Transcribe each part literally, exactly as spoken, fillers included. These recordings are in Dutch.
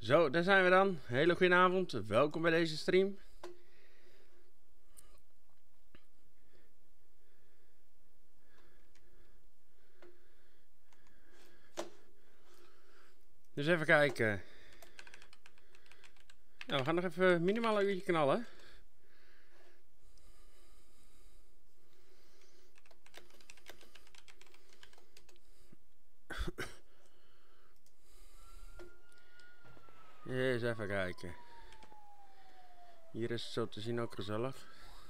Zo, daar zijn we dan. Hele goede avond. Welkom bij deze stream. Dus even kijken. Nou, we gaan nog even minimaal een uurtje knallen. Eens even kijken. Hier is het zo te zien ook gezellig.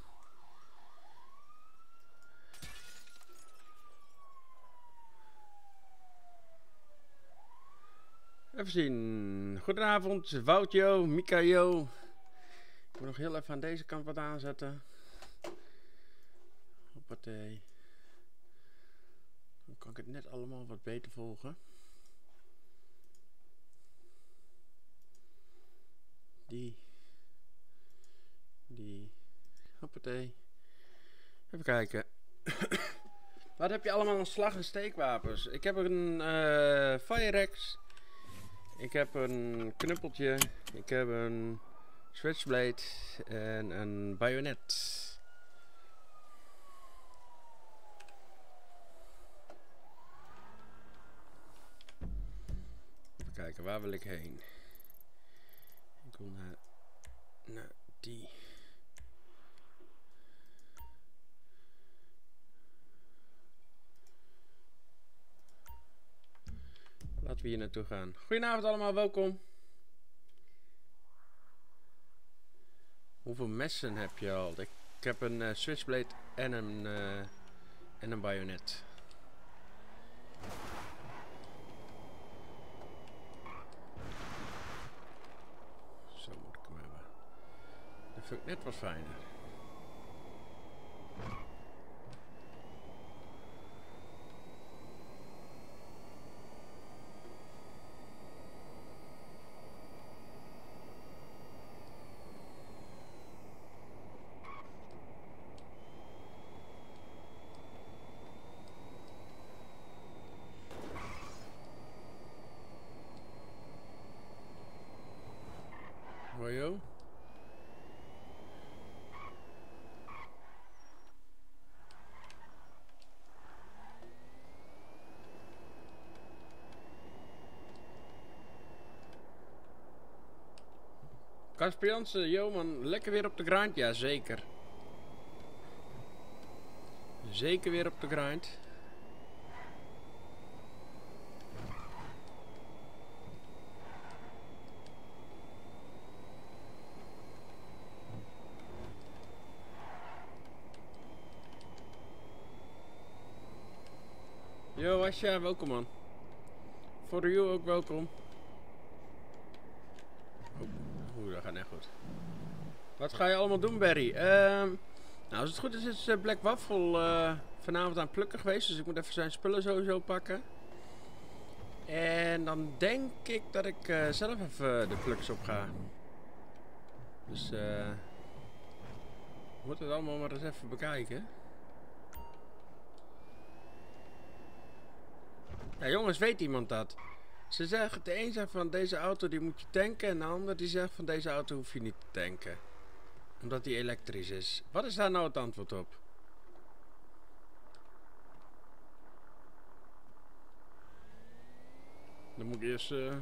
Even zien. Goedenavond, Woutjo, Mikajo. Ik moet nog heel even aan deze kant wat aanzetten. Hoppatee. Dan kan ik het net allemaal wat beter volgen. Die. Die. Hoppatee. Even kijken. Wat heb je allemaal aan slag- en steekwapens? Ik heb een uh, Fire-Axe. Ik heb een knuppeltje. Ik heb een switchblade. En een bajonet. Even kijken, waar wil ik heen? Ik wil naar, naar die. Laten we hier naartoe gaan. Goedenavond allemaal, welkom. Hoeveel messen heb je al? Ik, ik heb een uh, switchblade en een, uh, en een bajonet. Zo moet ik hem hebben. Dat vind ik net wat fijner. Hojo. Caspianse, yo man, lekker weer op de grind? Ja, zeker. Zeker weer op de grind. Yo, Asja, welkom man. For you ook welkom. Oeh, dat gaat net goed. Wat ga je allemaal doen, Barry? Uh, nou, als het goed is, is Black Waffle uh, vanavond aan het plukken geweest. Dus ik moet even zijn spullen sowieso pakken. En dan denk ik dat ik uh, zelf even de pluks op ga. Dus eh... Uh, we moeten het allemaal maar eens even bekijken. Ja, jongens, weet iemand dat? Ze zeggen, de een zegt van deze auto die moet je tanken en de ander die zegt van deze auto hoef je niet te tanken. Omdat die elektrisch is. Wat is daar nou het antwoord op? Dan moet ik eerst... Uh...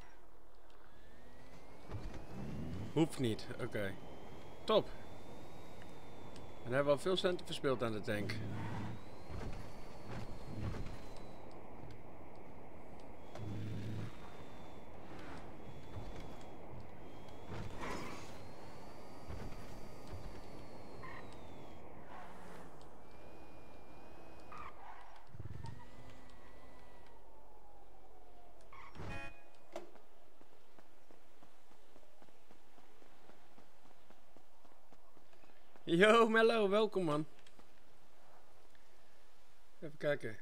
Hoeft niet, oké. Okay. Top. En dan hebben we al veel centen verspeeld aan de tank. Yo, Mello, welkom man. Even kijken.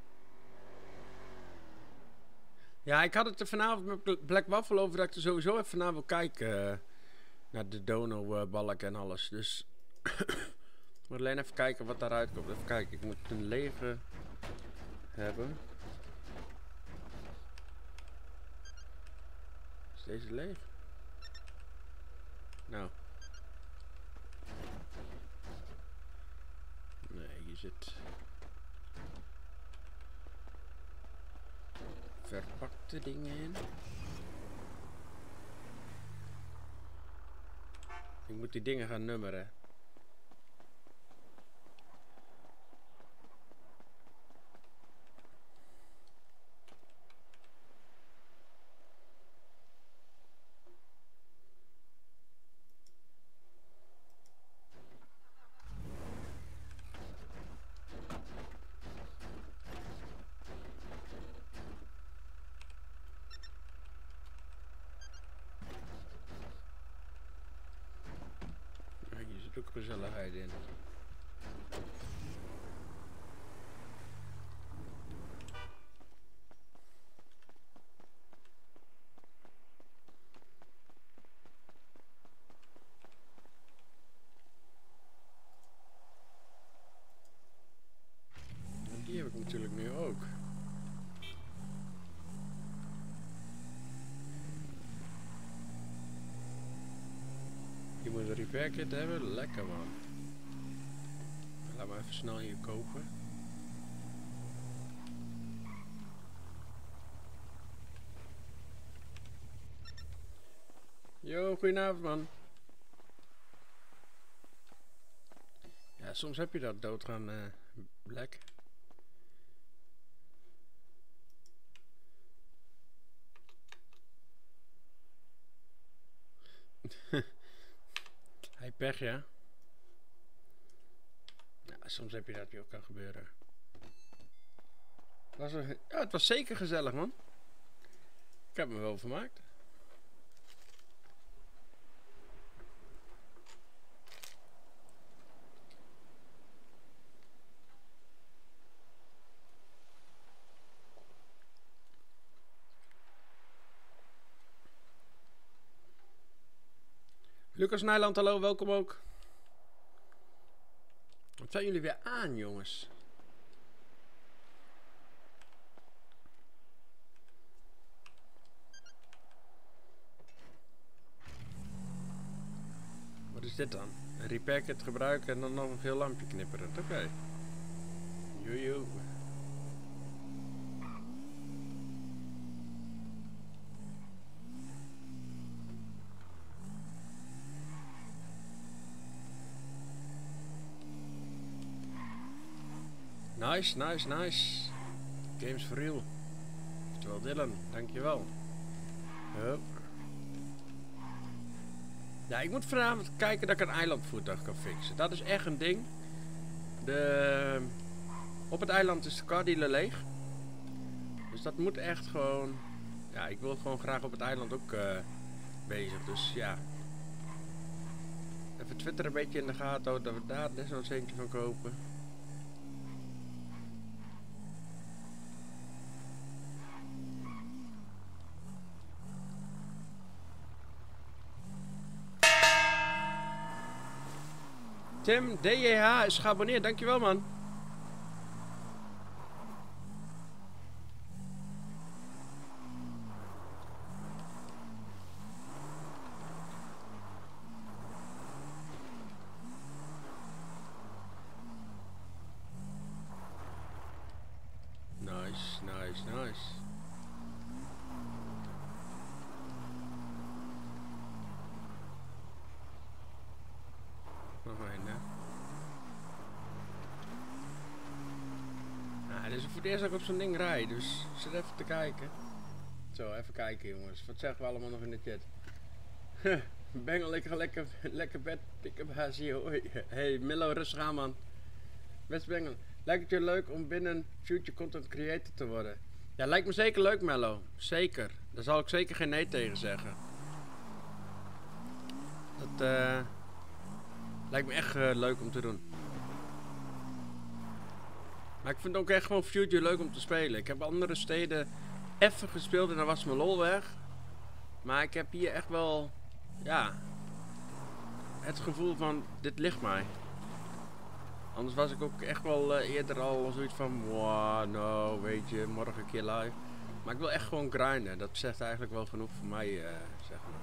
Ja, ik had het er vanavond met Black Waffle over dat ik er sowieso even naar wil kijken. Uh, naar de dono-balk uh, en alles. Dus ik moet alleen even kijken wat daaruit komt. Even kijken, ik moet een lege hebben. Dus Deze is leeg. Nou. Nee, hier zit... verpakte dingen in. Ik moet die dingen gaan nummeren. Ook gezelligheid in. En die heb ik natuurlijk nu ook. Je moet een repair kit hebben, lekker man. Laat maar even snel hier kopen. Yo, goedenavond man. Ja, soms heb je dat doodgaan uh, Black. Hij pech, ja. Ja, soms heb je dat die ook kan gebeuren. Was er, ja, het was zeker gezellig, man. Ik heb me wel vermaakt. Lucas Nijland, hallo, welkom ook. Wat zijn jullie weer aan, jongens? Wat is dit dan? Een repair kit gebruiken en dan nog een geel lampje knipperen. Oké. Okay. Jojo. Nice, nice, nice. Games for real. Oftewel Dylan, dankjewel. Hup. Ja, ik moet vanavond kijken dat ik een eilandvoertuig kan fixen. Dat is echt een ding. De... Op het eiland is de cardealer leeg. Dus dat moet echt gewoon... Ja, ik wil gewoon graag op het eiland ook uh, bezig. Dus ja. Even Twitter een beetje in de gaten houden dat we daar desnoods eentje van kopen. Tim, D J H is geabonneerd, dankjewel man. Nice, nice, nice. Nog een, hè? Nou, dit is voor het eerst dat ik op zo'n ding rijd, dus ik zit even te kijken. Zo, even kijken jongens. Wat zeggen we allemaal nog in de chat? Bengel, ik ga lekker, lekker bed pick-up hazie, hoi. Hey, Millo, rustig aan man. Best Bengel. Lijkt het je leuk om binnen future content creator te worden? Ja, lijkt me zeker leuk, Mello. Zeker. Daar zal ik zeker geen nee tegen zeggen. Dat uh, lijkt me echt uh, leuk om te doen. Maar ik vind het ook echt gewoon future leuk om te spelen. Ik heb andere steden even gespeeld en dan was mijn lol weg. Maar ik heb hier echt wel, ja, het gevoel van, dit ligt mij. Anders was ik ook echt wel uh, eerder al zoiets van, wow, no, weet je, morgen een keer live. Maar ik wil echt gewoon grinden. Dat zegt eigenlijk wel genoeg voor mij, uh, zeg maar.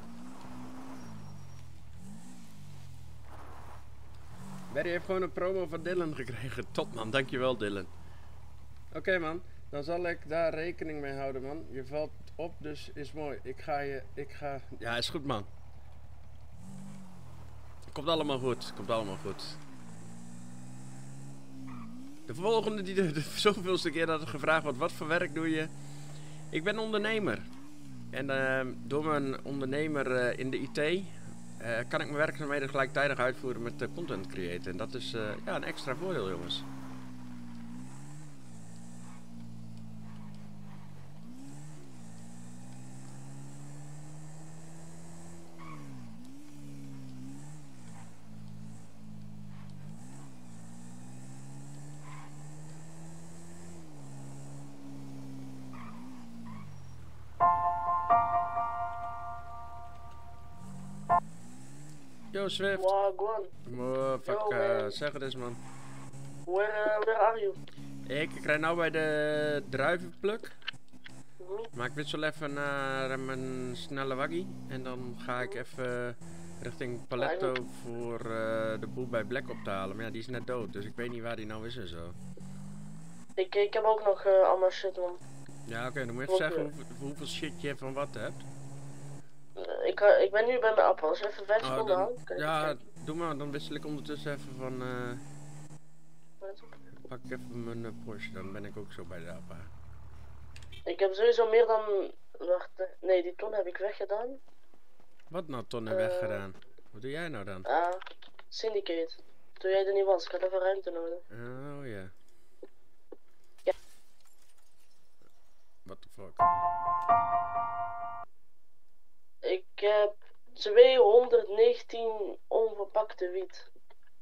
Barry heeft gewoon een promo van Dylan gekregen. Top man, dankjewel Dylan. Oké okay, man, dan zal ik daar rekening mee houden man. Je valt op, dus is mooi. Ik ga je, ik ga... Ja, is goed man. Komt allemaal goed, komt allemaal goed. De volgende die de, de zoveelste keer had gevraagd wordt, wat voor werk doe je? Ik ben ondernemer. En uh, door mijn ondernemer uh, in de I T uh, kan ik mijn werkzaamheden gelijktijdig uitvoeren met uh, content creëren. En dat is uh, ja, een extra voordeel jongens. Yo Swift. Wagwan. Oh, fuck, uh, zeg het eens man. Where, uh, where are you? Ik, ik rijd nou bij de druivenpluk. Mm-hmm. Maar ik wissel even naar mijn snelle waggie. En dan ga ik even richting Paletto voor uh, de boel bij Black op te halen. Maar ja, die is net dood, dus ik weet niet waar die nou is en zo. Ik, ik heb ook nog uh, allemaal shit man. Ja oké, okay, dan moet je even zeggen hoeveel, hoeveel shit je van wat hebt. Ik, uh, ik ben nu bij mijn appel, als je even vijf seconden oh, houdt. Ja, doe maar, dan wissel ik ondertussen even van... Uh, pak ik even mijn uh, Porsche, dan ben ik ook zo bij de appa. Ik heb sowieso meer dan... Wacht, nee, die ton heb ik weggedaan. Wat nou tonnen uh, weggedaan? Wat doe jij nou dan? Ah, uh, Syndicate. Toen jij er niet was, ik had even ruimte nodig. Oh ja. Ja. What the fuck? Ik heb tweehonderdnegentien onverpakte wiet.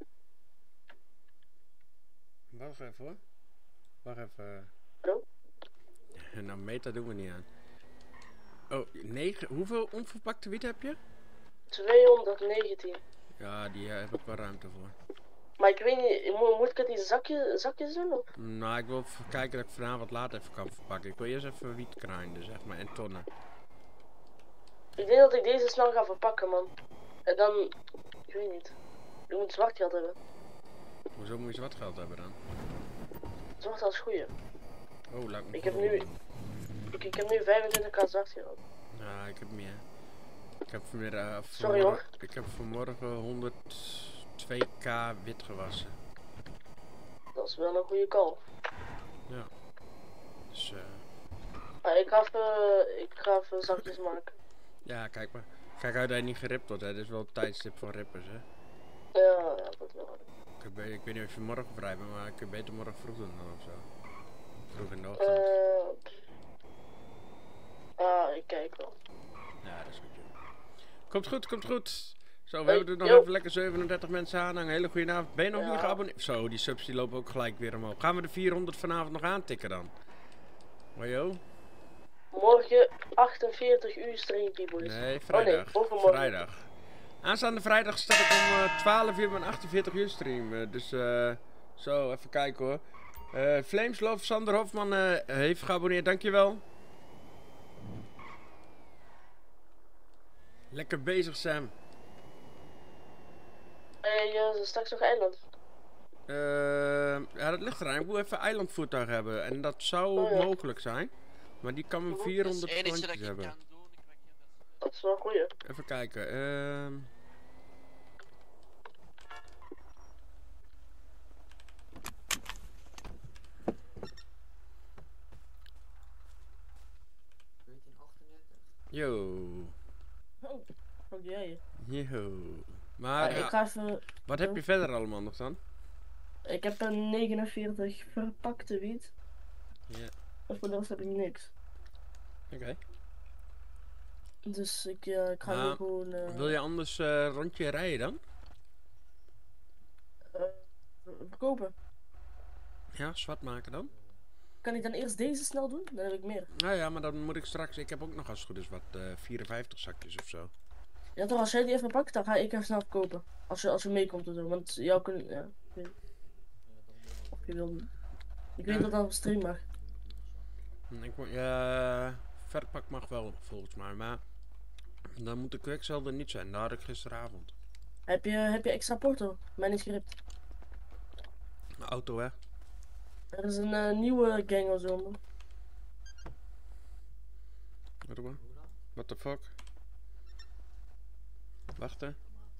Wacht even hoor. Wacht even. Hallo? Nou, meta doen we niet aan. Oh, negen. Hoeveel onverpakte wiet heb je? tweehonderdnegentien. Ja, die uh, heb ik wel ruimte voor. Maar ik weet niet, mo moet ik het in zakje, zakjes doen of? Nou, ik wil even kijken dat ik vanavond laat even kan verpakken. Ik wil eerst even wiet grinden, zeg maar, en tonnen. Ik denk dat ik deze snel ga verpakken, man. En dan, ik weet niet. Je moet zwart geld hebben. Hoezo moet je zwart geld hebben dan? Zwart als goeie. Oh, laat me ik heb nu, ik, ik heb nu vijfentwintig k zwart geld. Ja, ik heb meer. Ik heb vanmiddag, uh, Sorry hoor. Ik heb vanmorgen honderdtwee k wit gewassen. Dat is wel een goede call. Ja. Dus uh... ah, ik ga even, ik ga even zakjes maken. Ja, kijk maar. Kijk uit dat hij niet geript wordt, hè. Dit is wel het tijdstip van rippers, hè. Ja, ja, dat wel. Ik, ben, ik weet niet of je morgen vrij bent, maar ik kan beter morgen vroeg doen dan of zo. Vroeg in de ochtend. Uh... Ah, ik kijk wel. Ja, dat is goed, joh. Komt goed, komt goed. Zo, we hey, hebben er nog yo. even lekker zevenendertig mensen aan. Een hele goede avond. Ben je nog ja. niet geabonneerd? Zo, die subs die lopen ook gelijk weer omhoog. Gaan we de vierhonderd vanavond nog aantikken dan? Wajo? Morgen achtenveertig uur streampie, boys. Nee, vrijdag. Oh, nee, vrijdag. Aanstaande vrijdag staat ik om uh, twaalf uur mijn achtenveertig uur stream. Uh, dus uh, zo, even kijken hoor. Uh, Flameslove, Sander Hofman uh, heeft geabonneerd, dankjewel. Lekker bezig, Sam. Hey, uh, straks nog eiland? Uh, ja, dat ligt eraan. Ik moet even eilandvoertuig hebben. En dat zou oh, ja. mogelijk zijn. Maar die kan me vierhonderd klontjes hebben. Kan doen. Dat is wel een goeie. Even kijken. Uh... Yo. Oh, ook jij. Yo. Maar ja, ik ga even... wat heb je verder allemaal nog dan? Ik heb een negenenveertig verpakte wiet. Ja. En voor de rest heb ik niks. Oké. Okay. Dus ik, uh, ik ga nou, nu gewoon... Uh... Wil je anders uh, rondje rijden dan? Uh, verkopen. Ja, zwart maken dan? Kan ik dan eerst deze snel doen? Dan heb ik meer. Nou ja, maar dan moet ik straks... Ik heb ook nog als het goed is wat uh, vierenvijftig zakjes of zo. Ja toch, als jij die even pakt, dan ga ik even snel verkopen. Als je, als je meekomt of zo. Want jou kun... Ja, ik weet... Of je wil... Ik weet ja. dat dat op stream mag. Ik, mo- ja, verpak mag wel volgens mij, maar dan moet de kwikzalver niet zijn. Dat had ik gisteravond. Heb je, heb je extra porto? Manuscript. Auto hè? Er is een eh, nieuwe gang of zo, man. Wat maar. What the fuck? Wachten.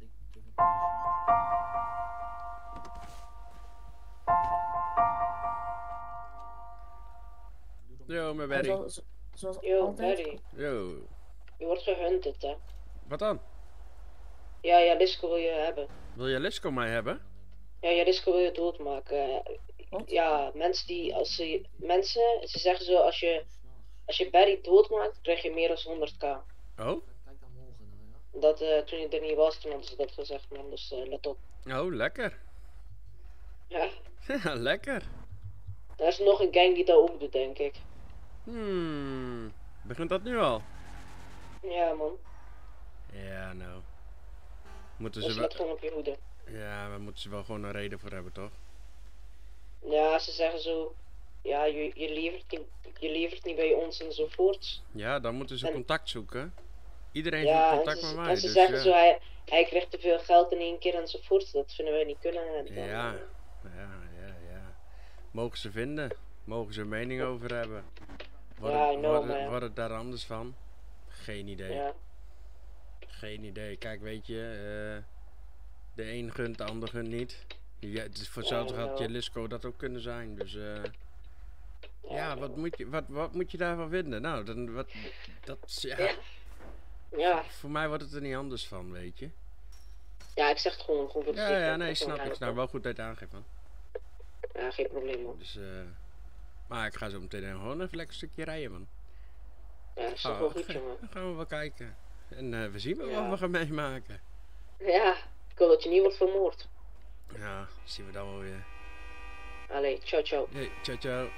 Yo, mijn Barry. Zoals, zoals Yo, altijd. Barry. Yo. Je wordt gehunted, hè? Wat dan? Ja, Jalisco wil je hebben. Wil je Lisco mij hebben? Ja, Jalisco wil je doodmaken. Wat? Ja, mensen die, als ze, mensen, ze zeggen zo, als je, als je Barry doodmaakt, krijg je meer dan honderd k. Oh? Dat, eh, toen je er niet was, toen hadden ze dat gezegd, man, dus eh, let op. Oh, lekker. Ja, Ja, lekker. er is nog een gang die dat ook doet, denk ik. Hmm. Begint dat nu al? Ja, man. Ja, nou. Moeten Dus ze let wel... gewoon op je hoede. Ja, maar moeten ze wel gewoon een reden voor hebben, toch? Ja, ze zeggen zo, ja, je, je, levert niet, je levert niet bij ons enzovoorts. Ja, dan moeten ze En- contact zoeken. Iedereen Ja, zoekt en contact ze, met en mij, ze dus zeggen ja. zo, hij, hij krijgt te veel geld in één keer enzovoorts. Dat vinden wij niet kunnen. En dan, Ja, eh, ja, ja, ja. Mogen ze vinden. Mogen ze een mening over hebben. Wordt Ja, het, I know, wordt maar het, ja. wordt het daar anders van? Geen idee. ja. Geen idee. Kijk, weet je, eh, de een gunt, de ander gunt niet. Ja, het is voor Ja, hetzelfde had nou. Jalisco dat ook kunnen zijn. Dus eh, Ja, ja, wat moet, je, wat, wat moet je daarvan vinden? Nou, dan, wat, dat, is- ja, Ja. Ja, voor mij wordt het er niet anders van, weet je. ja, ik zeg het gewoon, gewoon voor de Ja, zekerheid. ja, nee, Dat is snap gewoon ik. Nou, heilig. wel goed dat je het aangeeft, man. Ja, geen probleem, man. Dus, eh, maar ik ga zo meteen gewoon even lekker een stukje rijden, man. Ja, dat is toch Oh, wel goed, oké. jongen. Dan gaan we wel kijken. En eh, we zien wel Ja. wat we gaan meemaken. Ja, ik wil dat je niet wordt vermoord. Ja, zien we dan wel weer. Allee, ciao, ciao. Hey, ciao, ciao.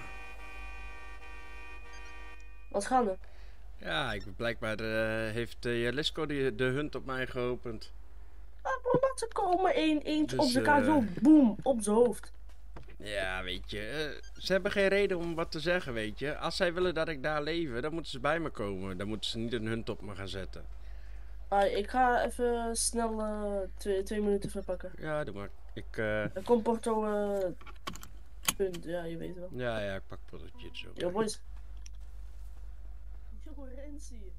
Wat gaan we? Ja, ik, blijkbaar eh, heeft uh, Jalisco die, de hunt op mij geopend. Ah, bro, laat ze komen. Eén, eentje Dus, op zijn kaart, eh, zo, boem, op zijn hoofd. Ja, weet je, eh, ze hebben geen reden om wat te zeggen, weet je. Als zij willen dat ik daar leef, dan moeten ze bij me komen. Dan moeten ze niet een hunt op me gaan zetten. Ah, ik ga even snel eh, twee, twee minuten verpakken. Ja, doe maar. Ik, eh, Er komt Porto, eh, punt, ja, je weet wel. ja, ja, ik pak potje zo. Yo, boys. Yo, Renzi.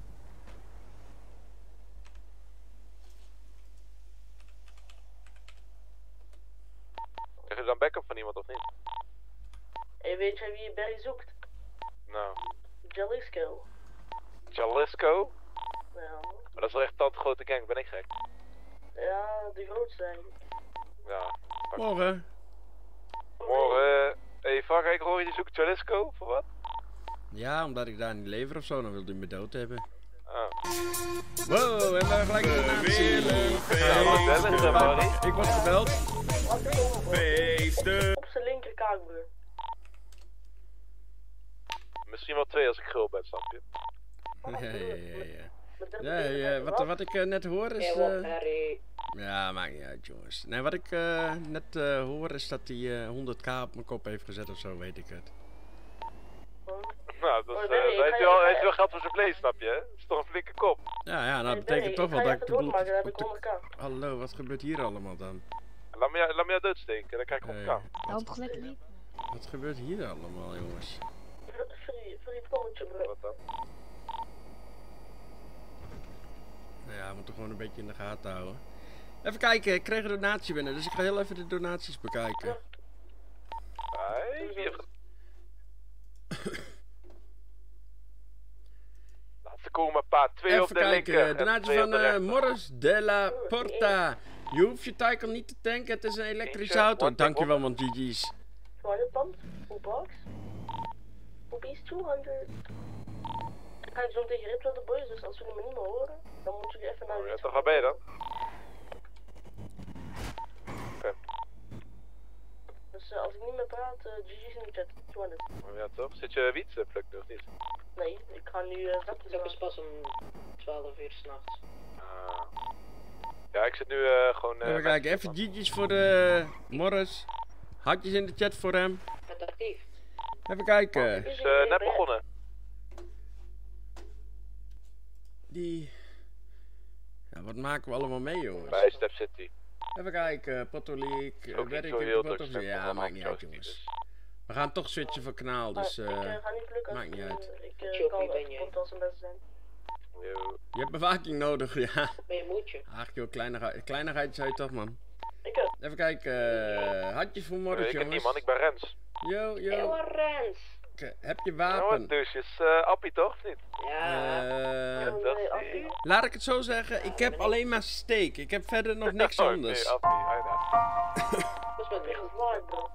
Krijg je dan backup van iemand of niet? Hey, weet jij wie je Barry zoekt? Nou. Jalisco. Jalisco? Ja, Maar dat is wel echt een tante grote gang, ben ik gek? ja, de grootste eigenlijk. Ja. Morgen. Morgen. Hé, hey, Vark, ik hoor je zoekt Jalisco, voor wat? Ja, omdat ik daar niet lever of zo, dan wil hij me dood hebben. Ah. Wow, en we gelijk de natie. Ja, wat bellen ze, Barry? Ik word gebeld. Wat is er? Feesten. Op zijn linkerkaak, broer. Misschien wel twee als ik gul ben, snap je? Ja, ja, ja, ja. Met dat Ja, betekent ja, dat- wat, wat ik eh, net hoor is... Hey, wat, eh, Barry? ja, maakt niet uit, jongens. Nee, wat ik eh, net eh, hoor is dat hij eh, honderd k op mijn kop heeft gezet of zo, weet ik het. Nou, dat Oh, is, Barry, eh, ik dan ga heeft je- hij wel, ik ga heeft hij je- wel geld voor zijn vlees, snap je? Dat is toch een flinke kop? Ja, ja, nou dat Hey, betekent Barry, toch wel ga dat je ik de even boel... doodmaken, dan heb op ik de- honderd k. Hallo, wat gebeurt hier allemaal dan? Laat me, jou- laat me jou doodsteken, dan krijg ik Eh, honderd k. Nou, toch lekker niet. wat gebeurt hier allemaal, jongens? Free, free pommetje, bro. Wat dan? Nou ja, we moeten gewoon een beetje in de gaten houden. Even kijken, ik kreeg een donatie binnen, dus ik ga heel even de donaties bekijken. Hey, wie heeft... Laat ze komen, pa. Twee op Even de linker. kijken, en donatie twee op van de eh, rechter. Morris de la Porta. Je hoeft je Taycan niet te tanken, het is een elektrische Eentje, auto. one Dankjewel man, G G's. tweehonderd pand, full box. Rupees tweehonderd. Ga ik zo meteen geript worden, boys, dus als jullie me niet meer horen, dan moeten jullie even naar Ja, iets toch, waar ben je dan? Dus eh, als ik niet meer praat, uh, G G's in de chat, tweehonderd. Ja, toch? Zit je wiet uh, plukken of niet? Nee, ik ga nu uh, zakjes Dat aan. is pas om twaalf uur s'nachts. Ah. Ja, ik zit nu eh gewoon... eh, Even kijken, even G G's voor de Morris. Hartjes in de chat voor hem. Met actief. Even kijken. Het is uh, net begonnen. Die... Ja, wat maken we allemaal mee, jongens? Bij Step City. Even kijken, Potoliek, Ook niet werk zo ik heel wat druk of stuk Ja, van maakt niet uit, Amsterdam, jongens. dus. We gaan toch switchen van kanaal, dus ik eh uh, ga niet lukken. maakt niet uit. Ik Moet je uh, ook kan niet, ben het jij? komt als een beste zijn. Yo. je hebt bewaking nodig, ja. Ben je moedje? Eigenlijk heel kleinigheid, kleinigheidjes uit toch, man. Ik ook. Even kijken, uh, handjes voor morgen, Uh, ik heb jongens. niet man, ik ben Rens. Yo, Yo, yo. Rens. K- Heb je Nou, wapen? wat dus is uh, Appie toch, of niet? Ja. Eh, Oh, dat nee, is- Appie. laat ik het zo zeggen, ik heb alleen maar steak. Ik heb verder nog niks Oh, anders. Nee, Appie, hij daar. Dat is met Echt me. waar, bro.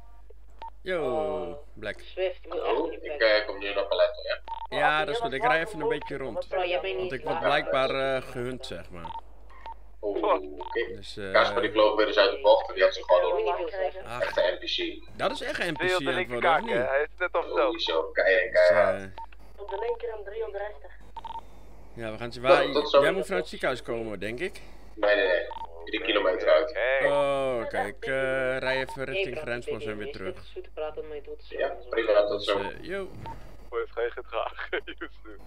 Yo, Black. Swift, je moet echt Hallo, niet ik weg. uh, kom nu naar Paletten, ja? Ja, dat is goed. Ik rij even een beetje rond. Bro, jij bent Want niet ik word laat. blijkbaar uh, gehunt, zeg maar. Oeh, Wat? oké. Dus, eh Casper die vloog weer eens uit de bocht en die had zich gewoon Ik door wil een niet veel zeggen. ach, echte N P C. dat is echt een N P C Drie op aan de het linker worden, of kaak, hè? niet? Hij heeft het net al verteld. Sowieso, keihard, Dus, keihard. eh, Op de linker en drie op de rechter. ja, we gaan zien Tot- waar. tot zo. Jij moet vanuit het ziekenhuis komen, denk ik. Nee, nee, nee. Drie kilometer uit. Hey. Oh, oké. Ik uh, rij even Nee, richting praat Grensbos niet en weer tegen je. terug. Het is goed te praten met mij doet. Ja, prima, tot Dus, zo. eh, yo. Hij heeft geen gedrag. Houston.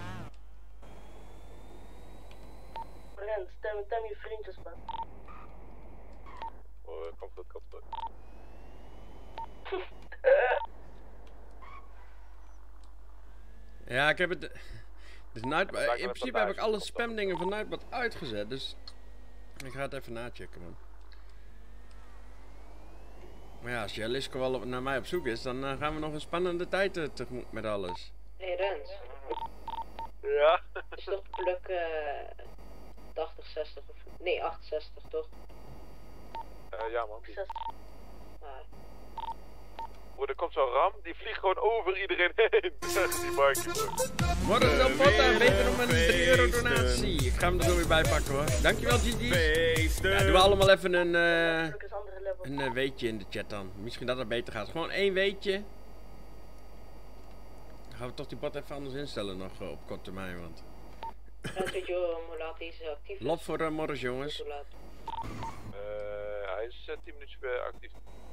Rens, stem, stem je vriendjes, man. Oh, komt goed, komt goed. Ja, ik heb het. Dus Nightbot, Lijkt me in een principe heb ik vandaag. alle spamdingen van Nightbot uitgezet, dus ik ga het even nachecken, man. Maar ja, als Jalisco al op- naar mij op zoek is, dan eh, gaan we nog een spannende tijd uh, tegemoet met alles. Hé, Rens. Ja? Het is toch pluk uh, tachtig, zestig of... Nee, achtenzestig, toch? Uh, ja man. Zes. Ah. Broer, er komt zo'n ram, die vliegt gewoon over iedereen heen. Die Mikey boy. Morgen dan Botta, beter om een drie euro donatie. Ik ga hem er zo weer bij pakken hoor. Dankjewel Gigi. Ja, doen we allemaal even een, uh, Pluk is andere level. een uh, weetje in de chat dan. Misschien dat het beter gaat. Gewoon één weetje. Dan gaan we toch die bot even anders instellen nog uh, op korte termijn. Want... Rens, weet je wel hoe laat deze actief is? Lof voor uh, morgen jongens. Hoe laat? Uh, hij is uh, tien minuutjes uh, actief.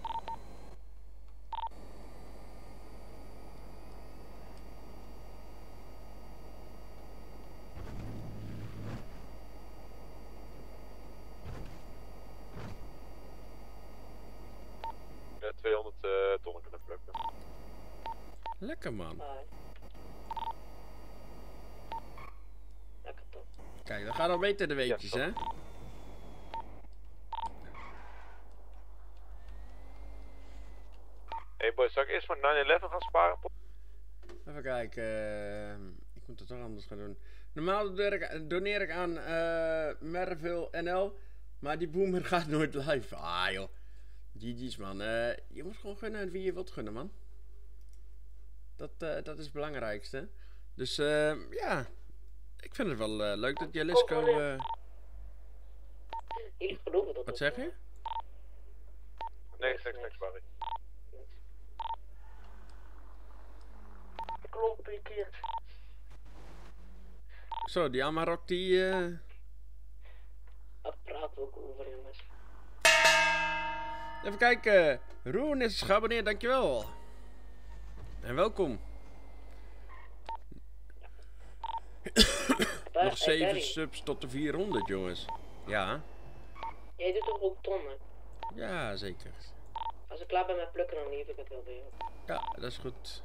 Ja, tweehonderd uh, tonnen kunnen plukken. Lekker man. Ah. Lekker toch. Kijk, dan gaat al beter de weetjes Ja, hè. Hey boys, zal ik eerst maar nine eleven gaan sparen? Even kijken. Uh, ik moet het toch anders gaan doen. Normaal doneer ik, doneer ik aan uh, Merville N L. Maar die boomer gaat nooit live. Ah joh. G G's man. Uh, je moet gewoon gunnen wie je wilt gunnen man. Dat, uh, dat is het belangrijkste. Dus uh, ja. Ik vind het wel uh, leuk dat Jalisco... Uh... Jullie geloven dat Wat ook, zeg hè? je? Nee, niks, niks, Barry. Klomp keert. Zo, die Amarok die... Uh... Daar praten we ook over, jongens. Even kijken. Roen is geabonneerd, dankjewel. En welkom. Bar- Nog hey, zeven Barry, subs tot de vierhonderd jongens. Ja. jij doet toch ook tonnen? Ja, zeker. Als ik klaar ben met plukken, dan leef ik het wel bij jou. Ja, dat is goed.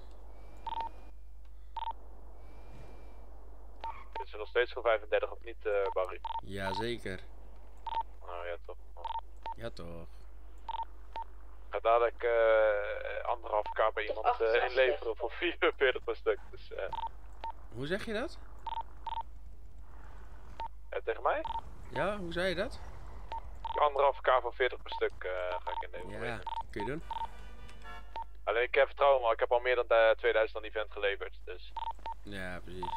Is er nog steeds voor vijfendertig of niet, uh, Barry? Ja, zeker. Nou ja, toch. Ja, toch. Ik ga dadelijk uh, anderhalf k bij Toch iemand uh, achtenzestig. inleveren voor vierenveertig per stuk. Dus, uh, Hoe zeg je dat? uh, tegen mij? Ja, hoe zei je dat? Anderhalf k voor veertig per stuk uh, ga ik inleveren. Ja, kun je doen. Alleen ik heb vertrouwen, maar ik heb al meer dan uh, tweeduizend aan event geleverd. Dus. Ja, precies.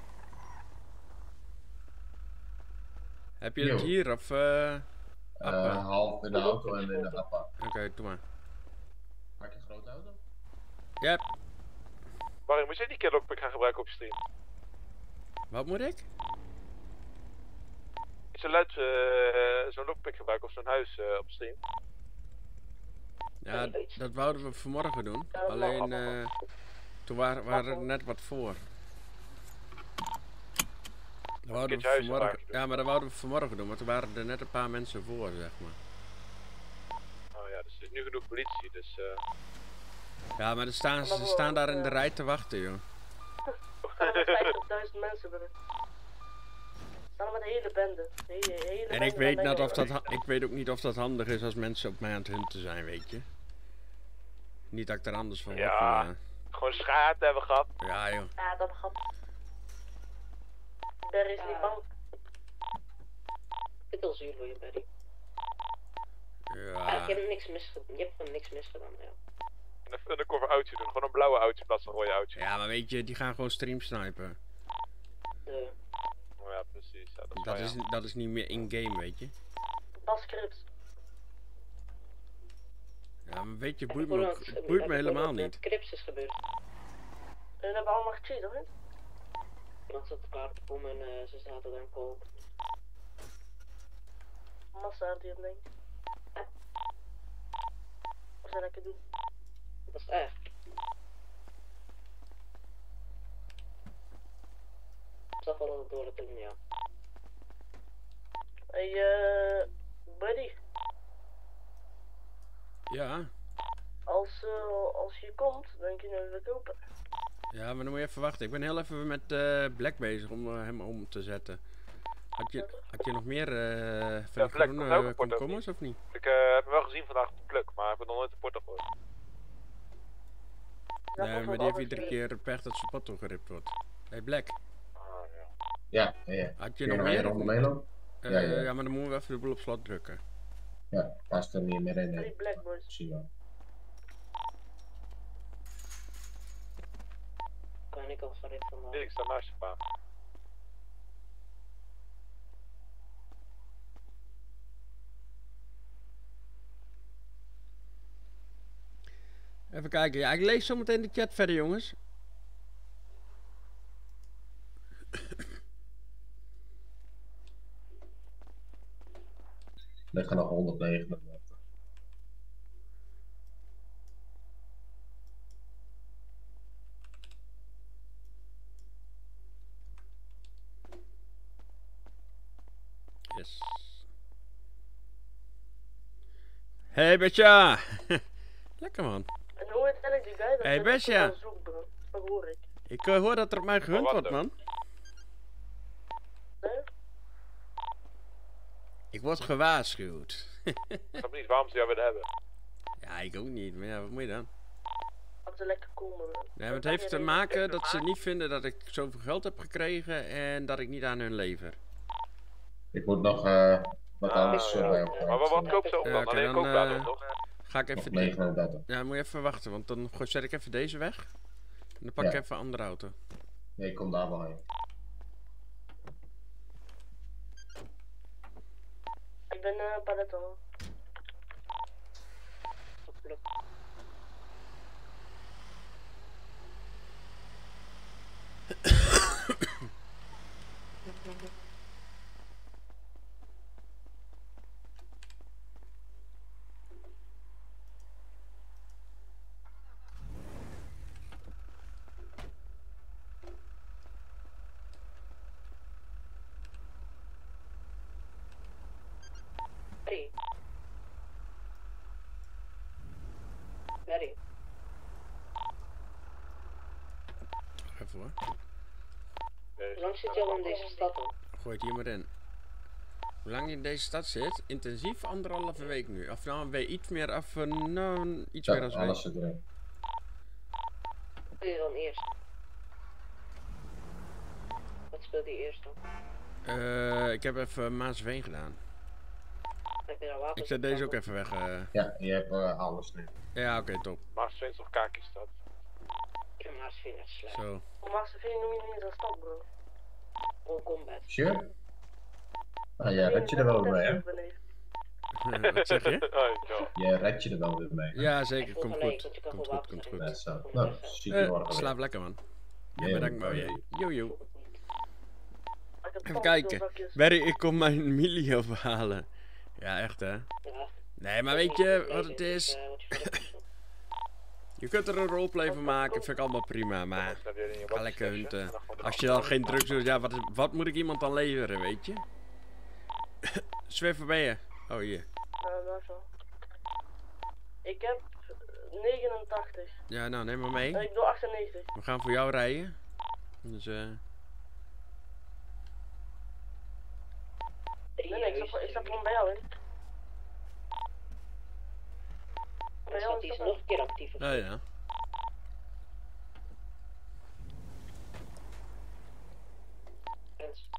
Heb je het Yo. hier of... Uh... Uh, half in de auto en in de appa. Oké, okay, doe maar. Maak je een grote auto? Ja, Barry, moet je die keer lockpick gaan gebruiken op je stream? wat moet ik? Zo'n luid, uh, zo'n lockpick gebruiken of zo'n huis uh, op stream? Ja, Zoiets. dat wouden we vanmorgen doen. Ja, dat mag Alleen, allemaal. eh toen waren, waren er net wat voor. Dat wouden we keertje huis vanmorgen, gemaakt doen. ja, maar dat wouden we vanmorgen doen, want er waren er net een paar mensen voor, zeg maar. Oh ja, dus er is nu genoeg politie, dus eh... Ja, maar er staan, Maar ze we- staan daar in de ja. rij te wachten, joh. Er staan er met vijftigduizend mensen binnen. Er staan er met een hele bende. Hele, hele En bende ik weet, met net een- of dat, ha- ik weet ook niet of dat handig is als mensen op mij aan het hunten zijn, weet je. Niet dat ik er anders van word, Ja. maar... gewoon schaat hebben we gehad. Ja, joh. Ja, dat gaat. Barry is niet Ja. bang. Ik vind het wel zuur voor je, Barry. Ja, Ja. ik heb niks misgedaan. Je hebt gewoon niks misgedaan, ja. En een undercover oudje doen, gewoon een blauwe oudje in plaats van een rode oudje. Ja, maar weet je, die gaan gewoon stream snipen. De... Oh ja, precies. Ja, dat is, Dat waar, is, ja. dat is niet meer in-game, weet je. Bas Crips. Ja, maar weet je, Ik boeit hoor me, dat- ook, ik boeit heb me gehoord helemaal dat er niet. Crips is gebeurd. Hun hebben allemaal gecheat, of niet? Iemand zat elkaar te pommen en eh, ze zaten daar in kool. Massa die het ding. Wat zou ik doen? Dat is echt. Ik zag wel dat het door het doen, ja. Hey, eh. Buddy. Ja. Als, eh, als je komt, dan kun je hem kopen. Ja, maar dan moet je even wachten. Ik ben heel even met eh, Black bezig om eh, hem om te zetten. Had je, had je nog meer eh van Ja, die Black, komt groene ook een port, of komkommers of niet? Ik eh, heb hem wel gezien vandaag op de pluk, maar ik heb nog nooit een porto gehoord. Dat Nee, was maar wat die heeft anders iedere niet. keer pech dat zijn pot geript wordt. Hey Black, Ah, ja. Ja, ja, ja. had je Kun je nog nog één meer? ronde of niet? meelopen? Eh, Ja, ja. ja, maar dan moeten we even de boel op slot drukken. Ja, past er niet meer in. Hey, Nee. Black Boys. Zie wel. Kan ik al gered vandaag. Nee, ik sta naast je pa. Even kijken, ja, ik lees zo meteen de chat verder, jongens. Er gaan nog honderdnegenendertig. Yes. Hey Besja! Lekker man. En hoe heet eigenlijk die guy? Dat Hey, ik Besja. op zoek ben. Dat hoor ik. Ik eh, hoor dat er op mij gehunt wat wordt, dan? man. Nee? Ik word gewaarschuwd. Ik snap niet waarom ze jou willen hebben. Ja, ik ook niet, maar ja, wat moet je dan? Dat ze lekker komen. Nee, maar het heeft te maken dat ze niet vinden dat ik zoveel geld heb gekregen en dat ik niet aan hun lever. Ik moet nog eh, wat Ah, anders ja. eh, bij elkaar. Maar wat, wat koop ze op Ja, dan? oké, Alleen dan, koopwater, eh, toch? Ga ik Nog even... die- negenendertig. Ja, moet je even wachten, want dan gooi- zet ik even deze weg. En dan pak Ja. ik even een andere auto. Nee, ik kom daar wel heen. Ik ben eh Paletto. Barry. Barry. Even hoor. Hoe lang zit je al in deze stad al? Gooi het hier maar in. Hoe lang je in deze stad zit? Intensief anderhalve week nu. Of nou, een week iets meer af. eh, nou, iets meer Ja, dan alles week. zit erin. Wat speel je dan eerst? Wat speelde je eerst dan? Eh, ik heb even Maasveen gedaan. Heb je daar wapens? Ik zet op deze ook dan? even weg. eh. Ja, je hebt eh, alles nu. Ja, oké, top. Maar steeds nog kaakjes staat. Ik heb maar eens vinger slecht. Zo. Master V noem je niet eens als stad, bro. All combat. Sure? Ah, ja, red je er wel weer mee, hè? Wat zeg je? Oh, ja. Je redt je er wel weer mee. Ja, zeker. Volgende Komt week, goed. want je kan Komt gewoon goed, komt wapens goed. Ja, zo. Kom Nou, maar even. zie je Eh, morgen weer. slaap lekker, man. Ja, Ja, bedankt, man. oké. Yo, yo. Ik heb Even tand kijken. veel zakjes. Barry, ik kom mijn Millie ophalen. Ja, echt, hè? Ja, Nee, maar weet je wat het Dus, is? eh, wat je verder moet doen. Je kunt er een roleplay van maken, vind ik allemaal prima, maar Dan heb je in je ga lekker watstation hunten. en dan gewoon de Als je dan geen drugs doet, ja, wat, is- wat moet ik iemand dan leveren, weet je? Zwerver ben je? Oh, hier. Nou, dat is wel. Ik heb negenentachtig. Ja, nou, neem maar Eh, mee. ik doe achtennegentig. We gaan voor jou rijden. Dus, eh... Nee, nee, ik sta, ik sta gewoon bij jou, hè. Bij Dan jou staat is hij dat nog een keer actief. of ja, zo. ja. Mens.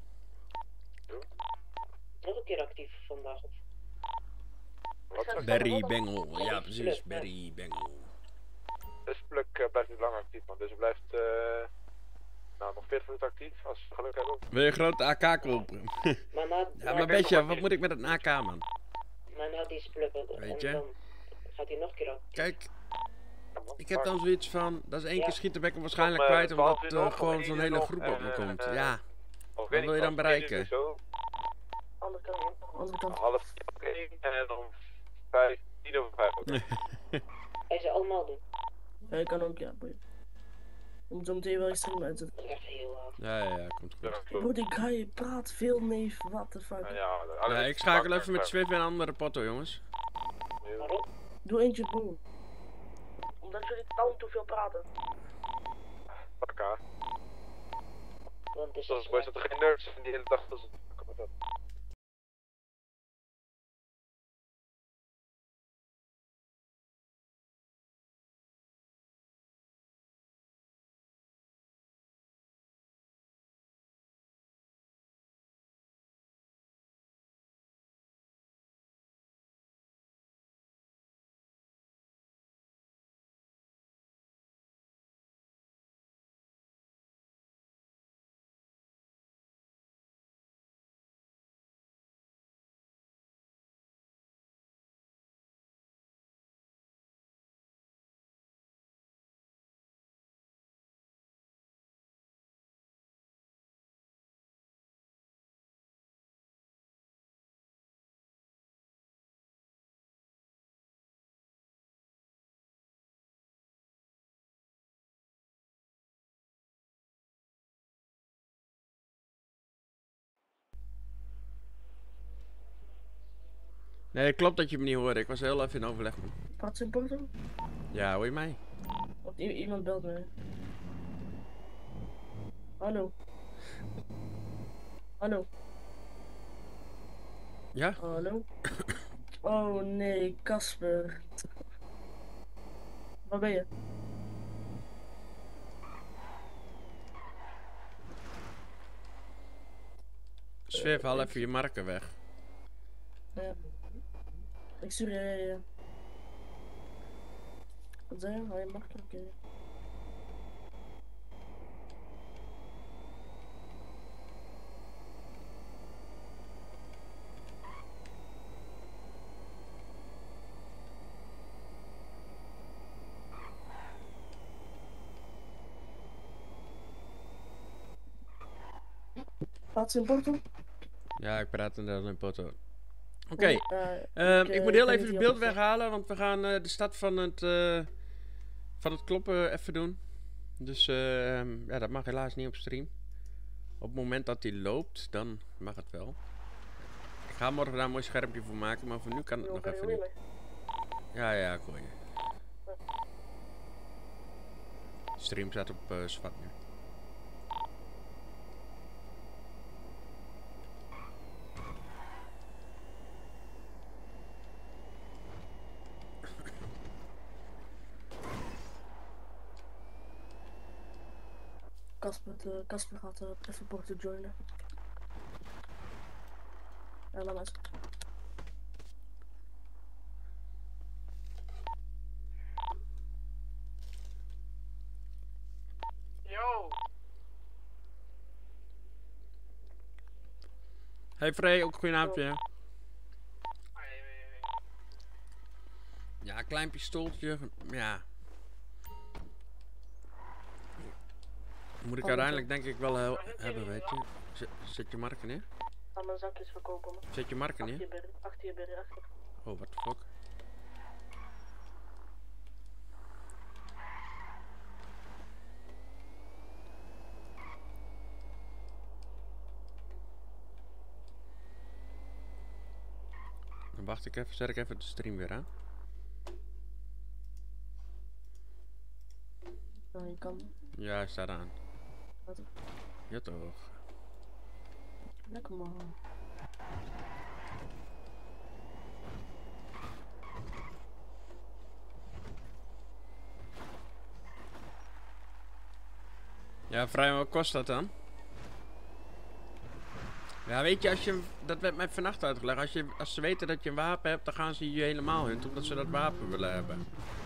Nog een keer actief vandaag. Of... Wat zeg je? Barry Bengel. Ja, precies. Barry Bengel. Dus Pluk eh, blijft niet lang actief, man. Dus hij blijft eh, nou, nog veertig minuten actief, als we geluk hebben. Wil je een grote A K kopen? Maar na, Ja, na, maar Besja, wat moet ik met een A K, man? maar na die splukken, Weet en je? dan gaat hij nog een keer actief. Kijk, Ja, man. ik heb dan zoiets van, dat is één Ja. keer schieten ben ik hem waarschijnlijk Om, eh, kwijt, omdat twaalf uur eh, nog, gewoon of zo'n één hele uur groep nog, op me en, komt. eh, Ja, Of wat wil je dan bereiken? Zo, andere kant. Andere kant. half tien ook één en om vijf, tien over vijf ook. Hij ze allemaal doen. Ja, ik kan ook, ja, boeien. Je moet zo meteen wel extreem uitzetten. Dat is echt heel laat. ja, ja, ja, komt goed. Bro, die guy praat veel, neef. What the fuck. Ja, ja, Ja, ik schakel even met Swift en een andere potto, jongens. Waarom? Doe eentje, bro. Omdat jullie dan te veel praten. Elkaar. Want dus Zoals boys dat er geen nerds zijn die hele dag dus kom maar op. Nee, klopt dat je me niet hoorde. Ik was heel even in overleg, man. Praat zijn porto? Ja, hoor je mij? Want i- iemand belt me. Hallo. Hallo. Ja? Hallo. Oh nee, Casper. Waar ben je? Swift, haal even je marken weg. Ja. Ik stuur je. Wat zei je? Hou je makkelijk. Oké. Praat ze in Porto? Ja, ik praat inderdaad in potto. Oké, Eh, ehm, ik, ik eh, moet heel kan even niet het heel beeld goed weghalen, want we gaan eh, de start van het, eh, van het kloppen even doen. Dus ehm, ja, dat mag helaas niet op stream. Op het moment dat hij loopt, dan mag het wel. Ik ga morgen daar een mooi schermpje voor maken, maar voor nu kan het nog Kan je even niet niet. mee? Ja, ja, ik hoor je. De stream staat op eh, zwart nu. Casper, eh, Casper gaat uh, even Porto joinen. Ja, laat maar eens. Yo! Hey Frey, ook een goedenavond, ja. Ja, klein pistooltje, ja. Moet ik Oh, uiteindelijk denk ik wel heel hebben, weet je. Zet, zet je marken neer? Ga mijn zakjes verkopen, man. Zet je marken Achter neer? je berry, achter je berry, achter. Oh, what the fuck? Dan wacht ik even, zet ik even de stream weer aan. Nou, je kan. Ja, hij staat aan. Wat? Ja toch. Lekker man. Ja, vrij, wat kost dat dan? Ja, weet je, als je, dat werd mij vannacht uitgelegd. Als, je, als ze weten dat je een wapen hebt, dan gaan ze je helemaal hunten, omdat ze dat wapen willen hebben.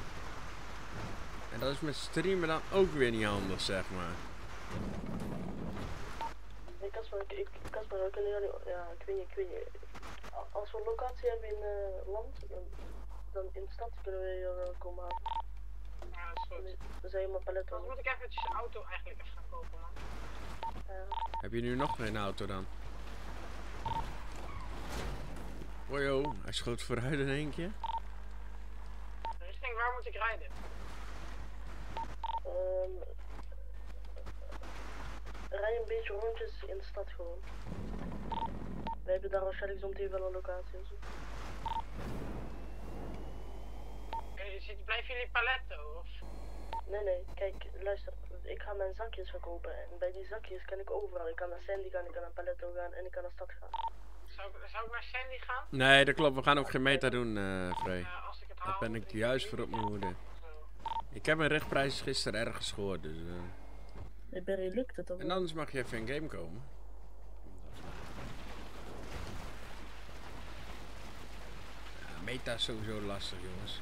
En dat is met streamen dan ook weer niet handig, zeg maar. Nee, Kasper, ik, ik, Kasper, we kunnen jullie, ja, ik weet niet, ik weet niet. Als we een locatie hebben in uh, land, dan, dan in de stad kunnen we hier komen halen. Ja, dat is goed. Dan zijn helemaal paletten. Dan moet ik eventjes een auto eigenlijk even gaan kopen, man. Ja. Heb je nu nog geen auto dan? Oh joh, hij schoot vooruit in één keer. Richting waar moet ik rijden? Um, rij een beetje rondjes in de stad gewoon. We hebben daar waarschijnlijk zo meteen wel een locatie en zo. Blijven jullie paletten of? Nee, nee, kijk, luister, ik ga mijn zakjes verkopen en bij die zakjes kan ik overal. Ik kan naar Sandy gaan, ik kan naar Paletto gaan en ik kan naar stad gaan. Zou ik, zou ik naar Sandy gaan? Nee, dat klopt, we gaan ook geen meta doen, uh, Frey. Uh, als ik het Daar haal, ben ik juist voor op mijn hoede. Ik heb mijn richtprijs gisteren ergens gehoord, dus... Uh... Hey Barry, lukt het dan? En anders mag je even in game komen. Ja, meta is sowieso lastig, jongens.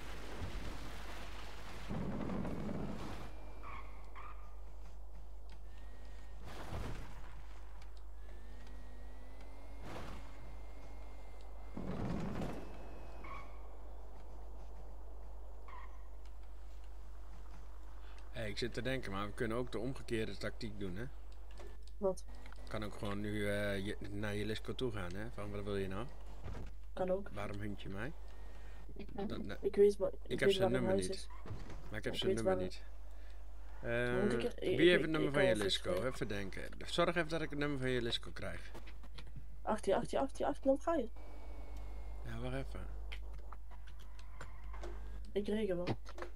Hey, ik zit te denken, maar we kunnen ook de omgekeerde tactiek doen, hè? Wat? Kan ook gewoon nu uh, je, naar je Lisco toe gaan, hè? Van wat wil je nou? Kan ook. Waarom hunt je mij? Dan, uh, ik weet wat. Ik, Ik heb weet zijn waar nummer het niet. huis is. Maar ik heb Ik zijn weet nummer waar- niet. Uh, Moet ik er- ik- wie heeft ik- het nummer ik van je kan Lisco? even- Even denken. Zorg even dat ik het nummer van je Lisco krijg. achttien, achttien, achttien, achttien, dan ga je. Ja, wacht even. Ik regel wel.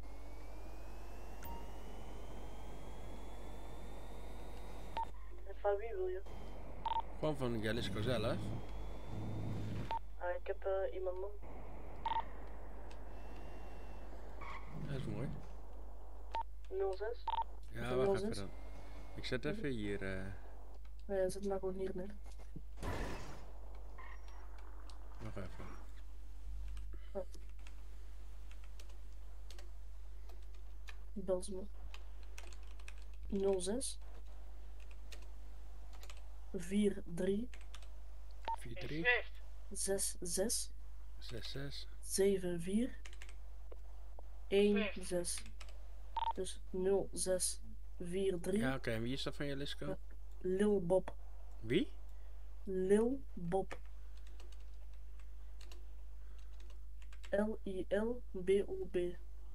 En van wie wil je? Gewoon van Jalisco zelf. Ah, ik heb uh, iemand man. Dat is mooi. nul zes. Ja, Van wacht nul even zes? dan. Ik zet even hier. Uh... Nee, zet maar gewoon hier neer. Wacht even. Bel ze me. nul zes. vier drie. vier In drie Swift. zes zes. zes zes. zeven vier. een zes. Dus nul zes vier drie. Ja, oké. Okay. En wie is dat van Jalisco? Ja. Lil Bob. Wie? Lil Bob. L I L B O B.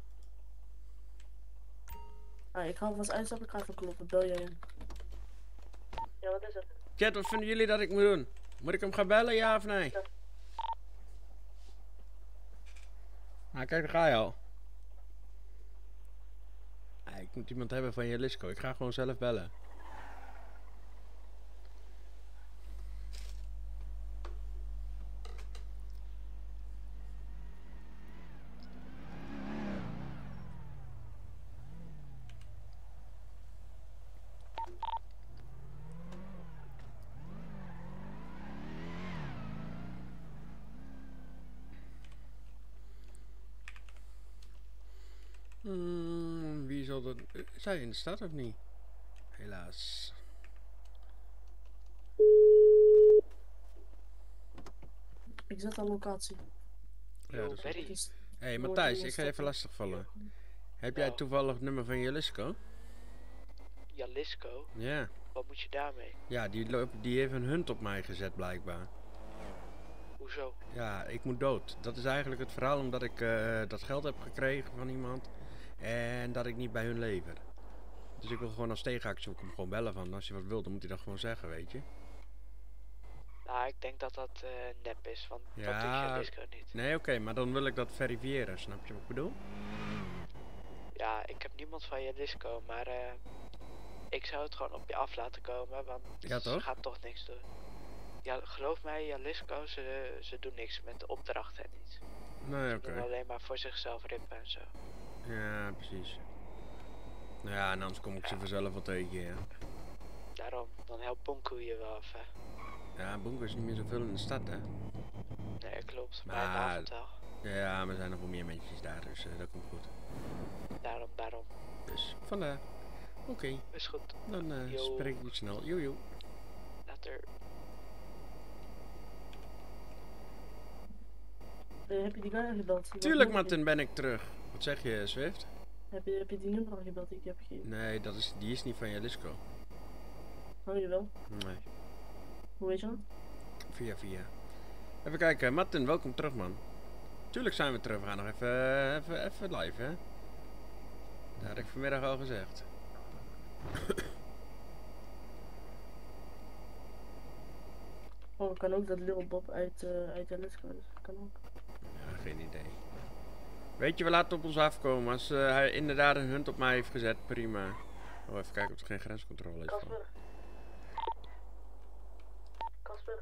Ah, ik ga alvast uitstappen, ik ga even kloppen. Bel jij in. Ja, wat is het? Chat, wat vinden jullie dat ik moet doen? Moet ik hem gaan bellen, ja of nee? Ja. Nou, kijk, daar ga je al. Ah, ik moet iemand hebben van Jalisco. Ik ga gewoon zelf bellen. Hmm, wie zal dat... Is hij in de stad of niet? Helaas. Ik zet een locatie. Ja, dat is... Barry. Dus Hé, hey, Wordt Matthijs, hij ik ga je even stoppen? lastigvallen. Heb jij Nou. toevallig het nummer van Jalisco? Jalisco, Ja. wat moet je daarmee? Ja, die, loopt, die heeft een hunt op mij gezet blijkbaar. Hoe Hoezo? Ja, ik moet dood. Dat is eigenlijk het verhaal omdat ik eh, dat geld heb gekregen van iemand. En dat ik niet bij hun lever. Dus ik wil gewoon als tegenactie ook hem gewoon bellen van. Als je wat wilt, dan moet hij dat gewoon zeggen, weet je. Nou, ik denk dat dat eh, nep is, want dat Ja. doet Jalisco niet. Nee, oké, maar dan wil ik dat verifiëren. Snap je wat ik bedoel? Ja, ik heb niemand van Jalisco, maar eh, ik zou het gewoon op je af laten komen, want Ja, ze toch? gaat toch niks doen. Ja, geloof mij, Jalisco, ze, ze doen niks met de opdrachten en iets. Nee, Ze oké. doen alleen maar voor zichzelf rippen en zo. Ja, precies. Nou ja, en anders kom ik ze Ja. vanzelf wel tegen, ja. Daarom, dan helpt Bonku je wel even. Ja, Bonker is niet meer zoveel in de stad, hè. Nee, klopt, maar, Maar- in de avond wel. Ja, maar er zijn nog wel meer mensen daar, dus eh, dat komt goed. Daarom, daarom. Dus, vandaar. Oké, Is goed. dan eh, Yo. spreek ik je snel. Jojo. Later. Eh, heb je die guy gebeld? Die was Tuurlijk, nog Martin, ben ik terug. Wat zeg je, Swift? een- Heb je, heb je die nummer al gebeld die ik heb gegeven? Nee, dat is, die is niet van Jalisco. Oh, jawel. Nee, Hoe weet je dat? via via. Even kijken, Martin, welkom terug, man. Tuurlijk zijn we terug. We gaan nog even, eh, even, even live, hè. Dat had ik vanmiddag al gezegd. Oh, kan ook dat Lil Bob uit, uh, uit Jalisco is. Kan ook. Ja, geen idee. Weet je, we laten het op ons afkomen. Als eh, hij inderdaad een hunt op mij heeft gezet, prima. Oh, even kijken of er geen grenscontrole is. van. Kasper. Kasper.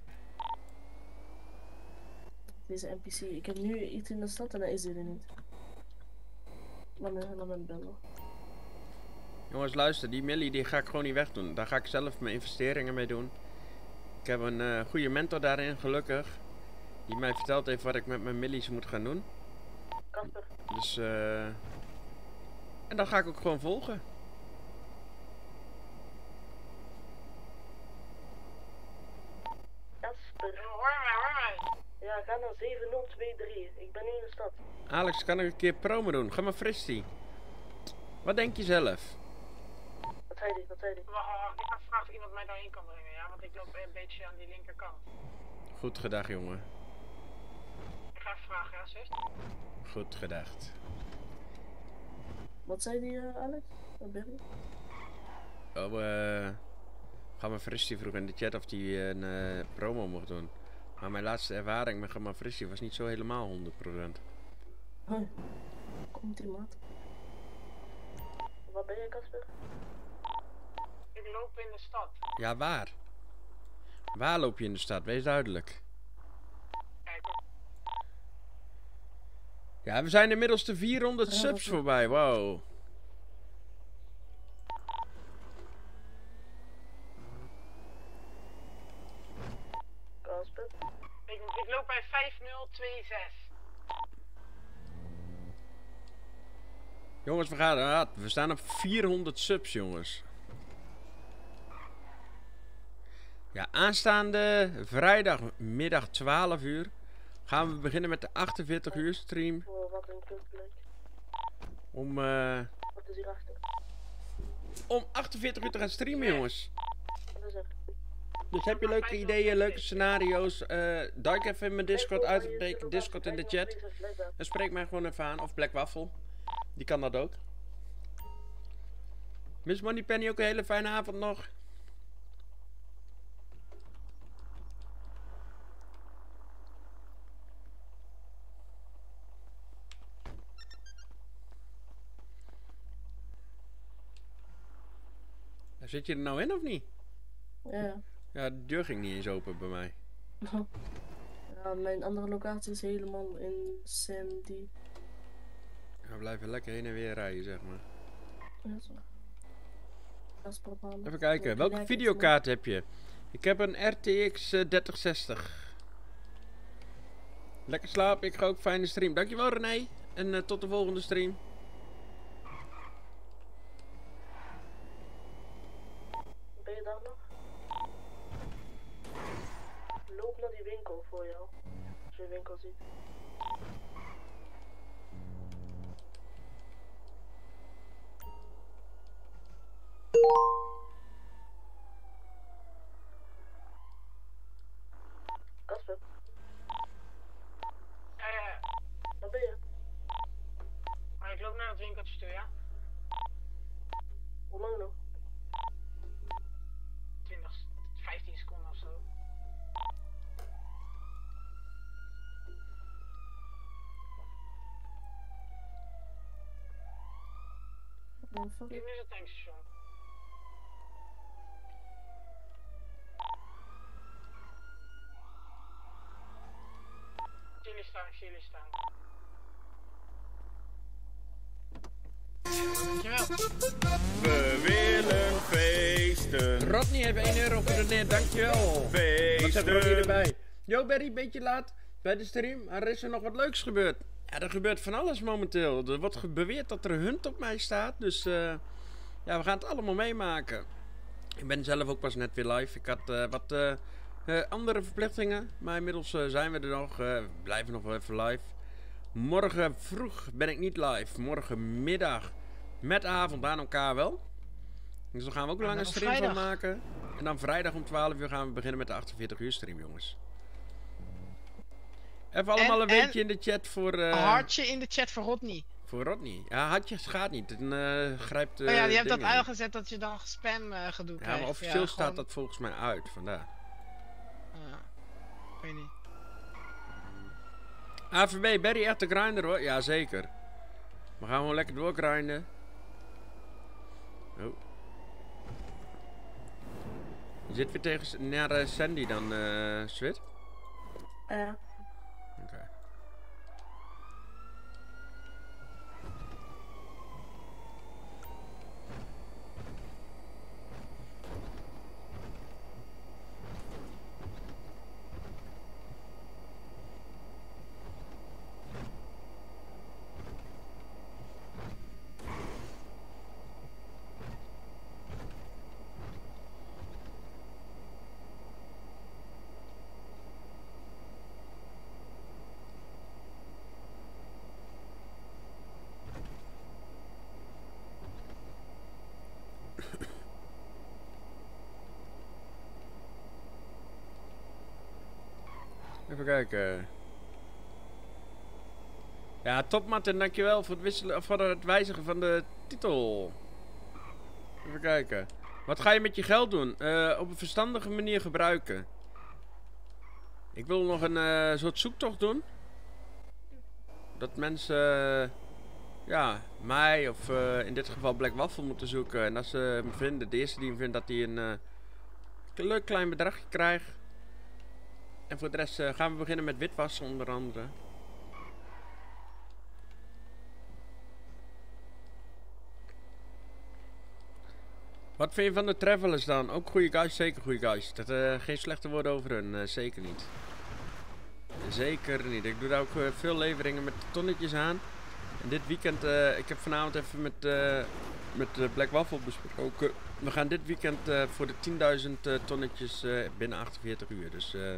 Deze N P C. Ik heb nu iets in de stad en hij is er niet. Laat me, laat me bellen. Jongens, luister, die Millie die ga ik gewoon niet wegdoen. Daar ga ik zelf mijn investeringen mee doen. Ik heb een eh, goede mentor daarin, gelukkig. Die mij verteld heeft wat ik met mijn Millies moet gaan doen. Kasper. Dus, eh... en dat ga ik ook gewoon volgen. Kasper. Hoor mij, hoor mij. Ja, ga naar zeven nul twee drie. Ik ben nu in de stad. Alex, kan ik een keer promo doen? Ga maar fristie. Wat denk je zelf? Wat zei die? Wat zei die? Wacht, wacht, ik ga vragen of iemand mij daarheen kan brengen, ja? Want ik loop een beetje aan die linkerkant. Goed gedacht, jongen. Ik ga even vragen, ja, zus? Goed gedacht. Wat zei die, uh, Alex? Wat ben je? Oh, eh... Ga maar fristie vroeg in de chat of hij een eh, promo mocht doen. Maar mijn laatste ervaring met Gamma Fristie was niet zo helemaal honderd procent. Hoi. Komt ie, maat. Waar ben je, Kasper? Ik loop in de stad. Ja, waar? Waar loop je in de stad? Wees duidelijk. Kijk, Ja, we zijn inmiddels de vierhonderd Ja, subs dat- voorbij. Wow. Kasper? ik, ik loop bij vijf nul twee zes. Jongens, we gaan. ah, we staan op vierhonderd subs, jongens. Ja, aanstaande vrijdagmiddag twaalf uur gaan we beginnen met de achtenveertig uur stream. Oh, wat een kutplek. Om, eh, Wat is hierachter? om achtenveertig uur te gaan streamen, jongens. Wat is er? Dus heb je leuke ideeën, leuke scenario's? eh duik even in mijn Discord uit. Teken Discord in de chat. En spreek mij gewoon even aan. Of Black Waffle. Die kan dat ook. Miss Moneypenny, ook een hele fijne avond nog. Zit je er nou in of niet? Ja. Ja, de deur ging niet eens open bij mij. Ja, mijn andere locatie is helemaal in Sandy. Ja, we blijven lekker heen en weer rijden, zeg maar. Ja, zo. Kasper op handen. Even kijken, Ja, welke kijk, videokaart heb je? Ik heb een R T X eh, dertig zestig. Lekker slapen, ik ga ook fijne stream. Dankjewel René. En eh, tot de volgende stream. Ben je daar nog? Loop naar die winkel voor jou. Als je een winkel ziet. Kasper? Over. Hier is het tankstation. Chili staan, chili staan. Dankjewel. We willen feesten. Rodney heeft één euro gedoneerd, dankjewel. Feesten. Wat zet Rodney erbij? Yo Barry, beetje laat bij de stream. Er is er nog wat leuks gebeurd. Ja, er gebeurt van alles momenteel. Er wordt beweerd dat er een hunt op mij staat. Dus uh, ja, we gaan het allemaal meemaken. Ik ben zelf ook pas net weer live. Ik had uh, wat uh, uh, andere verplichtingen. Maar inmiddels uh, zijn we er nog. Uh, we blijven nog wel even live. Morgen vroeg ben ik niet live. Morgenmiddag met avond aan elkaar wel. Dus dan gaan we ook een lange stream van maken. En dan vrijdag om twaalf uur gaan we beginnen met de achtenveertig uur stream, jongens. Even allemaal en, een weetje in de chat voor... Uh, een hartje in de chat voor Rodney. Voor Rodney. Ja, hartjes gaat niet. Dan uh, grijpt uh, oh ja, je hebt dat uitgezet dat je dan spam uh, gedoe ja, krijgt. Maar officieel ja, staat gewoon... dat volgens mij uit, vandaar. Uh, ik weet niet. A V B, Barry echt de grinder hoor. Ja, zeker. We gaan gewoon lekker doorgrinden. Oh. Je zit weer tegen naar uh, Sandy dan, uh, Swit? Ja. Oké. Okay. Even kijken. Ja, top Martin, dankjewel voor het, wisselen, voor het wijzigen van de titel. Even kijken. Wat ga je met je geld doen? Uh, op een verstandige manier gebruiken. Ik wil nog een uh, soort zoektocht doen. Dat mensen, uh, ja, mij of uh, in dit geval Black Waffle moeten zoeken. En als ze me vinden, de eerste die me vindt dat hij een, uh, een leuk klein bedragje krijgt. En voor de rest uh, gaan we beginnen met witwassen onder andere. Wat vind je van de Travelers dan? Ook goede guys, zeker goede guys. Dat, uh, geen slechte woorden over hun, uh, zeker niet. Zeker niet. Ik doe daar ook uh, veel leveringen met tonnetjes aan. En dit weekend, uh, ik heb vanavond even met, uh, met uh, Black Waffle besproken. We gaan dit weekend uh, voor de tienduizend uh, tonnetjes uh, binnen achtenveertig uur. Dus uh,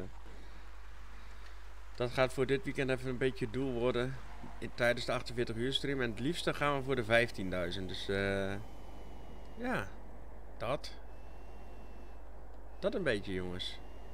dat gaat voor dit weekend even een beetje het doel worden. In, tijdens de achtenveertig uur stream. En het liefste gaan we voor de vijftienduizend. Dus uh, ja, dat. Dat een beetje, jongens.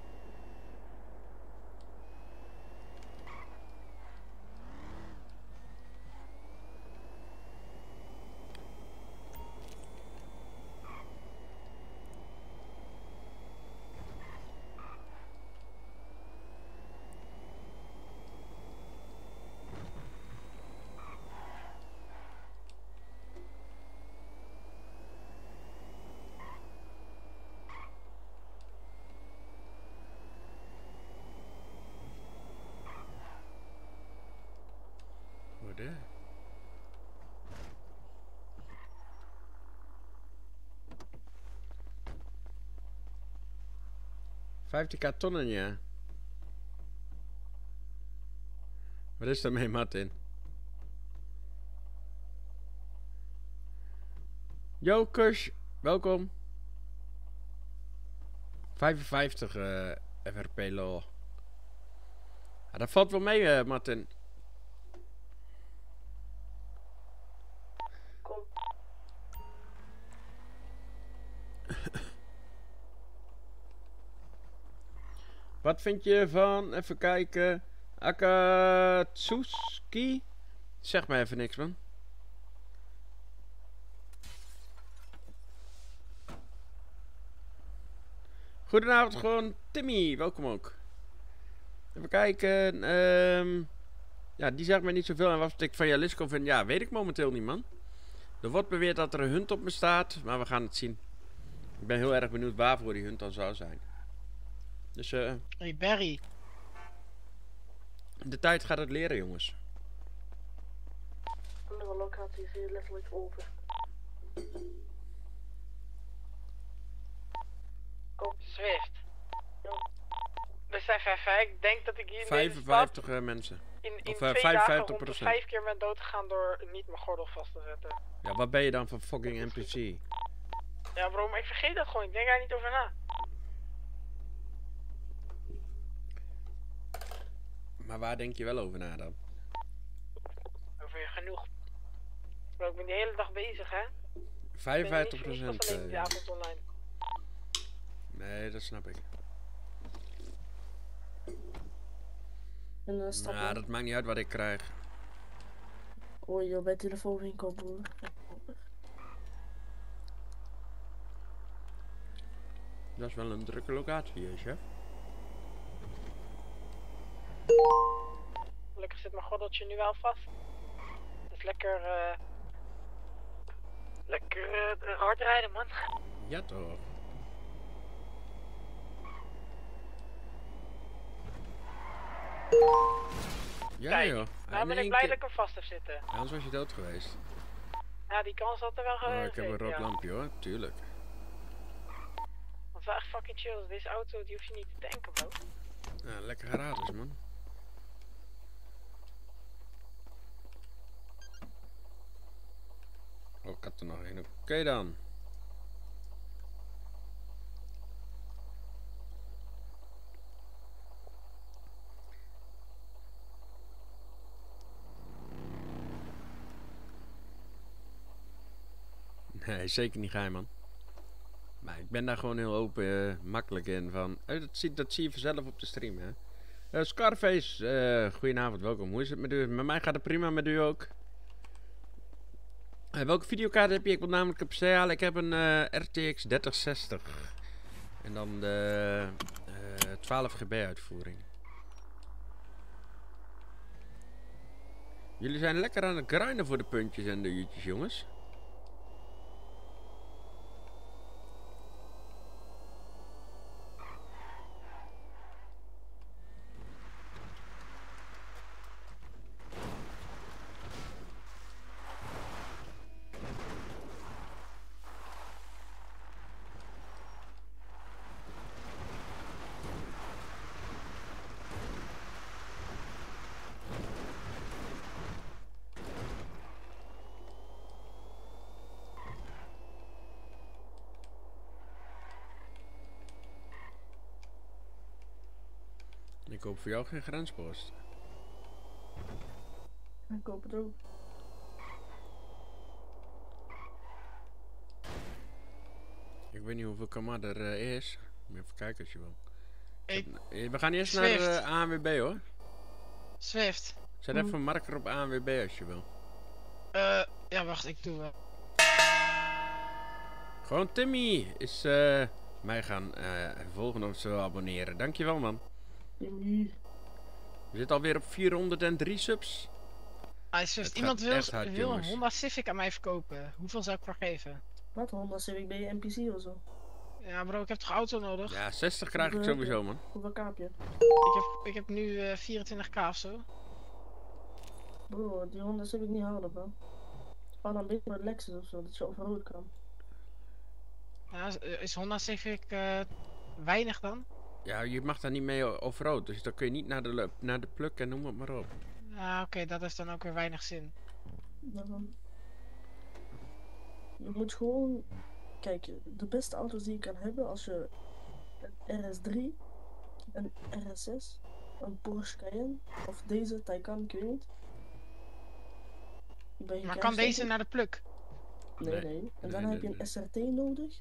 vijftig tonnen, ja. Wat is daarmee, Martin? Yo, Kush. Welkom. vijfenvijftig uh, F R P lol. Ja, dat valt wel mee, uh, Martin. Kom. Wat vind je van, even kijken, Akatsuki? Zeg maar even niks, man. Goedenavond, gewoon Timmy, welkom ook. Even kijken, um, ja, die zegt mij niet zoveel. En wat ik van Jalisco vind, ja, weet ik momenteel niet, man. Er wordt beweerd dat er een hund op me staat, maar we gaan het zien. Ik ben heel erg benieuwd waarvoor die hund dan zou zijn. Dus eh, Hey Barry, de tijd gaat het leren, jongens. Andere locatie is hier letterlijk over. Kom. Zwift. Ja. Besef even, ik denk dat ik hier in deze stad vijfenvijftig eh, mensen. in, in Of, twee eh, dagen vijfenvijftig rond de procent. vijf keer ben doodgegaan door niet mijn gordel vast te zetten. Ja, wat ben je dan van fucking N P C? Ja bro, maar ik vergeet dat gewoon, ik denk daar niet over na. Maar waar denk je wel over na dan? Over je genoeg. Bro, ik ben die hele dag bezig hè. vijfenvijftig Ik ben niet, niet procent. pas alleen die avond online. Nee, dat snap ik. En dan stap Nou, dat maakt niet uit wat ik krijg. hoor je bij telefoonwinkel, broer. Dat is wel een drukke locatie, hè, chef. Gelukkig zit mijn gordeltje nu wel vast. Dat is lekker, eh lekker eh, hard rijden man. Ja toch. Ja Kijk, joh. nou In ben ik één blij keer- dat ik hem vast heb zitten. Ja, anders was je dood geweest. Ja, die kans had er wel Oh, geweest. ik heb een rood ja. lampje hoor, tuurlijk. Want wel echt fucking chill. Deze auto die hoef je niet te tanken bro. Ja, lekker gratis man. Oh, ik had er nog één. Oké dan. Nee, zeker niet geheim man. Maar ik ben daar gewoon heel open, eh, makkelijk in van. eh, dat, zie, dat zie je vanzelf op de stream hè. Eh, Scarface, eh goedenavond, welkom. Hoe is het met u? Met mij gaat het prima, met u ook. Eh, welke videokaart heb je? Ik wil namelijk op zee halen. Ik heb een eh, R T X dertig zestig. En dan de eh, twaalf G B uitvoering. Jullie zijn lekker aan het grinden voor de puntjes en de uurtjes, jongens. Ik hoop voor jou geen grenspost. Ik hoop het ook. Ik weet niet hoeveel kamar er eh, is. Moet even kijken als je wil. Ik- Heb- eh, We gaan eerst Swift. naar de A N W B hoor. Swift. Zet Hm. even een marker op A N W B als je wil. Eh, ja wacht, ik doe wel. Gewoon Timmy is eh mij gaan eh volgen of zo abonneren. Dankjewel man. Timmy. We zitten alweer op vierhonderddrie subs. Ah, Swift, Het iemand gaat wil, echt hard, wil een jongens. Honda Civic aan mij verkopen. Hoeveel zou ik voor geven? Wat? Honda Civic, ben je N P C of zo? Ja bro, ik heb toch auto nodig? Ja, zestig krijg ik sowieso man. Hoeveel kaap je? Ik, heb, ik heb nu eh, vierentwintig k of zo. Bro, die Honda Civic niet halen, bro. Ga dan beter met Lexus of zo, dat je overrood kan. Ja, is, eh, is Honda Civic eh, weinig dan? Ja, je mag daar niet mee offroad. Dus dan kun je niet naar de, lu- naar de pluk en noem het maar op. Ja, oké, dat is dan ook weer weinig zin. Daarom. Je moet gewoon... Kijk, de beste auto's die je kan hebben als je een R S drie, een R S zes, een Porsche Cayenne of deze Taycan, ik weet niet. Ben je Maar kan krijgt deze zeker- naar de pluk? Nee, Nee. nee. En Nee, dan nee, heb je nee. een S R T nodig.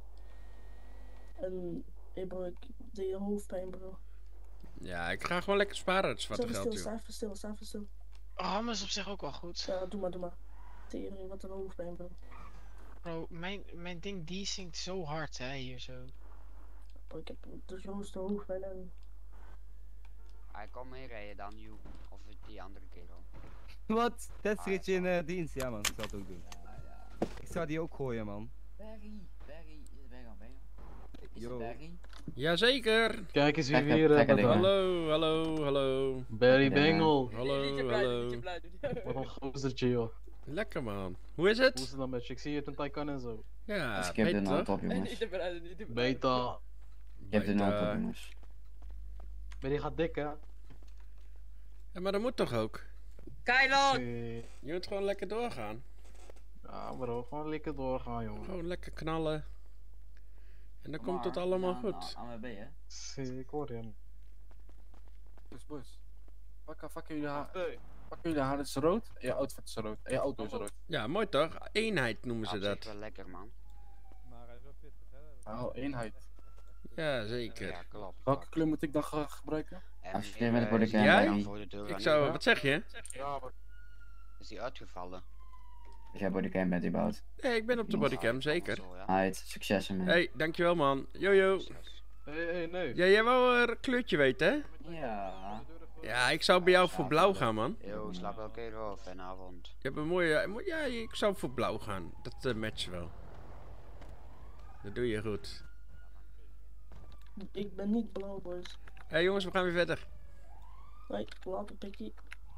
En, hey bro, ik deed je hoofdpijn, bro. Ja, ik ga gewoon lekker sparen het zwarte Sta even geld stil, joh. sta even stil, sta even stil. Ram is op zich ook wel goed. Ja, doe maar, doe maar. Tering, wat een hoofdpijn, bro. Bro, mijn, mijn ding die zingt zo hard hè, hier zo. Bro, ik heb de grootste hoofdpijn en... Hij kan mee rijden dan, Joep. Of die andere kerel. Wat? Testritje in eh, dienst, ja man, ik zal het ook doen. Ik zou die ook gooien, man. Barry, Barry, is het Barry al bij jou? Is Yo. het Barry? Jazeker. Kijk eens wie Gekke- weer... eh, gekke wat dingen. dan. Hallo, hallo, hallo. Barry Gekke dingen. Bengel. Hallo, hallo. Wat een gozertje, joh. Lekker man. Hoe is Hoe is het? het dan met je? Ik zie je het een Taycan en zo. Ja, Skip de beter. naald op, jongens. Beta. Skip de naald op, Beter. jongens. Maar die gaat dik, hè? Ja, maar dat moet toch ook? Kylon! Eh, Je moet gewoon lekker doorgaan. Ja, bro. Gewoon lekker doorgaan, jongen. Gewoon lekker knallen. En dan komt het allemaal goed. A M B, hè? Zie, ik hoor je. Boys, boys. Pakken, pakken jullie haar. Pakken jullie haar, het is rood. En je outfit is rood. En je auto is rood. Ja, mooi toch? Eenheid noemen ze Op zich dat. wel lekker, man. Oh, eenheid. Ja, zeker. Ja, klopt. Welke kleur moet ik dan ge- gebruiken? En Als je meer, met eh, bodycam zie je Jij? dan voor de deur Ik aan zou, die- wat zeg je? Ja, maar... Is die uitgevallen? Als jij bodycam bent überhaupt. Nee, ik ben op de bodycam, zeker. Zo, ja. Alright, succes ermee. Hey, dankjewel man. Jojo. Hé, hé, nee. Ja, jij wou een kleurtje weten, hè? Ja. Ja, ik zou bij jou voor blauw gaan, man. Yo, slaap elke keer af vanavond. Je hebt een mooie... Ja, ik zou voor blauw gaan. Dat uh, matcht wel. Dat doe je goed. Ik ben niet blauw, boys. Hé hey, jongens, we gaan weer verder. Nee, later, pikkie.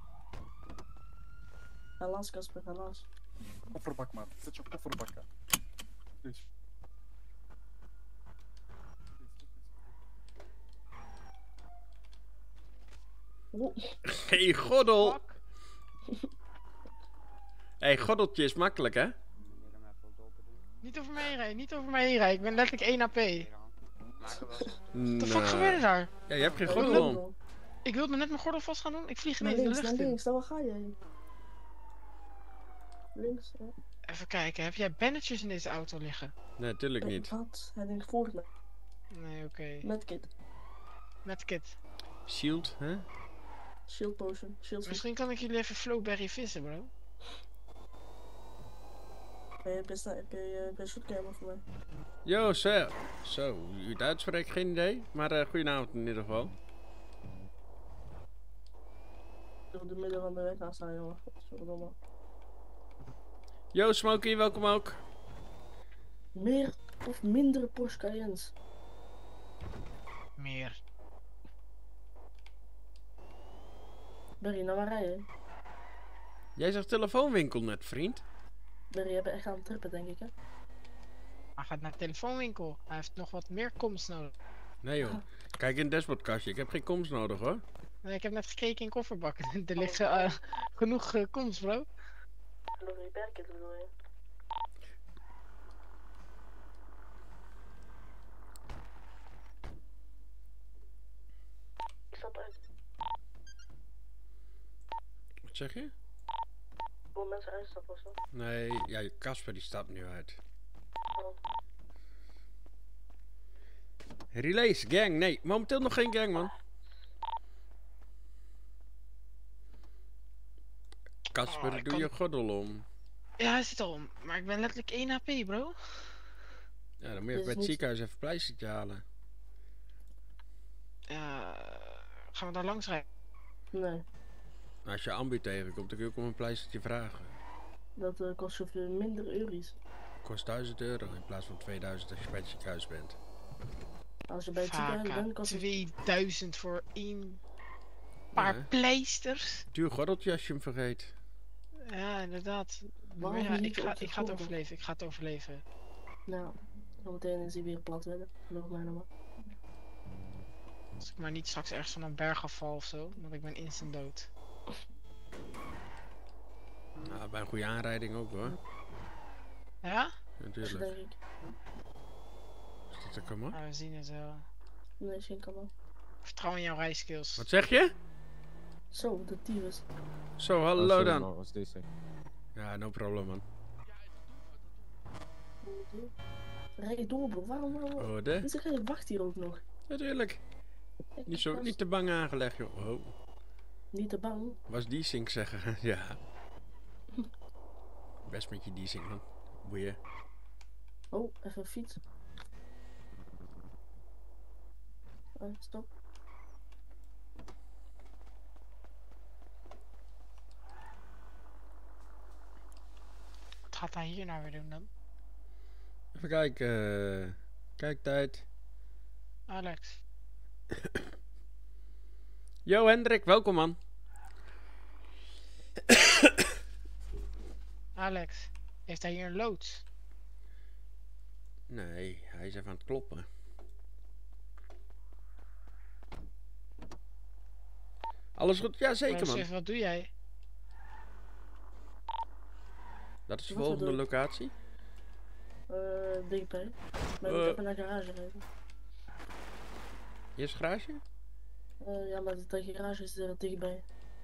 Helaas, Casper, helaas. Kofferbak, man. Zet je kofferbak aan. Dus. Oh, Hey, goddel. Hey, goddeltje is makkelijk, hè? Niet over mij heen rijden, niet over mij heen rijden. Ik ben letterlijk één A P. Wat de fuck Nou. gebeurde daar? Ja, je hebt geen oh, gordel om. oh. Ik wilde net mijn gordel vast gaan doen. Ik vlieg Naar ineens de links, naar lucht in. links, daar waar ga je? Links, hè? Even kijken, heb jij bandages in deze auto liggen? Nee, natuurlijk niet. Wat? Hij denkt voor me. Nee, oké. Met kit. Met kit. Shield, hè? Shield potion. Shield Misschien kan ik jullie even Flowberry vissen, bro. Ben je best heb je uh, shotcamera voor mij? Yo, zo. Zo, u het uitspreekt, geen idee. Maar uh, goedenavond in ieder geval. Door de midden van de weg gaan staan, jongen. Godverdomme. Yo, Smokey, welkom ook. Meer of minder Porsche Cayennes? Meer. Barry, nou waar rij je? Jij zegt telefoonwinkel net, vriend. Barry, je bent echt aan het trippen, denk ik, hè? Hij gaat naar de telefoonwinkel. Hij heeft nog wat meer komst nodig. Nee joh. Kijk in het dashboardkastje, ik heb geen komst nodig hoor. Nee, ik heb net gekeken in kofferbakken. Er ligt uh, genoeg uh, komst, bro. Nog een berkit bedoel je? Ik stap uit. Wat zeg je? Hoe mensen uitstappen of zo? Nee, ja, Casper die stapt nu uit. Oh. Relays, gang, nee, momenteel nog geen gang man. Casper, Oh, ik doe kan- je gordel om. Ja, hij zit al om. Maar ik ben letterlijk één H P, bro. Ja, dan moet je even Dit is bij het niet- ziekenhuis even een pleistertje halen. Ja, gaan we daar langs rijden? Nee, Nou, als je ambu tegenkomt, dan kun je ook om een pleistertje vragen. dat uh, kost zoveel minder euro's. Kost duizend euro in plaats van tweeduizend als je bij het ziekenhuis bent. Als je bij het ziekenhuis Vaka, bent, kost het... tweeduizend voor één paar Ja. pleisters. Duur gordeltje als je hem vergeet. Ja, inderdaad. Maar Waarom ja, niet ik ga, op de ik ga het grond? overleven, ik ga het overleven. Nou, zometeen is hij weer plat willen. Geloof mij nou maar. Als ik maar niet straks ergens van een berg afval of zo, want ik ben instant dood. Nou, bij een goede aanrijding ook hoor. Ja? Natuurlijk. Denk ik. Is dat ook maar? Nou, we zien het wel. Nee, geen kan wel. Vertrouw in jouw rijskills. Wat zeg je? Zo, de tyfus. Zo, Oh, hallo sorry, dan. man, wat is deze? Ja, no problem man. Rij door, bro. Waarom? waarom? Hoorde? Is er geen wacht hier ook nog? Natuurlijk. Niet, zo, niet te bang aangelegd joh. Oh. Niet te bang. Was die sync zeggen? Ja. Best met je die sync man. Boeien. Oh, even een fiets. Oh, stop. Het gaat gaat hij hier nou weer doen dan? Even kijken. Kijktijd. Alex. Yo Hendrik, welkom man. Alex, heeft hij hier een loods? Nee, hij is even aan het kloppen. Alles goed? Ja, zeker man. Even, wat doe jij? Dat is de Wat volgende doe ik? locatie. Eh, dichtbij. Maar ik Eh. moet even naar de garage rijden. Hier is garage? Eh, ja, maar de garage is er dichtbij.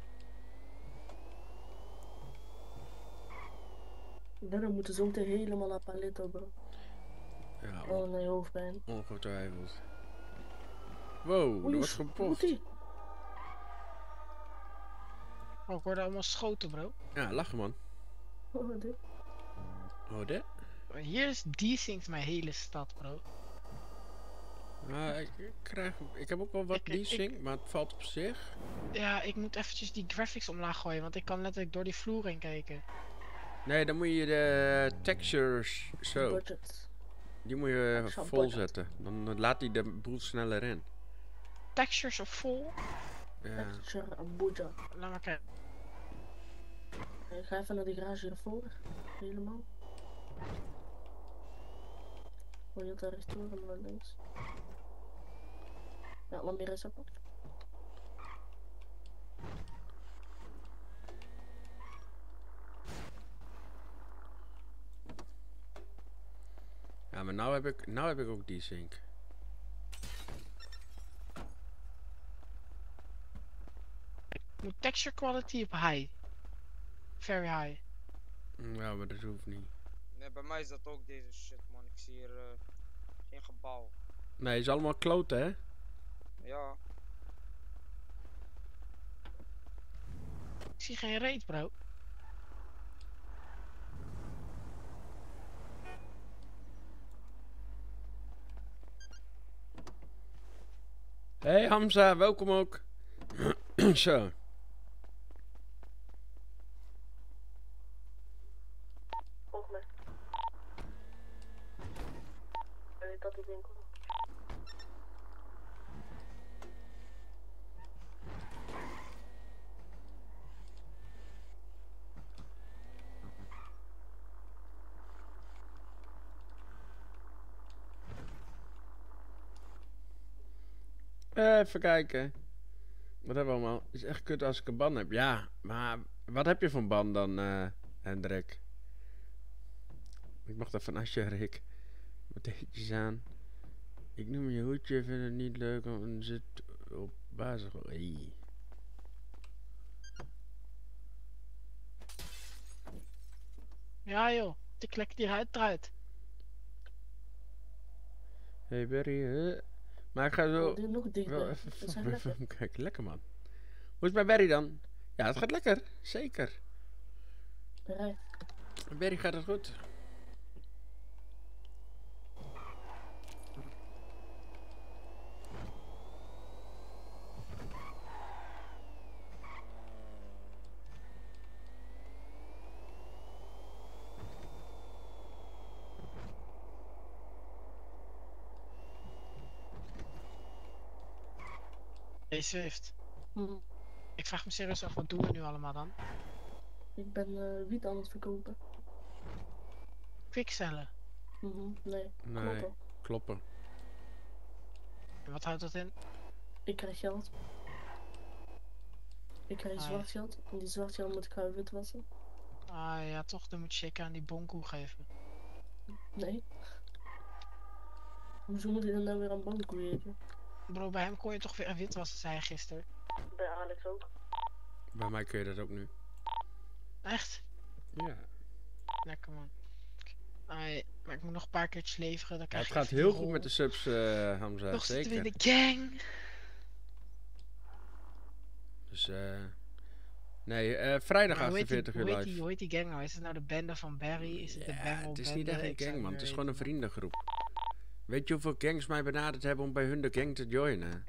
Dan moeten ze ook meteen helemaal naar Paleto, bro. Ja, Oh nee, hoofdpijn. ongetwijfeld. Wow, er Oei, wordt sch- gepoft. moet-ie. Oh, ik hoorde allemaal schoten, bro. Ja, lachen man. Oh, dit. Oh, dit? Hier is desynct mijn hele stad, bro. Nou, ik, ik krijg, ik heb ook wel wat Ik- ik- desync, maar het valt op zich. Ja, ik moet eventjes die graphics omlaag gooien, want ik kan letterlijk door die vloer heen kijken. Nee, dan moet je de textures zo. Budget. Die moet je Extra vol budget. zetten. Dan laat hij de boel sneller in. Textures of vol? Ja. Texture Abuja. Laat maar kijken. Ik ga even naar die garage hiervoor. Helemaal. Oh, je had daar rechtdoor, maar links. Ja, laat me eens op. Ja, maar nou heb ik, nou heb ik ook desync. Moet texture quality op high. Very high. Ja, maar dat hoeft niet. Nee, bij mij is dat ook deze shit, man. Ik zie hier eh, geen gebouw. Nee, het is allemaal kloten, hè? Ja. Ik zie geen reet, bro. Hey Hamza, welkom ook. Zo. Volg me. Weet dat die winkel? Even kijken. Wat hebben we allemaal? Het is echt kut als ik een ban heb. Ja, maar wat heb je voor ban dan, eh Hendrik? Ik mag dat van Asje, Rick. Wat deetjes aan. Ik noem je hoedje, vind het niet leuk, want zit op basis. Hey. Ja joh, tik lekker die huid eruit. Hey Barry, hè? Maar ik ga zo Oh, dit nog dichtbij. wel even, Dat zijn even, lekker. kijken. Lekker man. Hoe is het bij Barry dan? Ja, het gaat lekker. Zeker. Bereid. Barry gaat het goed. Hey Swift. Hm. Ik vraag me serieus af, wat doen we nu allemaal dan? Ik ben eh wiet aan het verkopen. Quickcellen. Mhm, nee, Nee, kloppen. kloppen. En wat houdt dat in? Ik krijg geld. Ik krijg Ah, ja. zwart geld. En die zwart geld moet ik gaan wit wassen. Ah ja, toch, dan moet je zeker aan die bonkoe geven. Nee. Hoezo moet ik dan nou weer aan bank geven? Bro, bij hem kon je toch weer een witwassen, zei hij gisteren. Bij Alex ook. Bij mij kun je dat ook nu. Echt? Ja. Lekker man. Ai, maar ik moet nog een paar keertjes leveren, dan Ja, krijg het je gaat even heel die goed rol. met de subs, eh Hamza. Nog zitten we in Zeker. de gang. Dus eh nee, eh vrijdag Maar hoe heet die- achtenveertig uur hoe heet die- live. Hoe heet die gang nou? Is het nou de bende van Barry? Is het de Ja, Bengel het is bende? niet echt een Ik zou gang, niet man. Het is meer gewoon een weten, vriendengroep. Weet je hoeveel gangs mij benaderd hebben om bij hun de gang te joinen?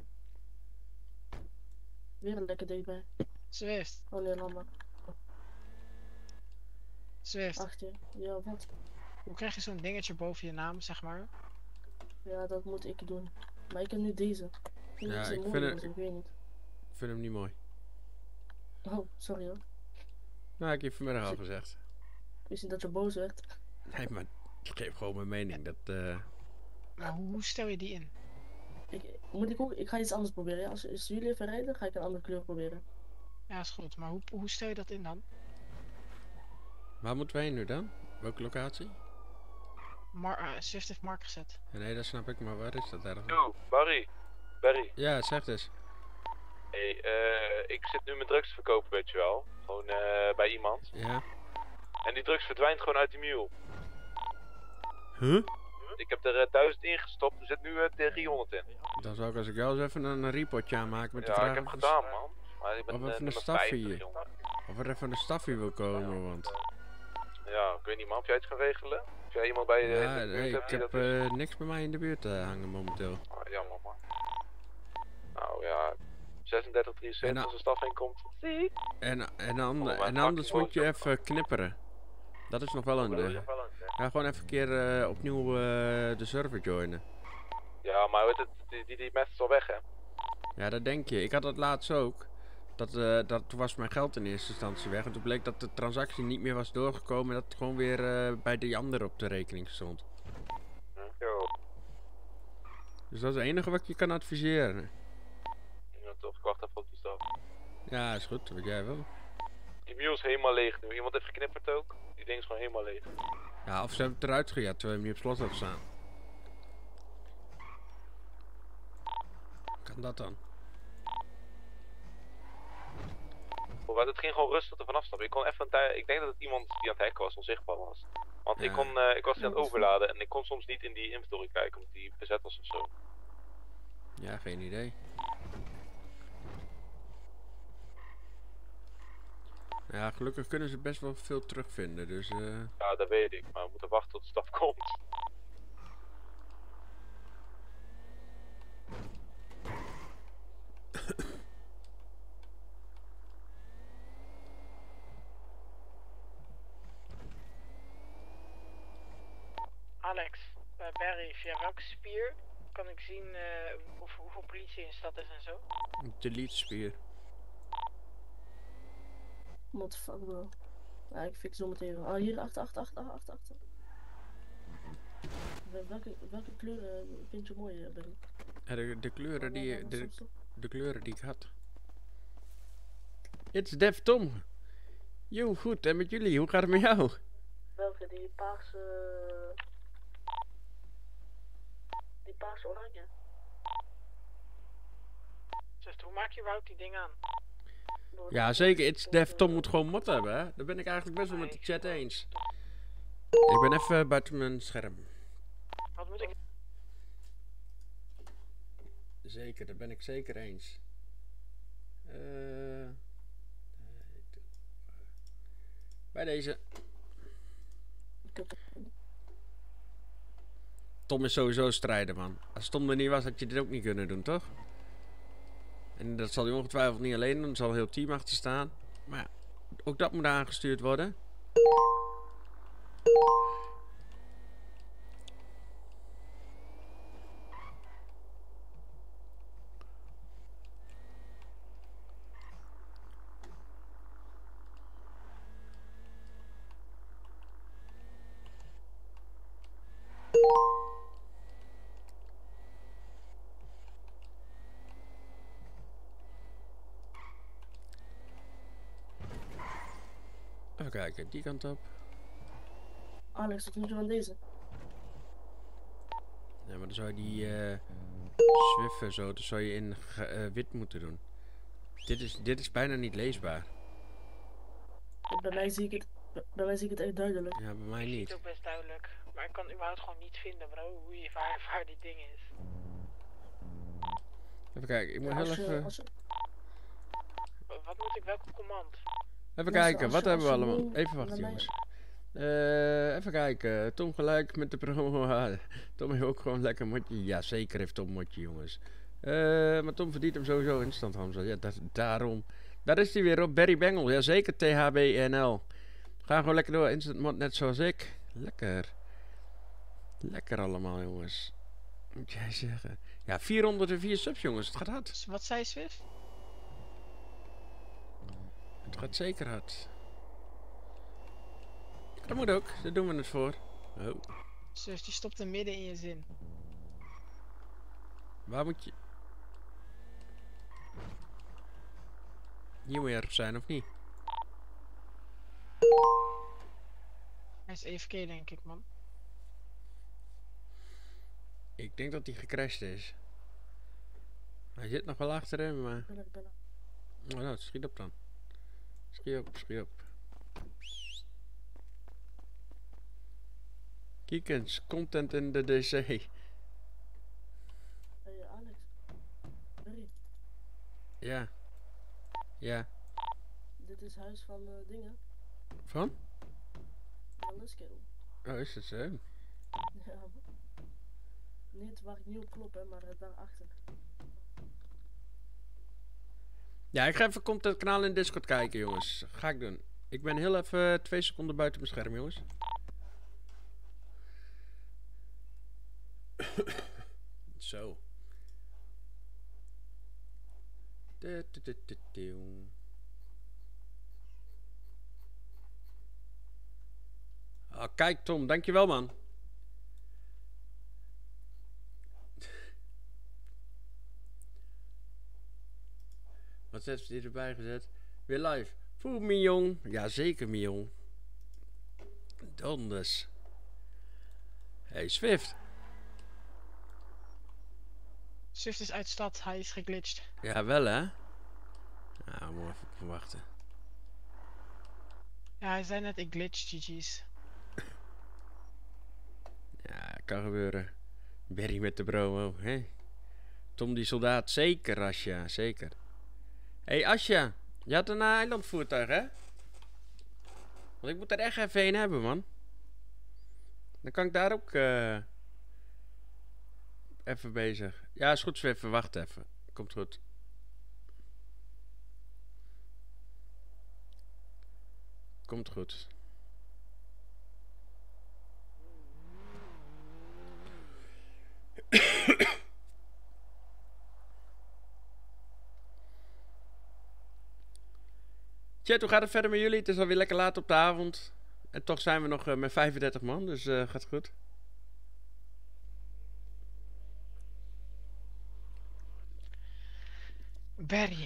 Weer een lekker date bij. Zwift. Oh nee, laat maar. Zwift, Achter. Ja, wat? hoe krijg je zo'n dingetje boven je naam, zeg maar? Ja, dat moet ik doen. Maar ik heb nu deze. Vind Ja, ik ze ik mooi, vind het- dus ik weet niet. Ik vind hem niet mooi. Oh, sorry hoor. Nou, ik heb je vanmiddag al gezegd. Ik wist niet dat je boos werd. Nee, maar ik geef gewoon mijn mening. Dat, eh, Maar hoe, hoe stel je die in? Ik, moet ik ook, ik ga iets anders proberen. Ja? Als, als jullie even rijden, ga ik een andere kleur proberen. Ja, is goed, maar hoe, hoe stel je dat in dan? Waar moeten we heen nu dan? Welke locatie? Mar eh, Zwift heeft Mark gezet. Ja, nee, dat snap ik, maar waar is dat ergens? Yo, Barry. Barry. Ja, zeg dus. Hey, eh, ik zit nu mijn drugs te verkopen, weet je wel. Gewoon eh, bij iemand. Ja. En die drugs verdwijnt gewoon uit die mule. Huh? Ik heb er eh, duizend in gestopt, er zit nu uh, driehonderd in. Dan zou ik als ik jou eens even een repotje aanmaken met de Ja, vraag ik heb of gedaan, man. Maar ik ben of eh, even een nummer staffie. vijftig, jongen. Of er even een staffie wil komen, want... Ja, ik weet niet, man. Of jij iets kan regelen? Of jij iemand bij je Ja, in de buurt nee, hebt ik die heb dat is? eh, niks bij mij in de buurt eh, hangen momenteel. Ah, jammer, man. Nou ja, zesendertig drieënzeventig als de staf heen komt. Zie. En, en, an- Oh, maar en pak anders die moet je even knipperen. Dat is nog wel een... bedoel eh, je? ja, gewoon even een keer eh, opnieuw eh, de server joinen. Ja, maar weet het, die, die, die mess is al weg, hè? Ja, dat denk je. Ik had dat laatst ook. Dat, eh, dat, toen was mijn geld in eerste instantie weg. En toen bleek dat de transactie niet meer was doorgekomen. En dat het gewoon weer eh, bij die andere op de rekening stond. Jo. Dus dat is het enige wat ik je kan adviseren. Ja, toch, ik wacht even op die staf. Ja, is goed. Wat jij wil. Die mule is helemaal leeg nu. Iemand heeft geknipperd ook. Die ding is gewoon helemaal leeg. Ja, of ze hebben het eruit gejat terwijl je hem niet op slot had staan. Kan dat dan? Of het ging gewoon rustig ervan afstappen. Ik kon even een tijd. Ik denk dat het iemand die aan het hacken was, onzichtbaar was. Want Ja. ik, kon, eh, ik was die aan het overladen en ik kon soms niet in die inventory kijken omdat die bezet was of zo. Ja, geen idee. Ja, gelukkig kunnen ze best wel veel terugvinden, dus eh... Ja, dat weet ik, maar we moeten wachten tot de staf komt. Alex, uh, Barry, via welke spier kan ik zien uh, hoe, hoeveel politie in de stad is en zo? delete spier. What the fuck, bro. Ja, ik fix zo meteen. Oh, hier, achter, achter, achter, achter, achter. Wel- Welke, welke kleuren vind je mooi, eh, Barry? Ja, de, de kleuren die de, de kleuren die ik had. It's Def Tom. Yo, goed. En met jullie, hoe gaat het met jou? Welke? Die paarse... Die paarse oranje. Dus hoe maak je überhaupt die ding aan? Ja, zeker. It's Def Tom moet gewoon mot hebben, hè? Daar ben ik eigenlijk best wel met de chat eens. Ik ben even buiten mijn scherm. Wat moet ik? Zeker, daar ben ik zeker eens. Eh, bij deze. Tom is sowieso strijder, man. Als Tom er niet was, had je dit ook niet kunnen doen, toch? En dat zal hij ongetwijfeld niet alleen doen. Er zal een heel team achter staan. Maar ja, ook dat moet aangestuurd worden. Even kijken, die kant op. Alex, wat vind je van deze? Ja, maar dan zou je die eh Zwiffen zo, dan zou je in ge- eh, wit moeten doen. Dit is, dit is bijna niet leesbaar. Bij mij zie ik het, bij mij zie ik het echt duidelijk. Ja, bij mij Ik zie niet. het ook best duidelijk. Maar ik kan überhaupt gewoon niet vinden, bro, hoe je, waar, waar dit ding is. Even kijken, ik moet Ja, heel als je- even... als je- Wat moet ik, welke command? Even Mensen, kijken, als wat je- hebben we als je allemaal? nu Even wachten, naar mij- jongens. Eh, even kijken, Tom gelijk met de promo. Ah, Tom heeft ook gewoon lekker motje. Ja, zeker heeft Tom motje, jongens. Eh, maar Tom verdient hem sowieso instant, Hamza. Ja, dat, daarom. Daar is hij weer op, Barry Bengel. Ja, zeker T H B N L. Ga gewoon lekker door. Instant mod net zoals ik. Lekker. Lekker allemaal, jongens. Moet jij zeggen. Ja, vierhonderdvier subs, jongens. Het gaat hard. Wat zei Swift? Het gaat zeker hard. Dat moet ook. Daar doen we het voor. Oh. Swift, die stopt er midden in je zin. Waar moet je... Hier moet je erop zijn, of niet? Hij is E F K, denk ik, man. Ik denk dat hij gecrashed is. Hij zit nog wel achterin, maar... Ben ik, ben ik. Oh, nou, schiet op dan. Schiet op, schiet op. Kijk eens, content in de D C. Hey, Alex. Barry. Ja. Ja. Dit is huis van uh, dingen. Van? Van Luske. Oh, is het zo? Ja. Niet waar ik niet op klop, hè, maar uh, daarachter. Ja, ik ga even content kanaal in Discord kijken, jongens. Ga ik doen. Ik ben heel even uh, twee seconden buiten mijn scherm, jongens. Zo. Oh, kijk Tom, dankjewel man. Wat heeft hij erbij gezet? Weer live. Voel Mion. Ja, zeker Mion. Donders. Hey Swift. Swift is uit stad, hij is geglitcht. Ja, wel hè? Nou, moet even verwachten. Ja, hij zei net ik glitch, G G's. Ja, kan gebeuren. Barry met de promo, hè? Tom die soldaat, zeker Asja, zeker. Hé hey, Asja, je had een uh, eilandvoertuig hè? Want ik moet er echt even een hebben man. Dan kan ik daar ook uh, even bezig. Ja, is goed Swift, wacht even. Komt goed. Komt goed. Chat, hoe gaat het verder met jullie? Het is alweer lekker laat op de avond. En toch zijn we nog uh, met vijfendertig man, dus uh, gaat goed. Barry.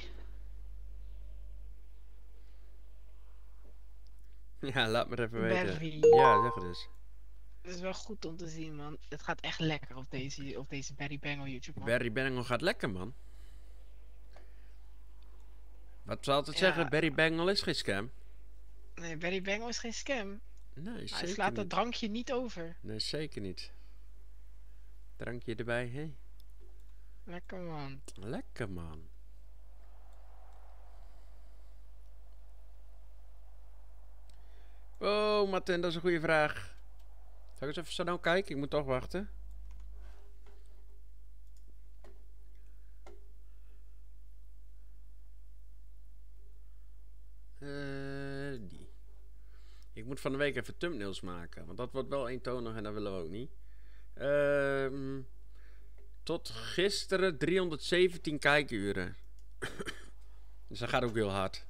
Ja, laat me even weten. Barry. Ja, zeg het eens. Het is wel goed om te zien, man. Het gaat echt lekker op deze, op deze Barry Bangle YouTube, man. Barry Bangle gaat lekker, man. Wat zou altijd Ja. zeggen? Barry Bangle is geen scam. Nee, Barry Bangle is geen scam. Nee, Hij zeker slaat niet. dat drankje niet over. Nee, zeker niet. Drankje erbij, hé. Lekker, man. Lekker, man. Oh, Martin, dat is een goede vraag. Zal ik eens even zo nou kijken? Ik moet toch wachten. Uh, die. Ik moet van de week even thumbnails maken. Want dat wordt wel eentonig en dat willen we ook niet. Uh, tot gisteren driehonderdzeventien kijkuren. Dus dat gaat ook heel hard.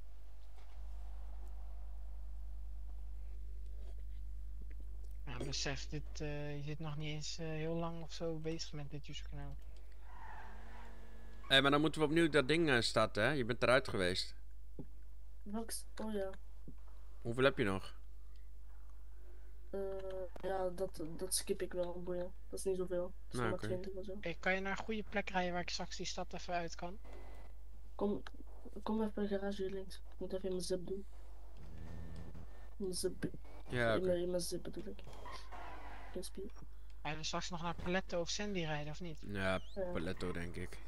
Ja, besef, dit, uh, je zit nog niet eens uh, heel lang of zo bezig met dit YouTube kanaal. Hé, hey, maar dan moeten we opnieuw dat ding uh, starten, hè? Je bent eruit geweest. Welk? Oh ja. Hoeveel heb je nog? Uh, ja, dat, dat skip ik wel, boeien. Dat is niet zoveel. Dat is Nou, maar oké. twintig of zo. Hey, kan je naar een goede plek rijden waar ik straks die stad even uit kan? Kom, kom even bij de garage hier links. Ik moet even in mijn zip doen. In mijn zip. Ja, in, oké. mijn, in mijn zip bedoel ik. Geen spier. Ga je dan straks nog naar Paletto of Sandy rijden of niet? Ja, Ja. Paletto denk ik.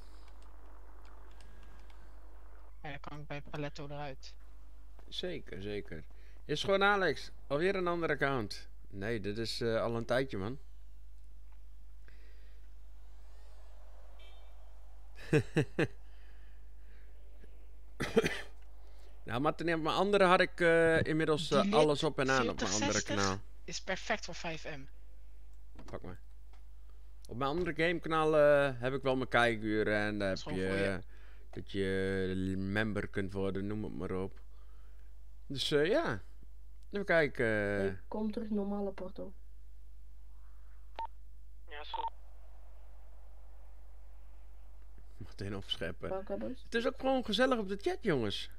Ja, dan kan ik bij Paletto eruit. Zeker, zeker. Is gewoon Alex. Alweer een andere account. Nee, dit is uh, al een tijdje, man. Nou, maar ten, op mijn andere had ik uh, inmiddels uh, Die alles op en aan op mijn veertig andere zestig kanaal. is perfect voor vijf M. Pak maar. Op mijn andere gamekanaal uh, heb ik wel mijn kijkuren en daar heb gewoon je, voor je. uh, dat je member kunt worden, noem het maar op. Dus uh, ja, even kijken. Uh... Hey, kom terug normale porto. Ja, is goed. Meteen opscheppen. Welke boys? Het is ook gewoon gezellig op de chat, jongens.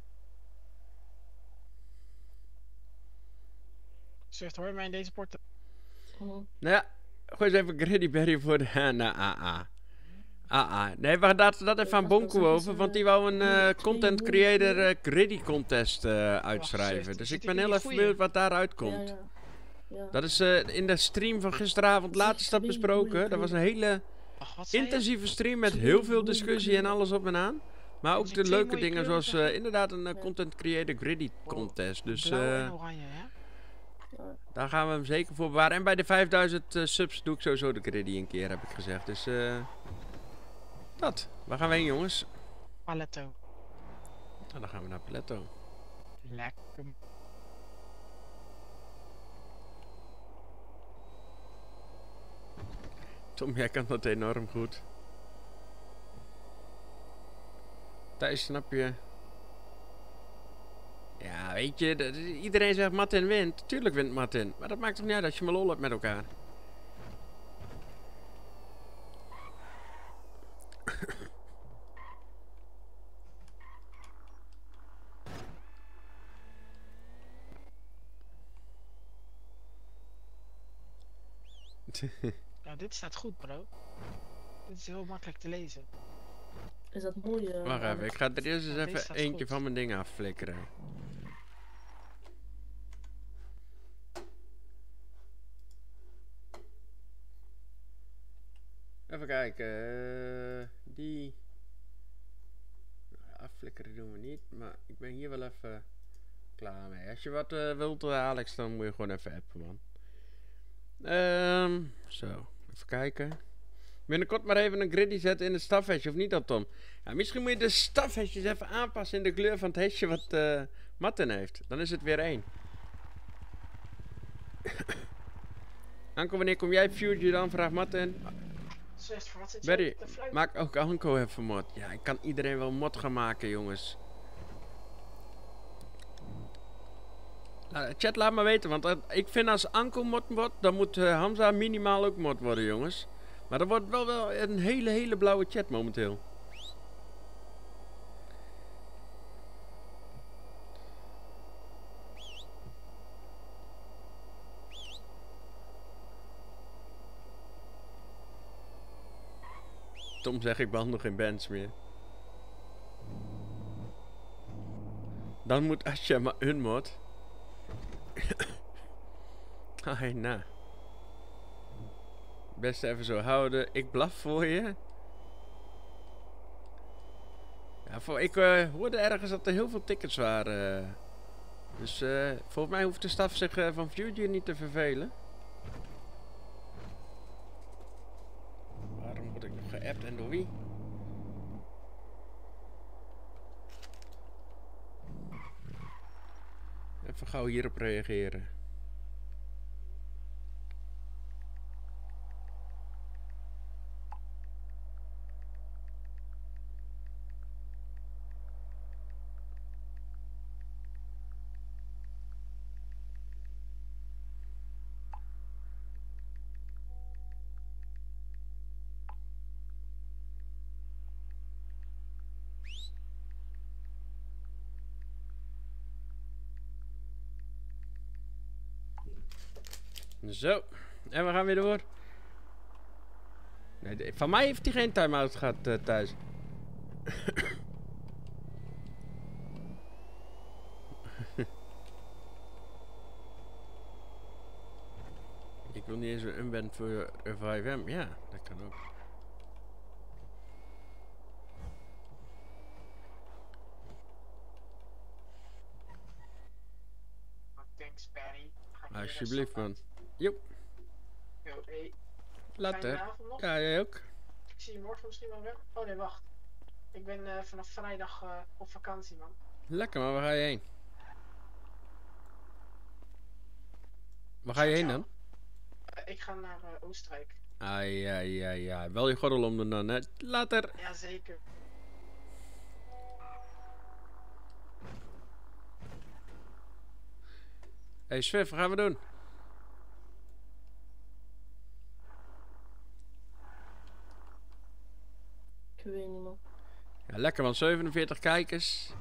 Zegt hoor mij in deze porto. Uh-huh. Nou ja, gooi eens even Griddy Berry voor de uh, naar A A. A A. Nee, we laten dat even aan Bonko over, want die wou een uh, content creator uh, Griddy contest uh, uitschrijven. Dus ik ben heel even benieuwd wat daaruit komt. Ja, ja. Ja. Dat is uh, in de stream van gisteravond laat is dat besproken. Dat was een hele Ach, intensieve stream met heel veel discussie en alles op en aan. Maar ook de leuke dingen zoals uh, inderdaad een uh, content creator Griddy contest. Dus uh, daar gaan we hem zeker voor bewaren. En bij de vijfduizend uh, subs doe ik sowieso de Griddy een keer, heb ik gezegd. Dus uh, dat. Waar gaan we heen, jongens? Paletto. Nou, dan gaan we naar Paletto. Lekker. Tom, jij kan dat enorm goed. Thijs, snap je? Ja, weet je, dat, iedereen zegt Martin wint. Tuurlijk wint Martin. Maar dat maakt toch niet uit als je maar lol hebt met elkaar. Nou, dit staat goed, bro. Dit is heel makkelijk te lezen. Is dat mooi? Uh, Wacht even, ik ga er eerst eens Ja, even deze staat eentje goed. van mijn dingen afflikkeren. Even kijken. Uh, die. Nou, afflikkeren doen we niet, maar ik ben hier wel even klaar mee. Als je wat uh, wilt, uh, Alex, dan moet je gewoon even appen, man. Um, zo, even kijken. Binnenkort maar even een griddy zetten in het stafhesje, of niet dat, Tom? Ja, misschien moet je de stafhesjes even aanpassen in de kleur van het hesje wat uh, Martin heeft. Dan is het weer één. Anko, wanneer kom jij Future dan? Vraagt Martin. Barry, maak ook Anko even mod. Ja, ik kan iedereen wel mod gaan maken, jongens. Nou, chat, laat maar weten, want uh, ik vind als Anko mod wordt, dan moet uh, Hamza minimaal ook mod worden, jongens. Maar dat wordt wel, wel een hele, hele blauwe chat momenteel. Tom zegt, ik behandel geen bands meer. Dan moet Asja maar unmod. Ai, nou. Best even zo houden. Ik blaf voor je. Ja, voor, ik uh, hoorde ergens dat er heel veel tickets waren. Dus uh, volgens mij hoeft de staf zich uh, van Future niet te vervelen. Waarom word ik nog geappt en door wie? Even gauw hierop reageren. Zo, en we gaan weer door. Nee, de, van mij heeft hij geen time-out gehad uh, thuis. Ik wil niet eens een unband voor vijf M. Ja, dat kan ook. Thanks, Barry. Alsjeblieft, man. Joep. Yo, hey. Later. Fijne avond nog. Ja, jij ook. Ik zie je morgen misschien wel weer. Oh nee, wacht. Ik ben uh, vanaf vrijdag uh, op vakantie, man. Lekker, maar waar ga je heen? Waar ga je heen dan? Uh, ik ga naar uh, Oostenrijk. Ai, ai, ai, ai. Wel je gordel om doen dan, hè? Later. Jazeker. Hey Swift, wat gaan we doen? Ik weet niet, man. Ja, lekker, want zevenenveertig kijkers.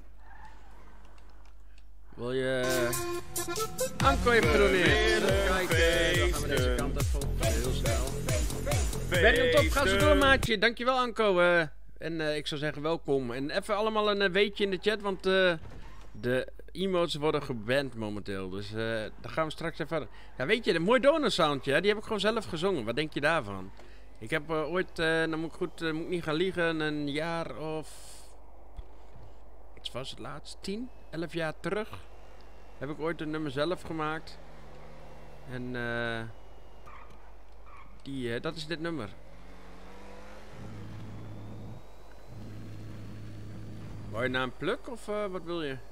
Wil je... Anko heeft gedoneerd. Kijken, dan gaan we deze kant even op. Heel snel. Berry op top, ga zo door, maatje. Dankjewel, Anko. Uh, en uh, ik zou zeggen, welkom. En even allemaal een uh, weetje in de chat, want uh, de emotes worden geband momenteel. Dus uh, daar gaan we straks even verder. Ja, weet je, een mooi donut soundje, hè? Die heb ik gewoon zelf gezongen. Wat denk je daarvan? Ik heb uh, ooit, uh, dan moet ik goed, uh, moet ik niet gaan liegen, een jaar of... Wat was het laatst? tien, elf jaar terug. Heb ik ooit een nummer zelf gemaakt. En uh, die, uh, dat is dit nummer. Wou je naar een pluk of uh, wat wil je?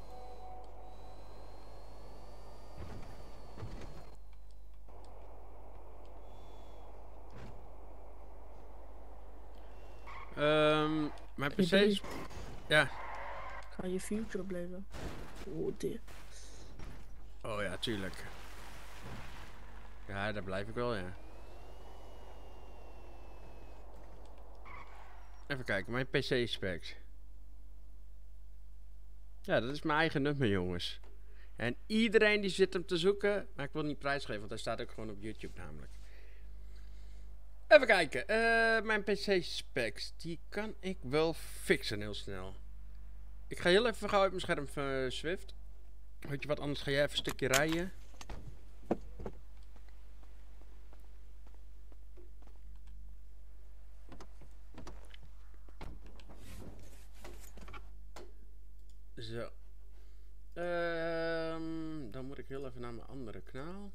Um, mijn P C's. Ja. Ga je future blijven? Oh dear. Oh ja, tuurlijk. Ja, daar blijf ik wel, ja. Even kijken, mijn P C specs. Ja, dat is mijn eigen nummer, jongens. En iedereen die zit hem te zoeken, maar ik wil niet prijsgeven, want hij staat ook gewoon op YouTube namelijk. Even kijken, uh, mijn P C specs, die kan ik wel fixen heel snel. Ik ga heel even gauw uit mijn scherm uh, Swift. Weet je wat, anders ga jij even een stukje rijden. Zo. Um, dan moet ik heel even naar mijn andere kanaal.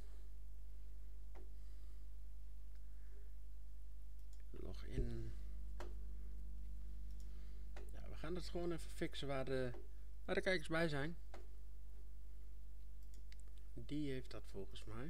Login. Ja, we gaan het gewoon even fixen waar de, waar de kijkers bij zijn. Die heeft dat volgens mij.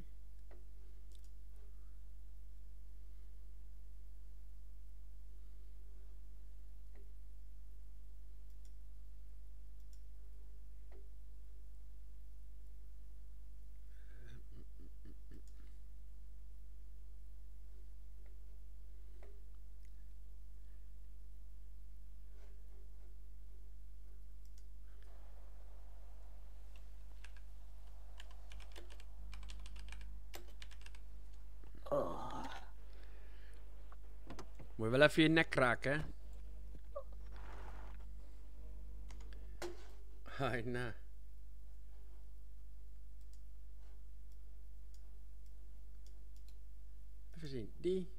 Moet je wel even je nek kraken, hè? Hai, nou. Even zien, die.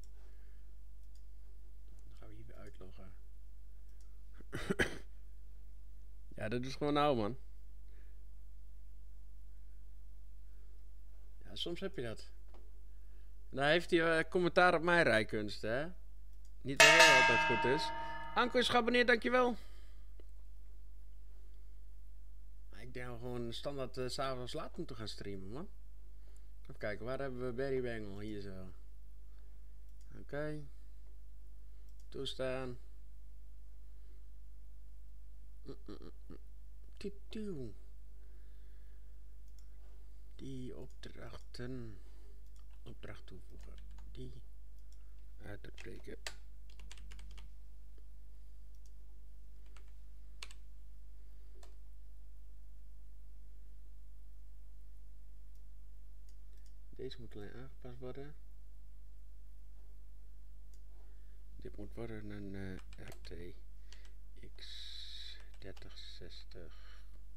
Dan gaan we hier weer uitloggen. Ja, dat is gewoon nou, man. Ja, soms heb je dat. Dan heeft hij uh, commentaar op mijn rijkunst, hè? Niet dat het altijd goed is. Anko is geabonneerd, dankjewel. Ik denk gewoon standaard uh, s'avonds laat moeten gaan streamen, man. Even kijken, waar hebben we Berry Bengel? Hier zo. Oké. Okay. Toestaan. Mm -mm -mm. Die opdrachten. Opdracht toevoegen. Die uitroepteken. Deze moet alleen aangepast worden. Dit moet worden een uh, R T X dertig zestig.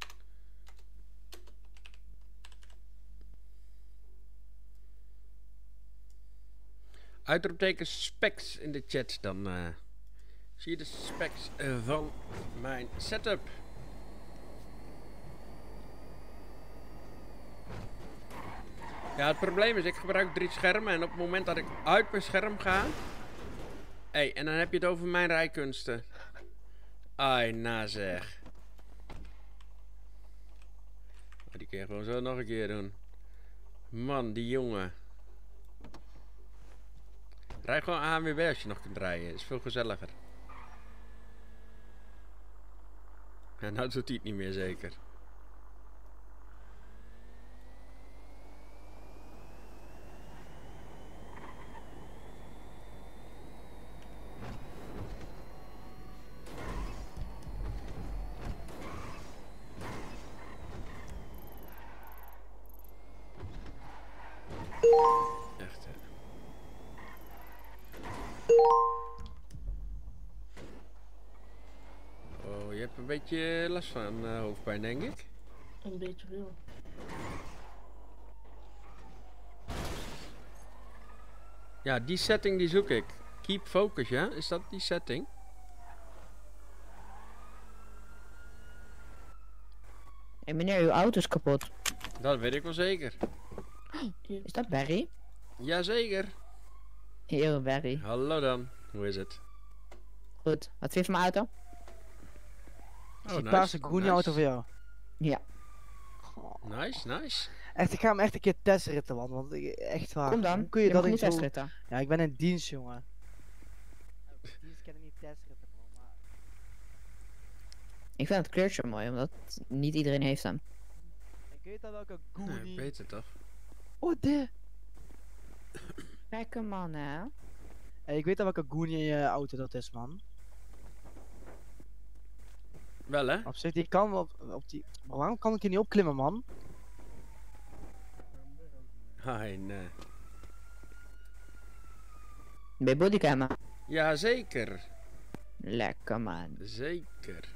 Uitroepteken specs in de chat, dan uh, zie je de specs uh, van mijn setup. Ja, het probleem is, ik gebruik drie schermen en op het moment dat ik uit mijn scherm ga... Hé, hey, en dan heb je het over mijn rijkunsten. Ai, na zeg. Die kun je gewoon zo nog een keer doen. Man, die jongen. Rij gewoon A M W B als je nog kunt rijden. Is veel gezelliger. Ja, nou doet hij het niet meer zeker. Echt, hè. Oh, je hebt een beetje last van uh, hoofdpijn, denk ik. Een beetje veel. Ja, die setting die zoek ik. Keep focus, ja? Is dat die setting? Hey, meneer, uw auto is kapot. Dat weet ik wel zeker. Is dat Barry? Jazeker. Heel Barry. Hallo dan. Hoe is het? Goed. Wat vind je van mijn auto? Is die paarse groene auto voor jou? Ja. Nice, nice. Echt, ik ga hem echt een keer testritten, man. Want ik- echt waar. Kom dan. Hoe kun je, Je dat mag niet niet zo... testritten. Ja, ik ben in dienst, jongen. Dienst kan ik niet testritten, man. Maar... Ik vind het kleurtje mooi, omdat niet iedereen heeft hem. Ik weet al welke Nee, Goonie... ik weet het toch? Oh, dit. Lekker man, hè? Hey, ik weet al welke Goonie uh, auto dat is, man. Wel, hè? Op zich, die kan wel op, op die... Maar waarom kan ik hier niet opklimmen, man? Hi, nee. Ben je bodycammen? Jazeker. Lekker man. Zeker.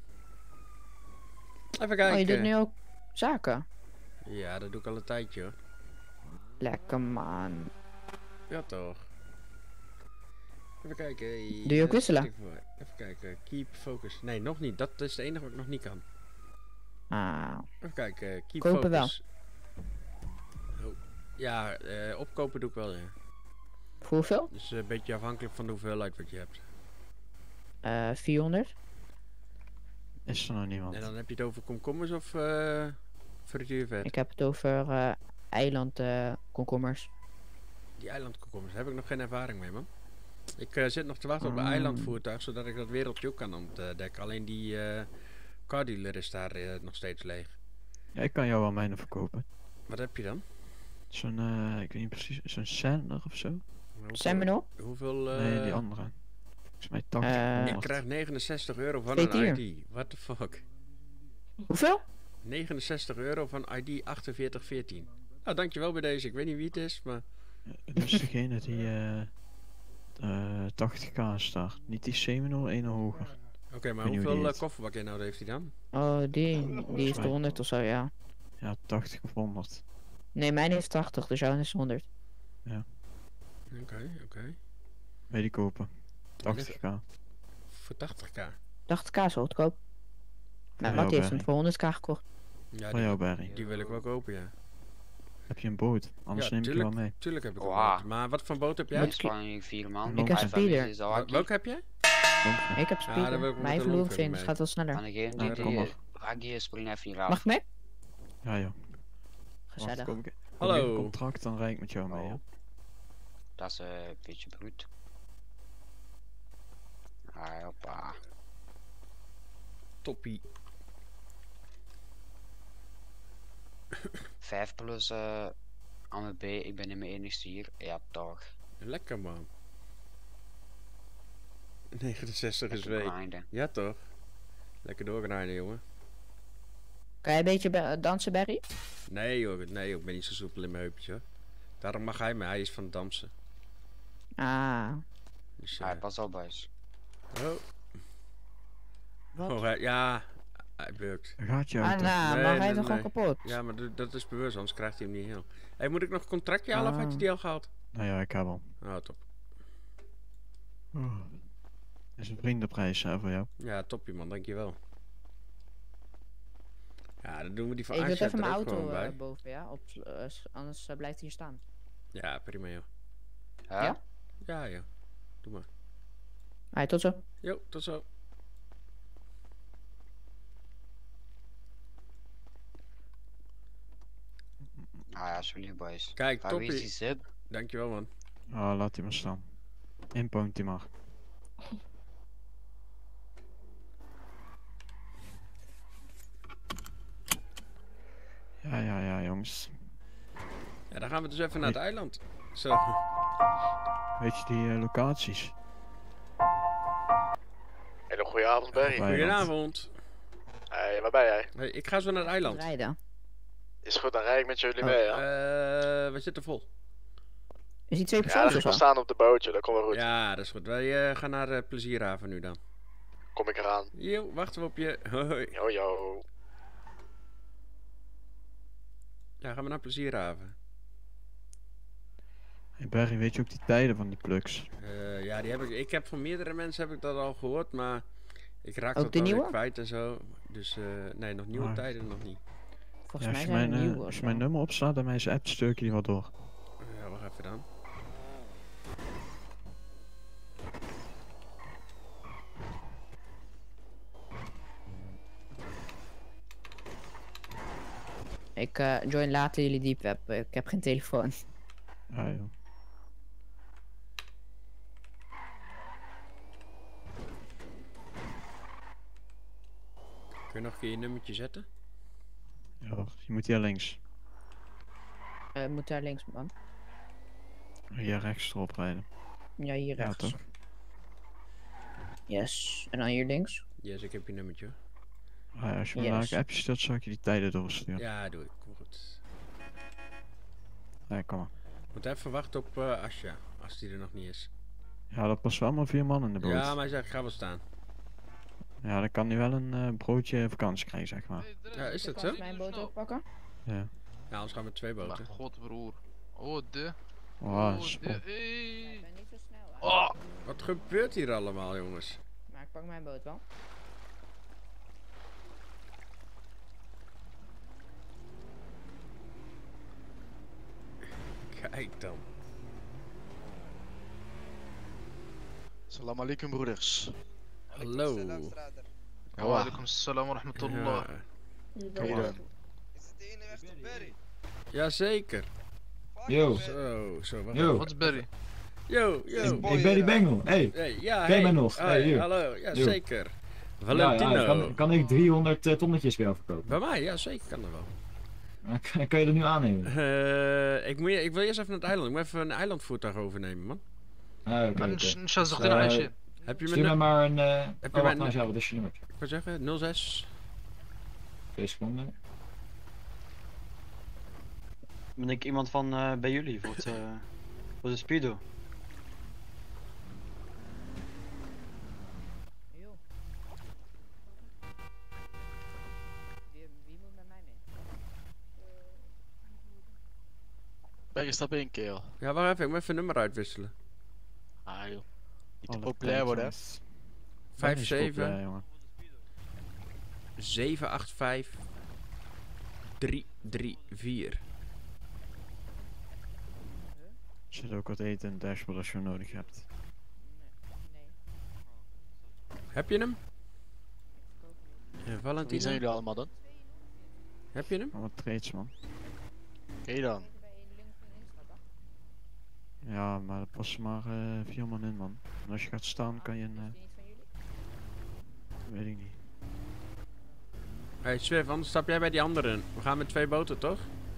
Even kijken. Oh, je doet nu ook zaken? Ja, dat doe ik al een tijdje hoor. Lekker man. Ja toch. Even kijken. Doe je ook wisselen? Even kijken. Keep focus. Nee, nog niet. Dat is het enige wat ik nog niet kan. Ah. Even kijken. Keep Kopen focus. Oh. Ja, eh, opkopen doe ik wel, ja. Voor hoeveel? Dus een beetje afhankelijk van de hoeveelheid wat je hebt. Eh, vierhonderd. Is er nog niemand? En dan heb je het over komkommers of uh, frituurvet? Ik heb het over uh, eiland uh, komkommers. Die eilandkomkommers, daar heb ik nog geen ervaring mee, man. Ik uh, zit nog te wachten op een Mm. eilandvoertuig, zodat ik dat wereldje ook kan ontdekken. Alleen die uh, car dealer is daar uh, nog steeds leeg. Ja, ik kan jou wel mijne verkopen. Wat heb je dan? Zo'n, uh, ik weet niet precies, zo'n Sander of zo? Seminole? Hoeveel? Uh, Nee, die andere. Volgens mij tachtig. Eh, Ik krijg negenenzestig euro van Weet een hier. I D. What the fuck? Hoeveel? negenenzestig euro van I D achtenveertig veertien. Nou, dankjewel bij deze. Ik weet niet wie het is, maar... Dus degene die uh, uh, tachtig k staat. Niet die Seminole, één hoger. Oké, okay, maar Ik weet niet hoe hoeveel die uh, heet. kofferbakinhoud heeft hij dan? Oh, die, die heeft de honderd of zo, ja. Ja, tachtig of honderd. Nee, mijn heeft tachtig, dus jouw is honderd. Ja. Oké, okay, oké. Okay. Wil je die kopen? tachtig k. Voor tachtig k? tachtig k is wel goedkoop. Nou, jou, Mattie heeft Barry. hem voor honderd k gekocht. Ja, Voor jou, Barry. Die wil ik wel kopen, ja. Heb je een boot? Anders ja, neem tuurlijk, ik je wel mee. Tuurlijk heb ik een Wow. boot. Maar wat voor boot heb jij? Uitspanning vier man. Ik heb Vijf speeder. families, dat Wel- hakkie. Welke heb jij? Ik heb Ja, daar wil ik speeder. met Mijn de verloren looping vriend, mee. het gaat wel sneller. Van degene Nou, die kom die maar. hakkie spring even hier af. Mag ik mee? Ja joh. Gezellig. Wacht, kom ik- kom Hallo. ik een contract, dan rijd ik met jou mee. hè? Dat is eh, een beetje bruut. Ah, hoppa. Toppie. Vijf plus eh aan mijn B, ik ben in mijn enigste hier. Ja, toch. Lekker man. negenenzestig is Lekker week. grinden. Ja toch? Lekker doorgrijden jongen. Kan jij een beetje ba- dansen, Barry? Nee joh, nee joh, ik ben niet zo soepel in mijn heupje hoor. Daarom mag hij me, hij is van het dansen. Ah. Dus, uh, Ah, pas op, boys. oh. Wat? Oh, hij- ja, hij bukt. Gaat je Ah, auto? nou, Nee, maar hij nee, is toch gewoon nee. kapot? Ja, maar d- dat is bewust, anders krijgt hij hem niet heel. Hey, moet ik nog een contractje halen of had je Ah. die al gehad? Nou ja, ik heb al. Oh, top. Oh. Is een vriendenprijs hè, voor jou. Ja, topje man, dankjewel. Ja, dan doen we die van Ik wil Aisha even er mijn ook gewoon auto bij. uh, boven, ja? Op, uh, anders uh, blijft hij hier staan. Ja, prima joh. Ja? Ja? Ja joh, doe maar. Alright, tot zo. Jo, tot zo. Ah ja, alsjeblieft boys. Kijk, Waar wie is toppie. die zip? Dankjewel, man. Oh, laat die maar staan. Inpoint die maar. Ja, ja, ja, jongens. Ja, dan gaan we dus even naar het eiland. Zo. Weet je die eh, locaties? Hele goede avond, Barry. Goedenavond. Hey, waar ben jij? Hey, ik ga zo naar het eiland. Rijden. Is goed, dan rijd ik met jullie Oh, mee, ja? eh, we zitten vol. Is die twee Ja, personen dat of is wel zo? staan op de bootje, dat komt wel goed. Ja, dat is goed. Wij eh, gaan naar uh, Plezierhaven nu dan. Kom ik eraan. Jo, wachten we op je. Hoi. Yo, yo. Ja, gaan we naar Plezierhaven. Hey Barry, weet je ook die tijden van die plugs? Uh, ja, die heb ik. Ik heb van meerdere mensen heb ik dat al gehoord, maar ik raak Ook dat de dan weer nieuwe? kwijt en zo. Dus uh, nee, nog nieuwe Ah. tijden nog niet. Volgens Ja, mij als je zijn er mijn, eh, nieuwe. als je mijn nummer opstaat en mij zijn app, stuur ik je die wat door. Ja, wacht even dan. Ik uh, join later jullie deep web. Ik heb geen telefoon. Ja, joh. Kun je nog een keer je nummertje zetten? Ja, hoor, je moet hier links. Uh, moet daar links, man. Hier rechts erop rijden. Ja, hier Ja, rechts. toch? Yes. En dan hier links. Yes, ik heb je nummertje. Ah, ja, als je me Yes. daar een appje stuurt, zal ik je die tijden doorsturen. Ja, doe ik. Kom goed. Ja, kom maar. Moet even wachten op uh, Asja, als die er nog niet is. Ja, dat past wel maar vier man in de boot. Ja, maar hij zegt, ik ga wel staan. Ja, dan kan hij wel een uh, broodje vakantie krijgen, zeg maar. Ja, is dat Kan zo? ik mijn boot ook pakken? Ja. Ja, anders gaan we twee boten. God, broer. Oh, de. Oh, de. spot. Hey. Ik ben niet zo snel. hè. Oh. Wat gebeurt hier allemaal, jongens? Maar ik pak mijn boot wel. Kijk dan. Salam alaikum, broeders. Hallo. Wa alaikum salam wa rahmatullah. Ja. dan? Jazeker. Yo. Zo, zo. Wat, Yo. Wat is Barry? Yo, yo. Ik, ik ben die Bengel. Hey. Hey, ja, Ken je hey. mij nog? Hoi, Hey, hier. hallo. Ja, Yo. zeker. Ja, Valentino. ja, kan, kan ik driehonderd uh, tonnetjes bij jou verkopen? Bij mij? Ja, zeker kan dat wel. Kan, kan je dat nu aannemen? Uh, ik, moet, ik wil eerst even naar het eiland. Ik moet even een eilandvoertuig overnemen, man. Ah, oké. En oké. Shaz zegt Uh, een ijsje. Heb je Stuur mij mijn... maar een... Uh, Heb oh, je wacht mijn... nou, ja, wat is je nummer? Ik wil zeggen, nul zes. Twee seconden. Ben ik iemand van uh, bij jullie voor, het, uh, voor de Speedo? Yo. Wie, wie moet met mij mee? Barry, stap één keer. Joh. Ja, wacht even. Ik moet even een nummer uitwisselen. Ah, joh. Niet Oh, te dat populair klinkt worden, hè? wel. vijf Dat is populair, zeven jongen. zeven acht vijf drie drie vier. Er zit ook wat eten in het dashboard als je hem nodig hebt. Heb je hem? Ja, Wie Valentino. zijn jullie allemaal dan? Heb je hem? Oh, wat trades, man. Oké dan. Ja, maar er passen maar uh, vier man in, man. En als je gaat staan, kan je een... Uh... Weet ik niet. Hey Swift, anders stap jij bij die anderen. We gaan met twee boten, toch?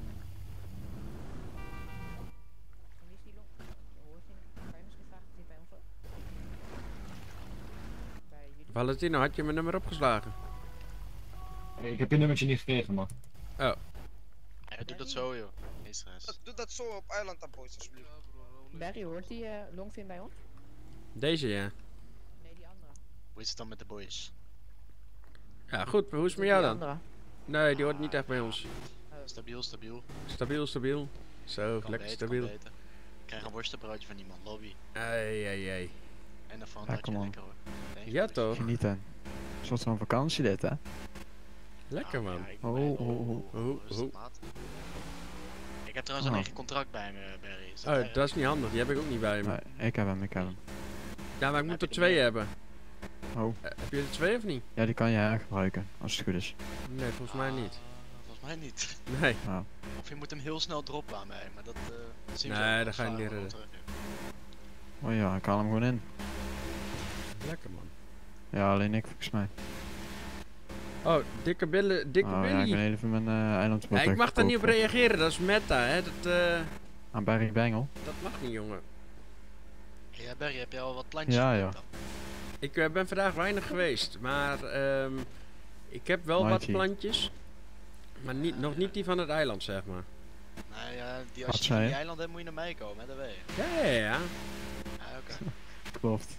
Valentino, had je mijn nummer opgeslagen? Ik heb je nummertje niet gekregen, man. Oh. Ja, doe dat zo, joh. Geen stress. Doe dat zo op eiland dan, boys, alsjeblieft. Barry, hoort die uh, Longfin bij ons? Deze, ja. Nee, die andere. Hoe is het dan met de boys? Ja, goed. Hoe is het met jou Die dan? andere. Nee, die hoort niet echt bij ons. Stabiel, stabiel. Stabiel, stabiel. Zo, Kan lekker beter, stabiel. kan beter. Ik krijg een worstenbroodje van iemand, lobby. Ei, ei, ei. En een van Ja, dat kom je on. lekker hoor. Nee, Ja, toch? Genieten. Een soort van vakantie dit, hè? Lekker, man. ja, ik Oh, ben- oh, oh. Oh, rustig, oh. maat. Ik heb trouwens een Ah. eigen contract bij me, Barry. Is Oh, erg? dat is niet handig. Die heb ik ook niet bij me. Nee, ik heb hem, ik heb hem. Ja, maar ik moet Heb er je twee die? hebben. Oh, Eh, heb je er twee of niet? ja, die kan je hergebruiken, als het goed is. Nee, volgens mij niet. Volgens mij niet. Nee. Nou, Of je moet hem heel snel droppen aan mij, maar dat uh, zien we Nee, zo dat ga je als niet we redden. terug hebben. oh ja, ik haal hem gewoon in. Lekker man. Ja, alleen ik volgens mij. Oh, dikke billen, dikke Oh ja, ik Billy. ben even mijn uh, eiland Ja, ik mag daar niet op reageren, dat is meta, hè. Dat, eh, Aan Barry Bengel. dat mag niet, jongen. Ja, Barry, heb jij al wat plantjes Ja, gekoopt ja. dan? Ik eh, ben vandaag weinig geweest, maar ehm, ik heb wel wat Mighty. plantjes. Maar niet, nog niet die van het eiland, zeg maar. Nou ja, die, Wat als je zei die je? eiland hebt, moet je naar mij komen, hè, dat weet je. Ja, ja, ja. Ja, oké. Klopt.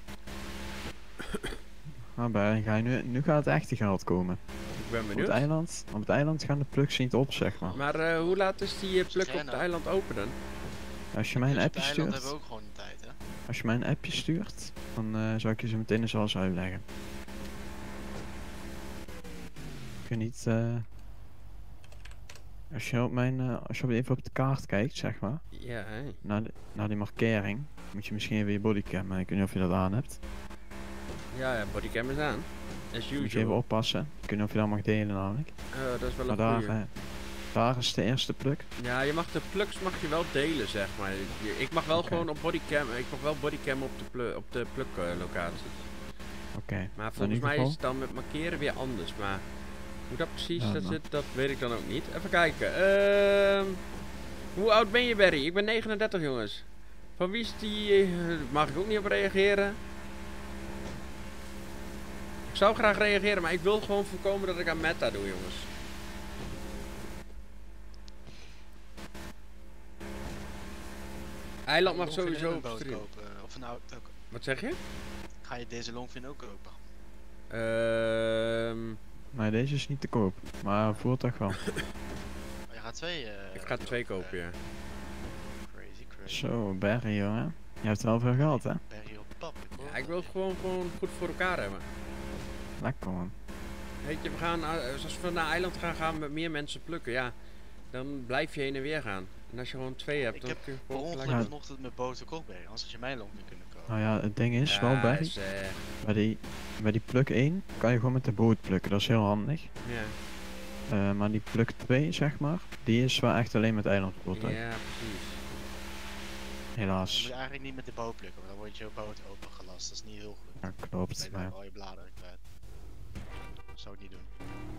Maar Barry, ga je nu, nu gaat het echte geld komen. Ik ben Op het benieuwd. eiland, op het eiland gaan de plugs niet op, zeg maar. Maar eh, hoe laat is die eh, pluk op het nou? eiland open dan? Als je mij een Dus op de appje eiland stuurt, hebben we ook gewoon een tijd, hè. als je mij een appje stuurt, dan uh, zou ik je ze meteen eens alles uitleggen. Ik weet niet, uh, als je op mijn, uh, als je even op de kaart kijkt, zeg maar, Ja, hè. naar, de, naar die markering, moet je misschien even je bodycam, maar ik weet niet of je dat aan hebt. Ja, ja, bodycam is aan. As Moet je even usual. oppassen, ik weet niet of je dat mag delen namelijk. Oh, dat is wel Maar een daar, goeie. uh, daar is de eerste pluk. Ja, je mag de plugs mag je wel delen, zeg maar. Je- Ik mag wel Oké. gewoon op bodycam, ik mag wel bodycam op de, plu op de pluk eh, locatie. Oké, Maar nou, in volgens ieder mij geval- is het dan met markeren weer anders. Maar hoe dat precies Ja, dat nou. zit, dat weet ik dan ook niet. Even kijken. Ehm hoe oud ben je, Barry? Ik ben negenendertig, jongens. Van wie is die? eh, mag ik ook niet op reageren? Ik zou graag reageren, maar ik wil gewoon voorkomen dat ik aan meta doe, jongens. Eiland mag Longfin en sowieso een op boot stream. kopen, eh, Of een auto. Wat zeg je? Ga je deze Longfin ook kopen? Ehm Nee, deze is niet te koop, maar voertuig wel. Oh, je gaat twee. eh ik ga er twee kopen, ja. Crazy, crazy. Zo, Barry jongen. Je hebt wel veel geld hè? Barry op pap, ik hoor Ja, ik wil het gewoon, gewoon goed voor elkaar hebben. Lekker man. Weet je, we gaan, eh, als we naar eiland gaan, gaan we met meer mensen plukken, ja. Dan blijf je heen en weer gaan. En als je gewoon twee hebt, Ik dan heb kun je per gewoon ongeluk gelijk... Ja. vanochtend met boten kocht Barry, anders had je mijn Longfin kunnen kopen. Nou ja, het ding is Ja, wel Barry. is, eh, Bij die, bij die pluk één kan je gewoon met de boot plukken, dat is heel handig. Ja, Eh, maar die pluk twee zeg maar, die is wel echt alleen met eilandvoertuig. ja, precies. Je Helaas. moet eigenlijk niet met de boot plukken, want dan wordt je boot opengelast. Dat is niet heel goed. Ja, Dan klopt. ben je Maar dan al je bladeren kwijt. Dat zou ik niet doen.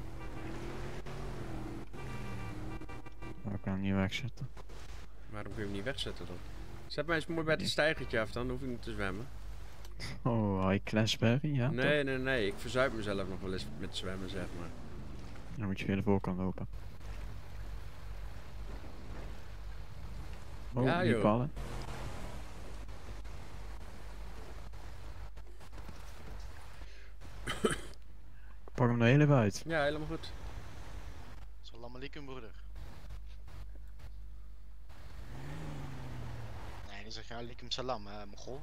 ja, ik kan hem niet wegzetten. Waarom kun je hem niet wegzetten dan? Zet mij eens mooi bij het stijgertje af, dan hoef ik niet te zwemmen. Oh, high class Barry, ja? Nee, toch? nee, nee, ik verzuip mezelf nog wel eens met zwemmen, zeg maar. Dan moet je weer de voorkant lopen. Oh, Ja, die joh. ballen. Pak hem er heel even uit. Ja, helemaal goed. Salam alaikum, broeder. Nee, dan zeg je alaikum salam, hè, mogol.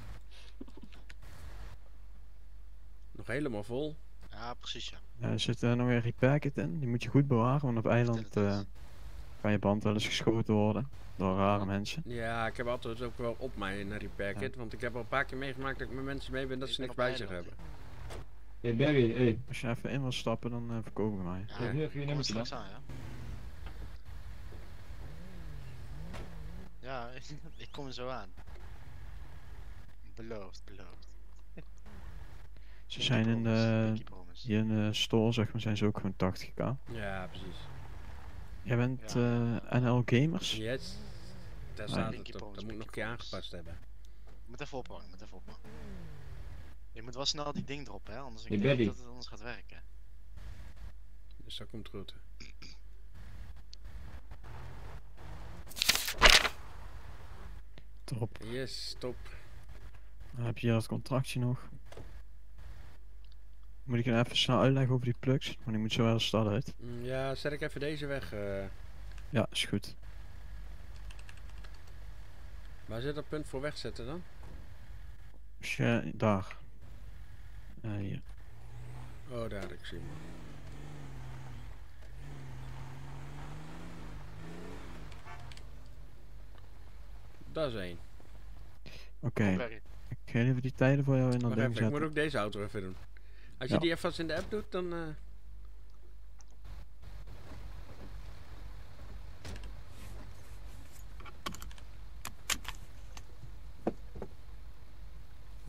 Nog helemaal vol. Ja, precies, ja. Ja, er zit eh, nog een repair kit in, die moet je goed bewaren, want op eiland eh, kan je band wel eens geschoten worden door rare mensen. Ja, ik heb altijd ook wel op mij een repair kit, want ik heb al een paar keer meegemaakt dat ik met mensen mee ben dat ze niks bij zich hebben. Hey Barry, hey. Als je even in wil stappen, dan uh, verkopen we mij. Ja, ja. Kom er straks aan, ja. Ja, ik kom er zo aan. Beloofd, beloofd. Ze zijn in de, hier in de store, zeg maar, zijn ze ook gewoon tachtig k. Ja, precies. Jij bent eh N L Gamers? Yes. Daar Ah, staat Pinky het op. Promise, Dat moet ik nog een keer aangepast hebben. Je moet even ophangen, je moet even ophangen. Je moet wel snel die ding droppen, hè, anders ik Hey, denk Barry. dat het anders gaat werken. Dus dat komt goed. Top. Yes, top. Dan heb je hier het contractje nog. Moet ik je even snel uitleggen over die plugs? Want die moet zo wel de stad uit. Mm, Ja, zet ik even deze weg. eh. Ja, is goed. Waar zit dat punt voor wegzetten dan? Als je daar. Eh, hier. Oh, daar, ik zie hem. Dat is één. Oké. Kom, Barry. Ik ga even die tijden voor jou in dat Wacht ding even, ik moet zetten. ook deze auto even doen. Als je Ja. die even vast in de app doet, dan... eh,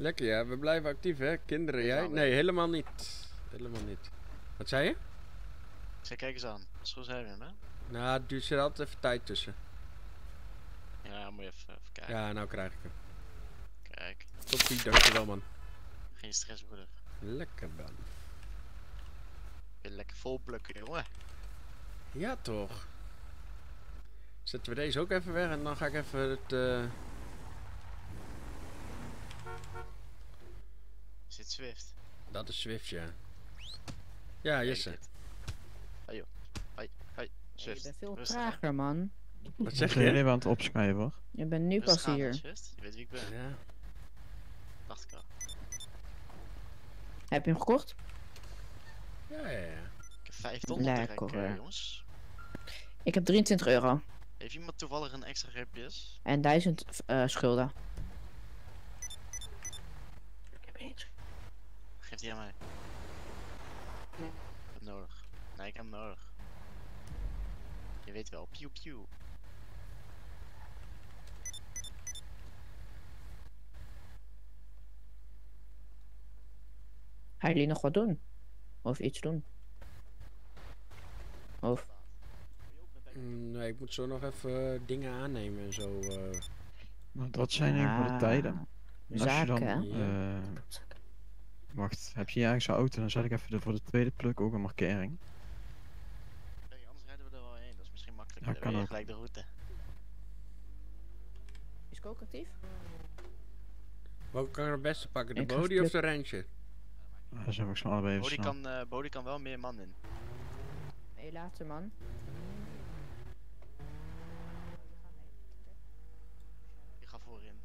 Lekker ja, we blijven actief hè. Kinderen, jij? Helemaal Nee, helemaal niet. Helemaal niet. Wat zei je? Ik zei, kijk eens aan. Dat is goed zijn, hè? Nou, er zit altijd even tijd tussen. Ja, moet je even, even kijken. Ja, nou krijg ik hem. Kijk. Toppie, dankjewel man. Geen stress, broeder. Lekker man. Weer lekker vol plukken, jongen. Ja toch. Zetten we deze ook even weg en dan ga ik even het... Uh... Is dit Swift? Dat is Swift, ja. Ja, Jesse. Hoi joh. Hoi, hoi. Swift. Je bent veel Rustig, hè. trager, man. Wat zeg Ben je je? even aan het opschrijven hoor? Je bent nu Rustig pas aan, hier. Swift. Je weet wie ik ben. Ja. Dacht ik al. Heb je hem gekocht? Ja, ja, ja. Ik heb vijf ton op de rek, Lekker. eh, jongens. Ik heb drieëntwintig euro. Heeft iemand toevallig een extra G P S? En duizend uh, schulden. Geef die aan mij. Ik heb hem nodig. Nee, ik heb hem nodig. Je weet wel, pew pew. Gaan jullie nog wat doen? Of iets doen? Of? Mm, Nee, ik moet zo nog even uh, dingen aannemen en zo. Uh... Nou, dat zijn eigenlijk voor de tijden. En als je dan, zaken, eh, wacht, heb je je eigen auto, dan zet ik even de, voor de tweede pluk ook een markering. Nee, anders rijden we er wel heen. Dat is misschien makkelijker. Ja, Dan kan weet je ook. gelijk de route. Is Coke actief? Welke kan ik het beste pakken? De Ik ga body of flip- de Ranger? Ah, dan zijn we zo allebei even Bodie snel. kan, uh, Bodie kan wel meer man in. Nee, later man. Ik ga voorin.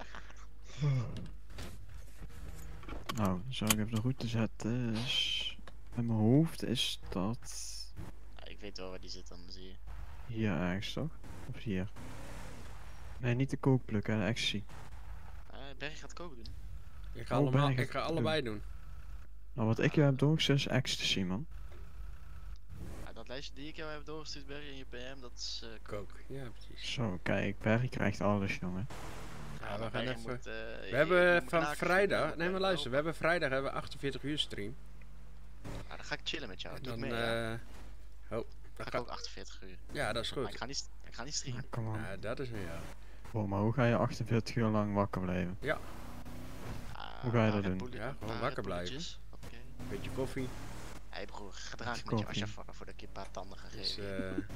Nou, dan zal ik even de route zetten. Dus, in mijn hoofd is dat Ja, ik weet wel waar die zit, dan zie je. hier ergens toch? Of hier? Nee, niet de kookpluk, hè, de ecstasy. Uh, Berry gaat koken doen. Ik ga, Oh, allemaal, ben ik ik ga het allebei doen. Nou, wat ik jou heb doorgestuurd is ecstasy, man. Ja, dat lijstje die ik jou heb doorgestuurd, Berry, in je P M, dat is uh, Kook. Ja, precies. Zo, kijk, Perry krijgt alles, jongen. Ja, we gaan Berry even... moet, uh, we je- hebben je moet van naken vrijdag... vinden, Nee, maar uh, luister. We hebben vrijdag hebben we achtenveertig uur stream. Ja, dan ga ik chillen met jou. En Doe ik dan... mee, ja. eh Oh, Dan dat ga ik gaat... ook achtenveertig uur. Ja, dat is Maar goed. ik ga niet, ik ga niet streamen. Kom on. Ja, dat is een ja. Oh, maar hoe ga je achtenveertig uur lang wakker blijven? Ja. Ah, Hoe ga je paar dat Red doen? Bull- Ja, een gewoon paar wakker Red blijven. Bulletjes. Oké. Beetje koffie. Hé broer, gedraag Beetje met je Asja koffie. voor, voordat ik je een paar tanden ga Dus, geven. eh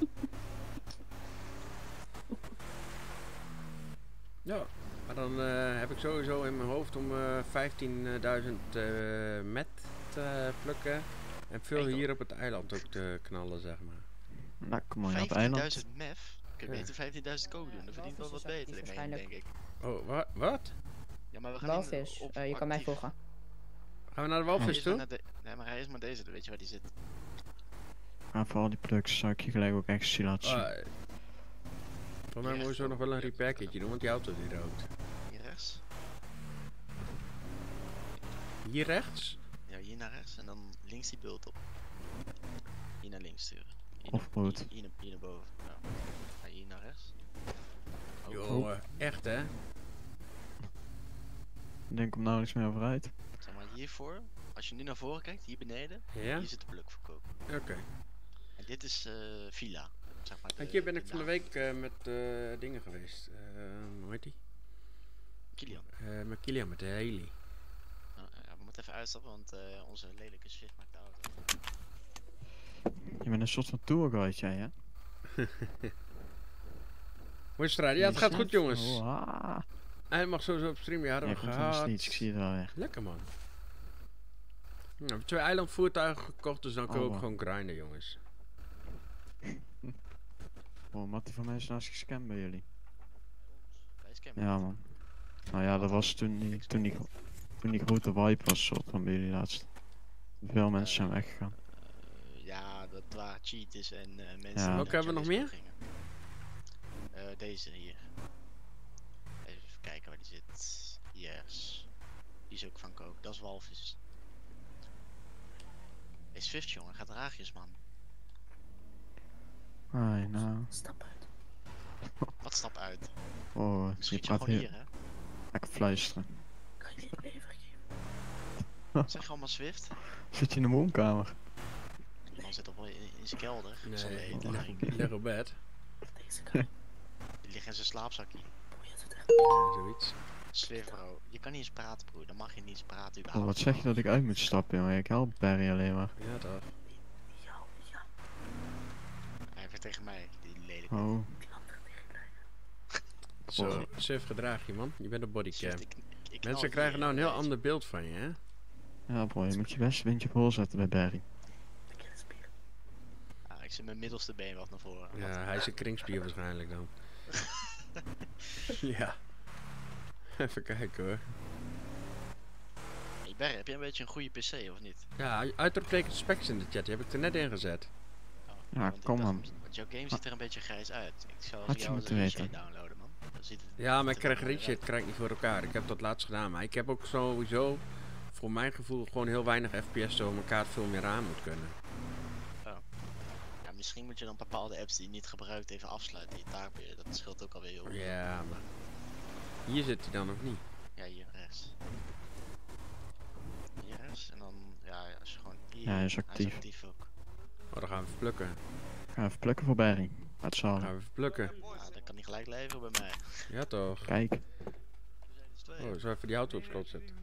ja, maar dan eh, heb ik sowieso in mijn hoofd om eh vijftienduizend eh met te plukken. En veel Hey, hier op het eiland ook te knallen, zeg maar. Nou, kom maar, op het eiland. vijftienduizend mef? Kun je Ja. beter vijftienduizend koken doen, dat verdient wel wat Walvis is beter, actief denk, denk ik. Oh, wa wat? Ja, maar we gaan niet Walvis, op uh, je kan mij actief. volgen. Gaan we naar de Hij walvis is maar toe? naar de- Nee, maar hij is maar deze, dan weet je waar die zit. Maar voor al die plugs zou ik je gelijk ook ecstasy laten zien. Ah, voor mij Ja, moeten we zo nog wel een repair kitje doen, want die auto die rookt. Hier rechts? Hier rechts? Ja, hier naar rechts en dan links die bult op. Hier naar links sturen. Hier, Of naar- rood. hier, hier, naar- hier naar boven. Ja. Ja, hier naar rechts. Oh, Joh, echt hè? Ik denk om nauwelijks meer over uit. Zeg maar hiervoor, als je nu naar voren kijkt, hier beneden, Ja? hier zit de pluk verkoop. Oké. En dit is eh villa. Zeg maar de, En hier ben de ik van de naam. week eh, met eh, dingen geweest. Eh, hoe heet die? Kilian. Eh, met Kilian, met de Haley. Nou, ja, we moeten even uitstappen, want eh, onze lelijke Swift maakt de auto. Je bent een soort van tourguide, jij, hè? Hoe is het eruit? Ja, het gaat goed jongens. Oh, ah. Hij mag sowieso op stream, ja, dat Ja, hebben we goed van de gehad. sneets, ik zie het wel weer. Lekker man. Nou, we hebben twee eilandvoertuigen gekocht, dus dan kunnen we Oh, ook wow. gewoon grinden jongens. Oh, Mattie van mij is naast gescamd bij jullie. Wij scammen Ja, niet. man. Nou ja, dat was toen die, toen die, toen die grote wipe was, soort van bij jullie laatst. Veel mensen zijn weggegaan. Eh, ja, dat waren cheaters en eh, mensen. Ja. die Welke naar hebben we nog Jalisco meer? gingen. Eh, deze hier. Even kijken waar die zit. Yes. Die is ook van kook. Dat is walvis. Hey Swift jongen, gaat draagjes man. Ai, nou. Stap uit. Wat stap uit? Oh, je Schiet je praat gewoon heel... hier hè? Lekker fluisteren. Ga Zeg allemaal Swift. Zit je in de woonkamer? Die man zit op in, in zijn kelder. Nee, Zonder eten die en ligt- drinken. die ligt op bed. Die ligt in zijn slaapzakje. Ja, zoiets. Swift bro, je kan niet eens praten broer, dan mag je niet eens praten Oh, überhaupt. wat zeg je dat ik uit moet stappen, jongen? Ik help Barry alleen maar. Ja, toch. Hij heeft tegen mij, die lelijk. Oh. Zo, Sif, gedraag je man. Je bent een bodycam. Swift, ik- ik knal Mensen je krijgen in nou een je heel wijs. ander beeld van je, hè? Ja bro, je moet je best windje voorzetten bij Barry. Ah, ik zet mijn middelste been wat naar voren. Ja, hij is een kringspier waarschijnlijk dan. Ja. Even kijken hoor. Hey Barry, heb jij een beetje een goede P C of niet? Ja, uitroepteken specs in de chat, die heb ik er net in gezet. Ja, kom man. Want jouw game ziet er een beetje grijs uit. Ik zou Had als je jou moeten een weten. shit downloaden man. Dan ziet het Ja, maar ik ziet er krijg wel een mooi shit, krijg ik niet voor elkaar. Ik heb dat laatst gedaan, maar ik heb ook sowieso, voor mijn gevoel, gewoon heel weinig F P S zo mijn kaart veel meer aan moet kunnen. uit. Oh. Ja, misschien moet je dan bepaalde apps die je niet gebruikt even afsluiten. Die taakbeheer, dat scheelt ook alweer heel veel. Ja, maar hier zit hij dan nog niet. Ja, hier rechts. Hier rechts en dan, ja, als je gewoon hier. Ja, hij is Hij actief. is actief ook. Oh, dan gaan we even plukken. Ga even plukken voor Barry. Wat zal Dan gaan we even plukken. Ja, dan kan hij gelijk leveren bij mij. Ja toch. Kijk. Oh, zo even die auto op schoot zetten.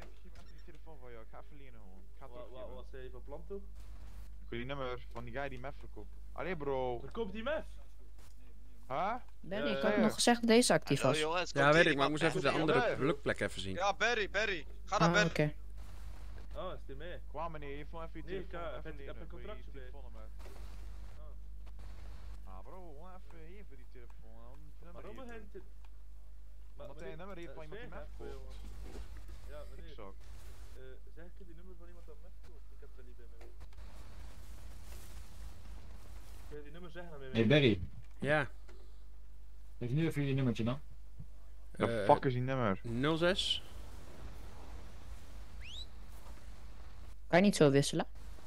Wat zei je van plan toch? Ik wil die nummer van die guy die meth verkoopt. Allee bro. Verkoopt die meth? Huh? Barry, ik had nog gezegd dat deze actief was. Ja, weet ik, maar ik moest even de andere plukplek even zien. Ja, Barry, Barry. Ga naar Ah, Barry. oké. Oh, is die mee? Kwam meneer, je vond even je Nee, ik, telefoon eh, even ik heb lenen, een wil je contract je erbij. telefoon maar. Oh. Ah bro, gewoon even hier voor die telefoon. Dan Waarom nummer begint hier. Omdat hij een nummer heeft van iemand die meth koopt. Ja, meneer. Tikzak. Eh, zeg ik je die nummer van iemand dat meth koopt? Ik heb dat niet bij me. Kun je die nummer zeggen aan mij? Hey Barry, Ja. geef nu even je nummertje dan. The Eh, fuck is die nummer? nul zes. Kan je niet zo wisselen?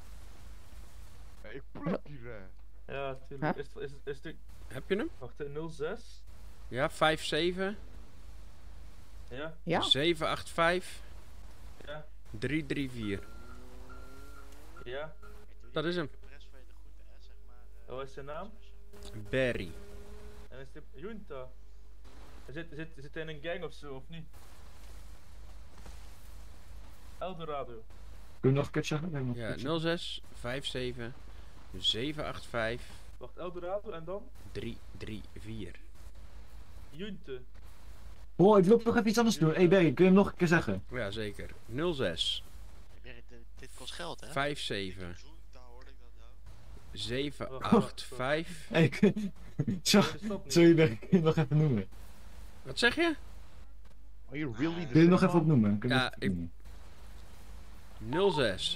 Ik pluk hier. hè. Ja, tuurlijk. Huh? Is, is, is het... Heb je hem? Wacht, eh, nul zes. Ja, vijf zeven. Ja? Ja? zeven acht vijf. Ja? drie drie vier. Ja? Dat is hem. En wat is zijn naam? Barry. En is dit Junta? Zit, zit, zit hij in een gang of zo, of niet? Eldorado. Kun je nog een keer zeggen? Kun je nog een Ja, keer zeggen? nul zes vijf zeven zeven acht vijf Wacht, Eldorado en dan? drie drie vier. Junte. Oh, ik wil nog even iets anders doen. Hey Barry, kun je hem nog een keer zeggen? Ja, zeker. nul zes Barry, dit, dit kost geld hè? vijf zeven zeven Oh, acht vijf. Hey, kun- zo, sorry Barry, kun je hem nog even noemen? Wat zeg je? Are you really Kun je hem nog even opnoemen? Kun je hem Ja, nog ik. opnoemen? nul zes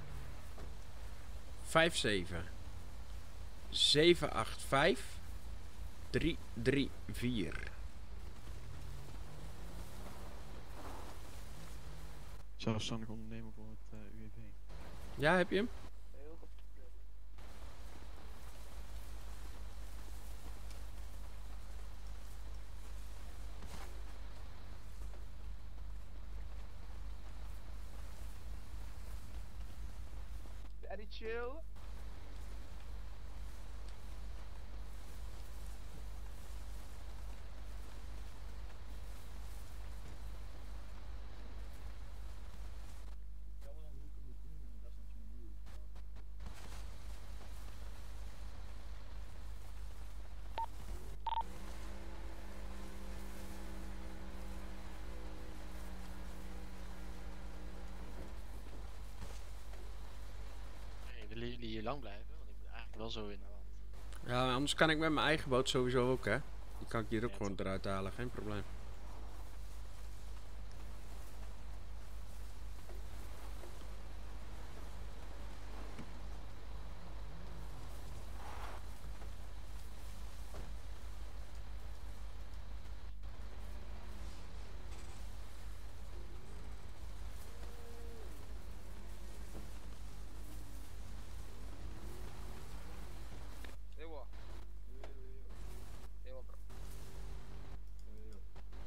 vijf zeven zeven acht vijf drie drie vier. Zelfstandig ondernemer voor het uh, U W V. Ja, heb je hem? Daddy chill. Hey, willen jullie hier lang blijven? Want ik moet eigenlijk wel zo in de hand. Ja, maar anders kan ik met mijn eigen boot sowieso ook, hè. Die kan ik hier ook gewoon eruit halen, geen probleem. Ewa. Ewa, bro.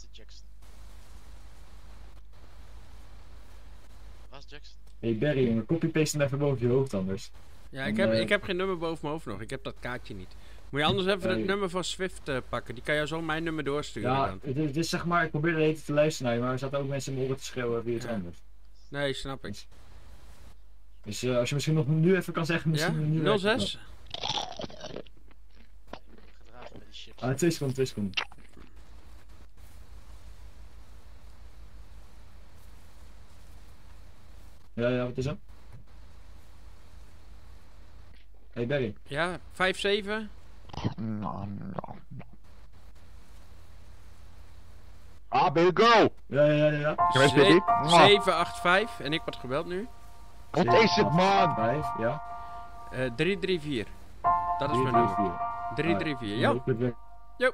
is Jackson? Waar is Jackson? Hey Barry, jongen, copy-paste hem even boven je hoofd anders. Ja, ik Dan, heb, eh, ik heb geen nummer boven mijn hoofd nog. Ik heb dat kaartje niet. Moet je anders even Nee. het nummer van Swift uh, pakken. Die kan jou zo mijn nummer doorsturen Ja, dan. het is, het is zeg maar, ik probeer de hele tijd te luisteren naar je, maar er zaten ook mensen in mijn oren te schreeuwen over iets Ja. anders. Nee, snap ik. Dus uh, als je misschien nog nu even kan zeggen, misschien Ja? nu nul werkt het zes? wel. Ah, twee seconden, twee seconden. Ja, ja, wat is dat? Hey Barry. Ja, vijf zeven. Ah, ben je go? Ja, ja, ja, ja. Geweest, Biggie? zeven acht vijf. En ik word gebeld nu. Wat is het, man? vijf, ja. Uh, drie drie vier. Dat is drie, mijn drie, nummer. drie drie vier. Jo. Jo.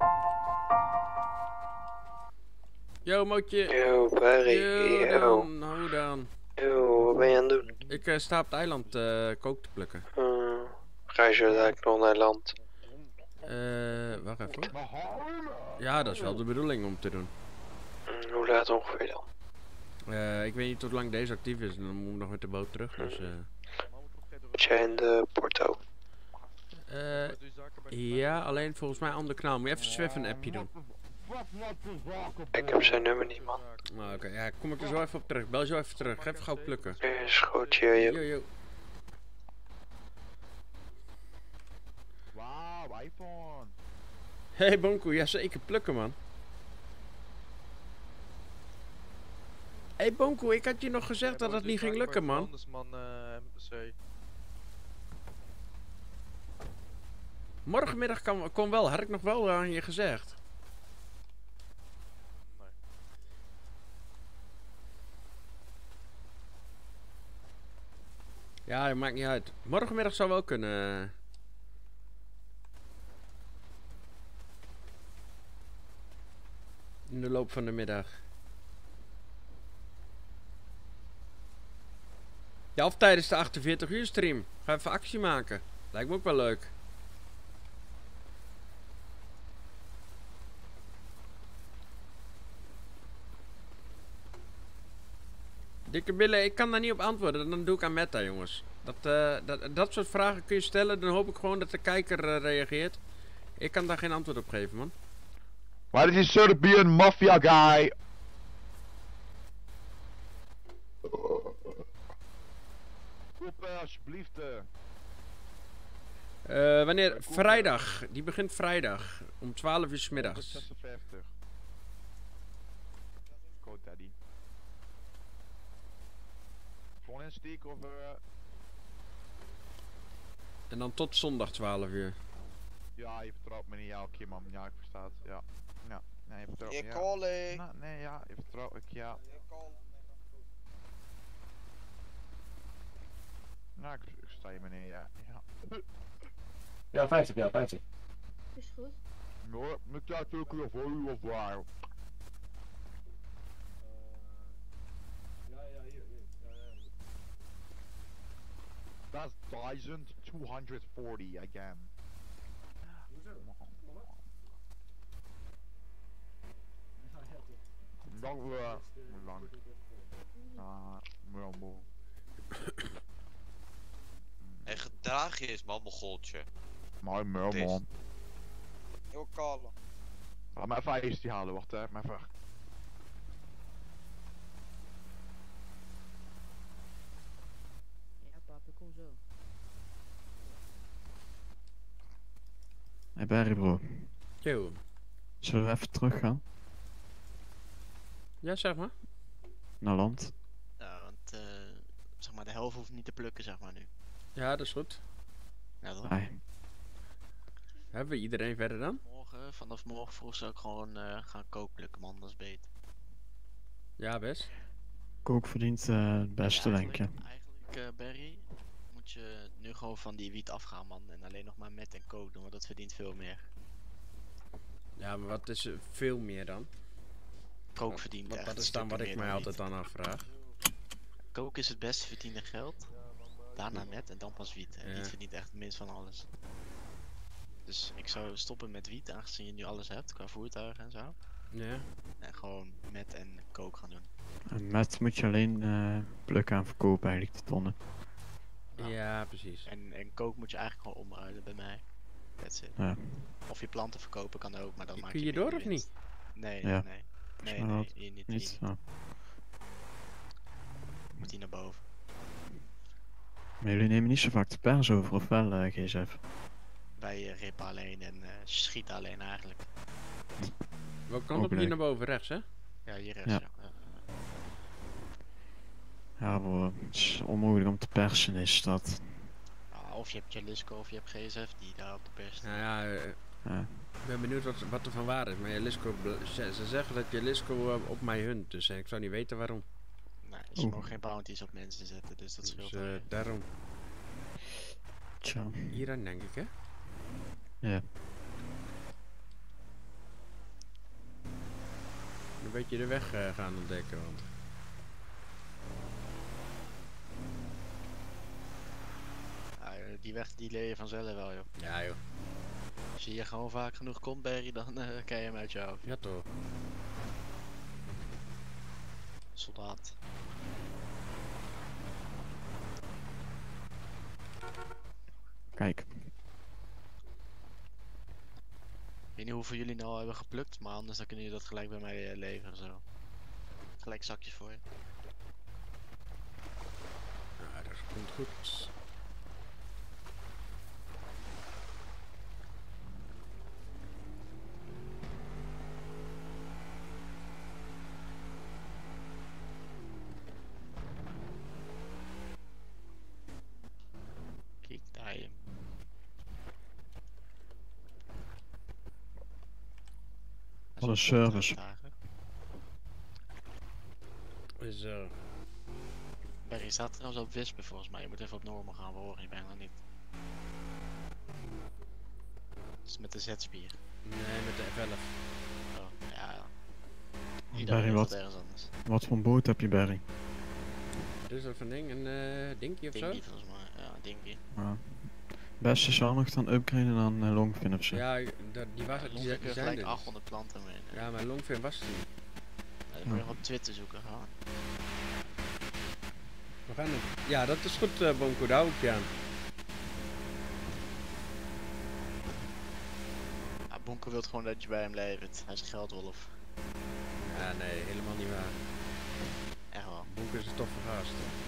Yo, mootje. Yo, Barry. Yo, Yo. dan. Hou dan. Yo, wat ben je aan het doen? Ik uh, sta op het eiland uh, kook te plukken. Uh, ga je zo dadelijk nog naar land? Eh, wacht even hoor. Ja, dat is wel de bedoeling om te doen. Mm, hoe laat ongeveer dan? Uh, ik weet niet hoe lang deze actief is en dan moet ik nog met de boot terug, dus uh... Moet jij in de Porto? Uh, ja, alleen volgens mij ander kanaal. Moet je even Swift een appje doen. Ik heb zijn nummer niet, man. Ah, oké, okay. Ja, kom ik er zo even op terug. Bel zo even terug. Ga even gauw plukken. Is goed, yo, yo. Yo, yo. Wauw, iPhone. Hey Bonko, ja zeker plukken man. Hey Bonko, ik had je nog gezegd dat het niet ging lukken man. Anders man, uh, M C. Morgenmiddag kan, kon wel, had ik nog wel aan je gezegd. Nee. Ja, dat maakt niet uit. Morgenmiddag zou wel kunnen. In de loop van de middag. Ja, of tijdens de achtenveertig uur stream. Ga even actie maken. Lijkt me ook wel leuk. Dikke billen, ik kan daar niet op antwoorden. Dan doe ik aan Meta, jongens. Dat, uh, dat, dat soort vragen kun je stellen. Dan hoop ik gewoon dat de kijker uh, reageert. Ik kan daar geen antwoord op geven, man. Waar is die Serbian mafia guy? Op, uh, alsjeblieft. Uh. Uh, wanneer? Vrijdag. Die begint vrijdag. Om twaalf uur 's middags. honderdzesenvijftig. Code daddy. Gewoon insteken of... Uh... En dan tot zondag twaalf uur. Ja, je vertrouwt me niet elke keer, man. Ja, ik versta het. Ja. Ja. Nee, je vertrouwt me. Ik Ja. call it. Nou, nee, ja, je vertrouwt ik, ja. Nou, ik, ik sta je meneer, ja. Ja, Ja, vijftig, ja, vijftig. Is goed. nou, moet ik natuurlijk weer voor u of waar? That's one thousand two hundred forty again. Dank u wel. Lang. Ah, wel moe. En gedraag je eens, man, mogoltje. Mooi, mooi, man. Yo, Carlo. Laat me even ijs die halen, wacht hè, maar even. Ja, papa, kom zo. Hey Barry bro. Yo. Zullen we even teruggaan? Ja, zeg maar. Naar land? Ja, want uh, zeg maar de helft hoeft niet te plukken, zeg maar nu. Ja, dat is goed. Ja, toch? Nee. Hebben we iedereen verder dan? Morgen, vanaf morgen vroeg zou ik gewoon uh, gaan kookplukken, man, dat is beter. Ja, best. Kook verdient uh, het beste, Ja, denk ik. Eigenlijk, uh, Barry, moet je nu gewoon van die wiet afgaan, man. En alleen nog maar met en kook doen, want dat verdient veel meer. Ja, maar wat is er veel meer dan? Kook verdient Wat, echt dat een is dan wat stukje ik meer mij dan altijd dan afvraag. Kook is het beste verdiende geld. Daarna met en dan pas wiet. En Ja. wiet verdient echt het minst van alles. Dus ik zou stoppen met wiet, aangezien je nu alles hebt qua voertuigen en zo. Ja. En gewoon met en coke gaan doen. En met moet je alleen uh, plukken en verkopen eigenlijk, de tonnen. Ja, precies. En, en coke moet je eigenlijk gewoon omruilen bij mij. That's it. Ja. Of je planten verkopen kan ook, maar dan maak Kun je je door minder of winst. niet? Nee, nee, Ja. nee. Volgens Nee, mij nee, wel. hier niet. Niet? Hier niet. Ja. Moet hier naar boven. Maar jullie nemen niet zo vaak de pers over, of wel, uh, G S F? Wij uh, rippen alleen en uh, schieten alleen eigenlijk. Welke kant Ook op hier leuk. naar boven? Rechts, hè? Ja, hier rechts, Ja. ja. ja. Ja, bro, het is onmogelijk om te persen, is dat. Ah, of je hebt Jalisco of je hebt G S F die daar op de pers staan. Nou ja, uh, Ja. ik ben benieuwd wat, wat er van waar is. Maar Jalisco, bl- ze, ze zeggen dat Jalisco uh, op mij hunt, dus uh, ik zou niet weten waarom. Nee, ze Oeh. mogen geen bounties op mensen zetten, dus dat scheelt Dus wel. uh, daarom. Tja. Hieraan denk ik, hè? Ja. Een beetje de weg uh, gaan ontdekken, want... Ja, joh, die weg die leer je vanzelf wel, joh. Ja, joh. Als je hier gewoon vaak genoeg komt, Barry, dan uh, kan je hem uit je hoofd. Ja, toch. Soldaat. Kijk. Ik weet niet hoeveel jullie nou hebben geplukt, maar anders dan kunnen jullie dat gelijk bij mij uh, leveren zo. Gelijk zakjes voor je. Ja, dat komt goed. Kijk, daar je. Wat een service. Zo. Barry staat trouwens op Wispen volgens mij. Je moet even op normal gaan, we horen je bijna niet. Dat is met de Z-spier. Nee, met de F elf. Oh, ja. Iedereen Barry, heeft wat, dat ergens anders. wat voor boot heb je, Barry? Dit is dat van ding, een uh, dinky of zo? Dinky volgens mij, ja, dinky. Ja. Beste zou nog dan upgraden dan uh, Longfin of zo. Ja, dat, die was Ja, die, Longfin die kun je zijn gelijk er. achthonderd planten mee. Nee. Ja, maar Longfin was er niet. Ja, dan moet je nog op Twitter zoeken, gewoon. We gaan het. Ja, dat is goed, uh, Bonko, daar hou ik je aan. Ja, Bonko wil gewoon dat je bij hem levert. Hij is een geldwolf. Ja, nee, helemaal niet waar. Echt wel. Bonko is een toffe gast.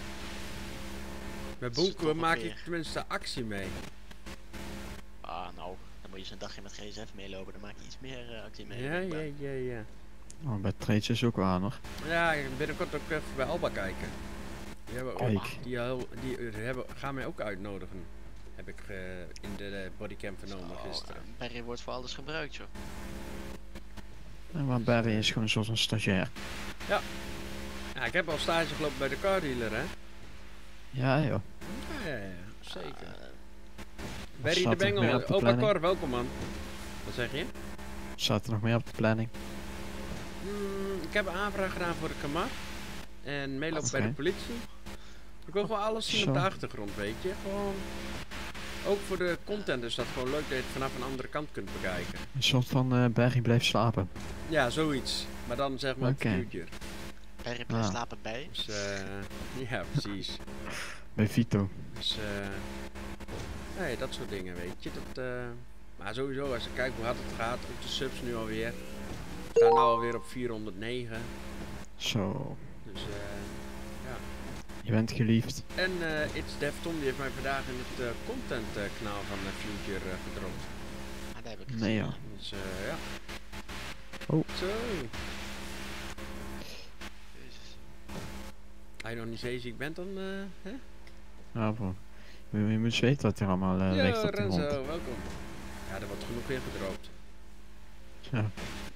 Met Het is een Bonko toffe maak veer. ik tenminste actie mee. Ah, nou, dan moet je zo'n dagje met G S F meelopen, dan maak je iets meer uh, actie mee. Ja, ja, ja, ja. Oh, bij trades is ook wel handig. Ja, ik ga binnenkort ook even bij Alba kijken. Die hebben, ook, Kijk. die, heel- die uh, hebben, gaan mij ook uitnodigen. Heb ik uh, in de uh, bodycam vernomen Zo, gisteren. uh, Barry wordt voor alles gebruikt, joh. En waar Barry is gewoon zoals een stagiair. Ja. Ja, ik heb al stage gelopen bij de car dealer, hè? Ja, joh. Ja, ja, ja, zeker. Uh, Barry de staat er nog meer Bengel, op de opa planning? Cor, welkom man. Wat zeg je? Staat er nog meer op de planning? Mm, ik heb een aanvraag gedaan voor de Kamar. En meelopen Wat bij de fijn. politie. Ik wil gewoon alles zien op de Zo. achtergrond, weet je. Gewoon... Ook voor de content is dat gewoon leuk dat je het vanaf een andere kant kunt bekijken. Een soort van uh, Barry blijft slapen. Ja, zoiets. Maar dan zeg maar Oké. op future. Barry blijft Ah. slapen bij. Dus eh... ja, precies. Bij Vito. Dus eh... nee, dat soort dingen, weet je. Dat, eh... Maar sowieso, als je kijkt hoe hard het gaat, ook de subs nu alweer. We staan nu alweer op vierhonderdnegen. Zo. Dus eh... ja. Je bent geliefd. En eh It's Dev Tom die heeft mij vandaag in het uh, content uh, kanaal van uh, Future uh, gedropt. Ah, daar heb ik gezien. Nee, ja. Dus uh, ja. Oh. Zo. Jezus. Als je nog niet zeeziek bent, dan uh, hè? Ja, bro. Je, je moet weten wat er allemaal uh, Yo, ligt op de Renzo, grond. welkom. Ja, er wordt genoeg in gedropt. Ja.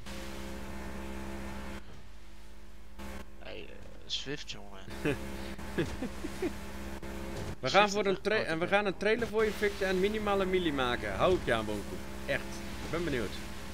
Hey, uh, Swift, jongen. We gaan, voor een tra en we gaan een trailer voor je fixen en minimaal een milli maken. Hou ik je aan, Bonko. Echt. Ik ben benieuwd.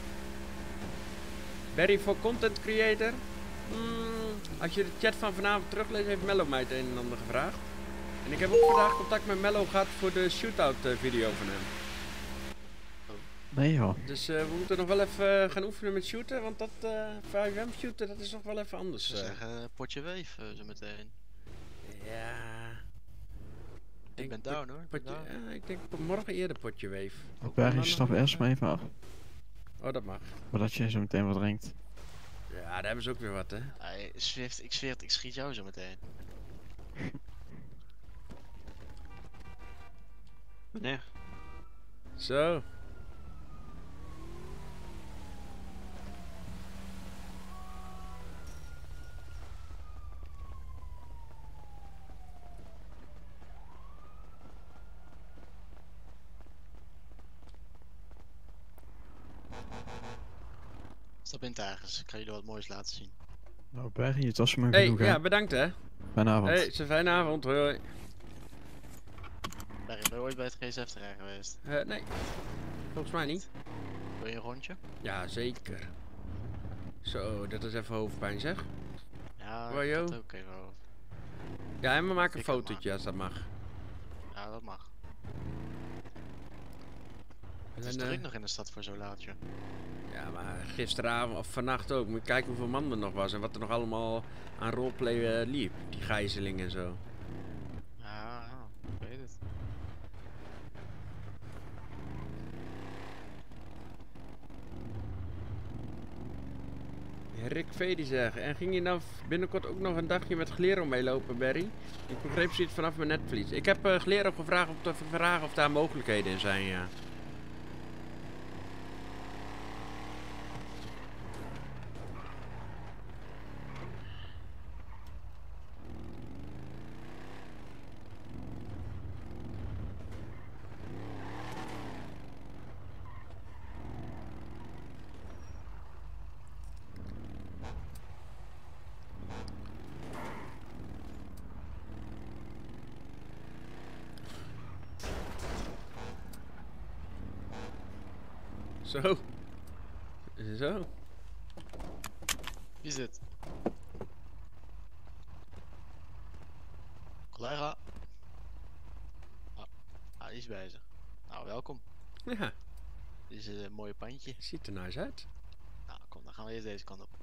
Barry voor content creator. Mm, als je de chat van vanavond terugleest, heeft Mello mij het een en ander gevraagd. En ik heb ook vandaag contact met Mello gehad voor de shootout uh, video van hem. Nee joh. Dus eh, we moeten nog wel even eh, gaan oefenen met shooten, want dat uh, vijf M shooten, dat is nog wel even anders. Ze eh. zeggen potje weef uh, zo meteen. Ja. Ik ben down hoor. Ik ben Potje, down. ja, ik denk morgen eerder potje weef. Barry, stap eerst maar even af. Oh, dat mag. Voordat je zo meteen wat drinkt. Ja, daar hebben ze ook weer wat, hè. Hey, Swift, ik zweer het, ik schiet jou zo meteen. Wanneer? Zo. Stap in ergens, ik ga jullie wat moois laten zien. Nou Barry, het was me Hey, genoeg hè. ja, bedankt hè. Fijne avond. Hey, het is een fijne avond, hoi. Ben je ooit bij het G S F terecht geweest? Uh, nee, volgens mij niet. Wil je een rondje? Ja, zeker. Zo, dat is even hoofdpijn zeg. Ja, Waar, ik joh? had het ook even over. Ja, en we maken een Ik kan fotootje als dat mag. Ja, dat mag. Het is En, druk eh, nog in de stad voor zo laat, joh. Ja, maar gisteravond of vannacht ook. Moet je kijken hoeveel man er nog was en wat er nog allemaal aan roleplay uh, liep. Die gijzeling en zo. Ja, ja, ik weet het. Rick V die zegt, en ging je nou binnenkort ook nog een dagje met Glero meelopen, Barry? Ik begreep zoiets vanaf mijn netvlies. Ik heb uh, Glero gevraagd om te vragen of daar mogelijkheden in zijn, ja. Zo. Zo. Wie is dit? Collega. Ah, ah, die is bezig. Nou, welkom. Ja. Dit is een mooie pandje. Ziet er nice uit. Nou, kom, dan gaan we eerst deze kant op.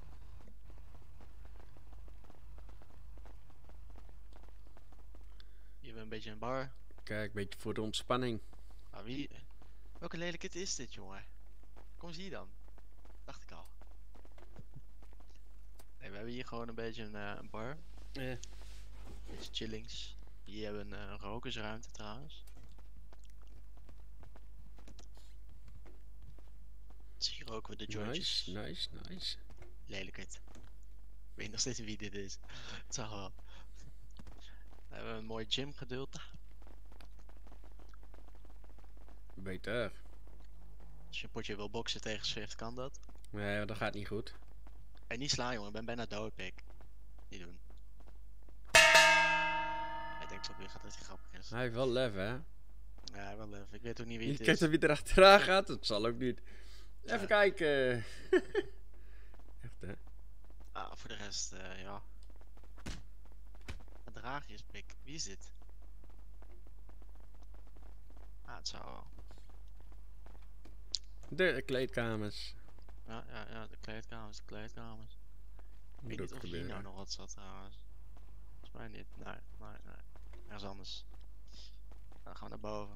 Hier hebben we een beetje een bar. Kijk, een beetje voor de ontspanning. Maar wie... Welke lelijke is dit, jongen? Kom eens hier dan. Dacht ik al. Nee, we hebben hier gewoon een beetje een, uh, een bar. Ja. Een beetje chillings. Hier hebben we een uh, rokersruimte trouwens. Dus hier roken we de jointjes. Nice, nice, nice. Lelijkheid. Ik weet nog steeds wie dit is. Het zag wel. We hebben een mooi gym gedeelte. Beter. Als je een potje wil boksen tegen Swift, kan dat. Nee, dat gaat niet goed. En niet slaan, jongen, ik ben bijna dood, pik. Niet doen. Hij denkt zo weer gaat dat hij grappig is. Hij heeft wel lef, hè? Ja, wel even. Ik weet ook niet wie Je het is. kijkt er wie er achteraan gaat, dat zal ook niet. Even Ja. kijken. Echt, hè? Ah, voor de rest, uh, ja. Een draagjes, pik. Wie is dit? Ah, het zou wel. De kleedkamers. Ja, ja, ja, de kleedkamers, de kleedkamers. Ik weet Moet niet ook of hier nou gebeuren. nog wat zat trouwens. Volgens mij niet. Nee, nee, nee. Ergens anders. Dan gaan we naar boven.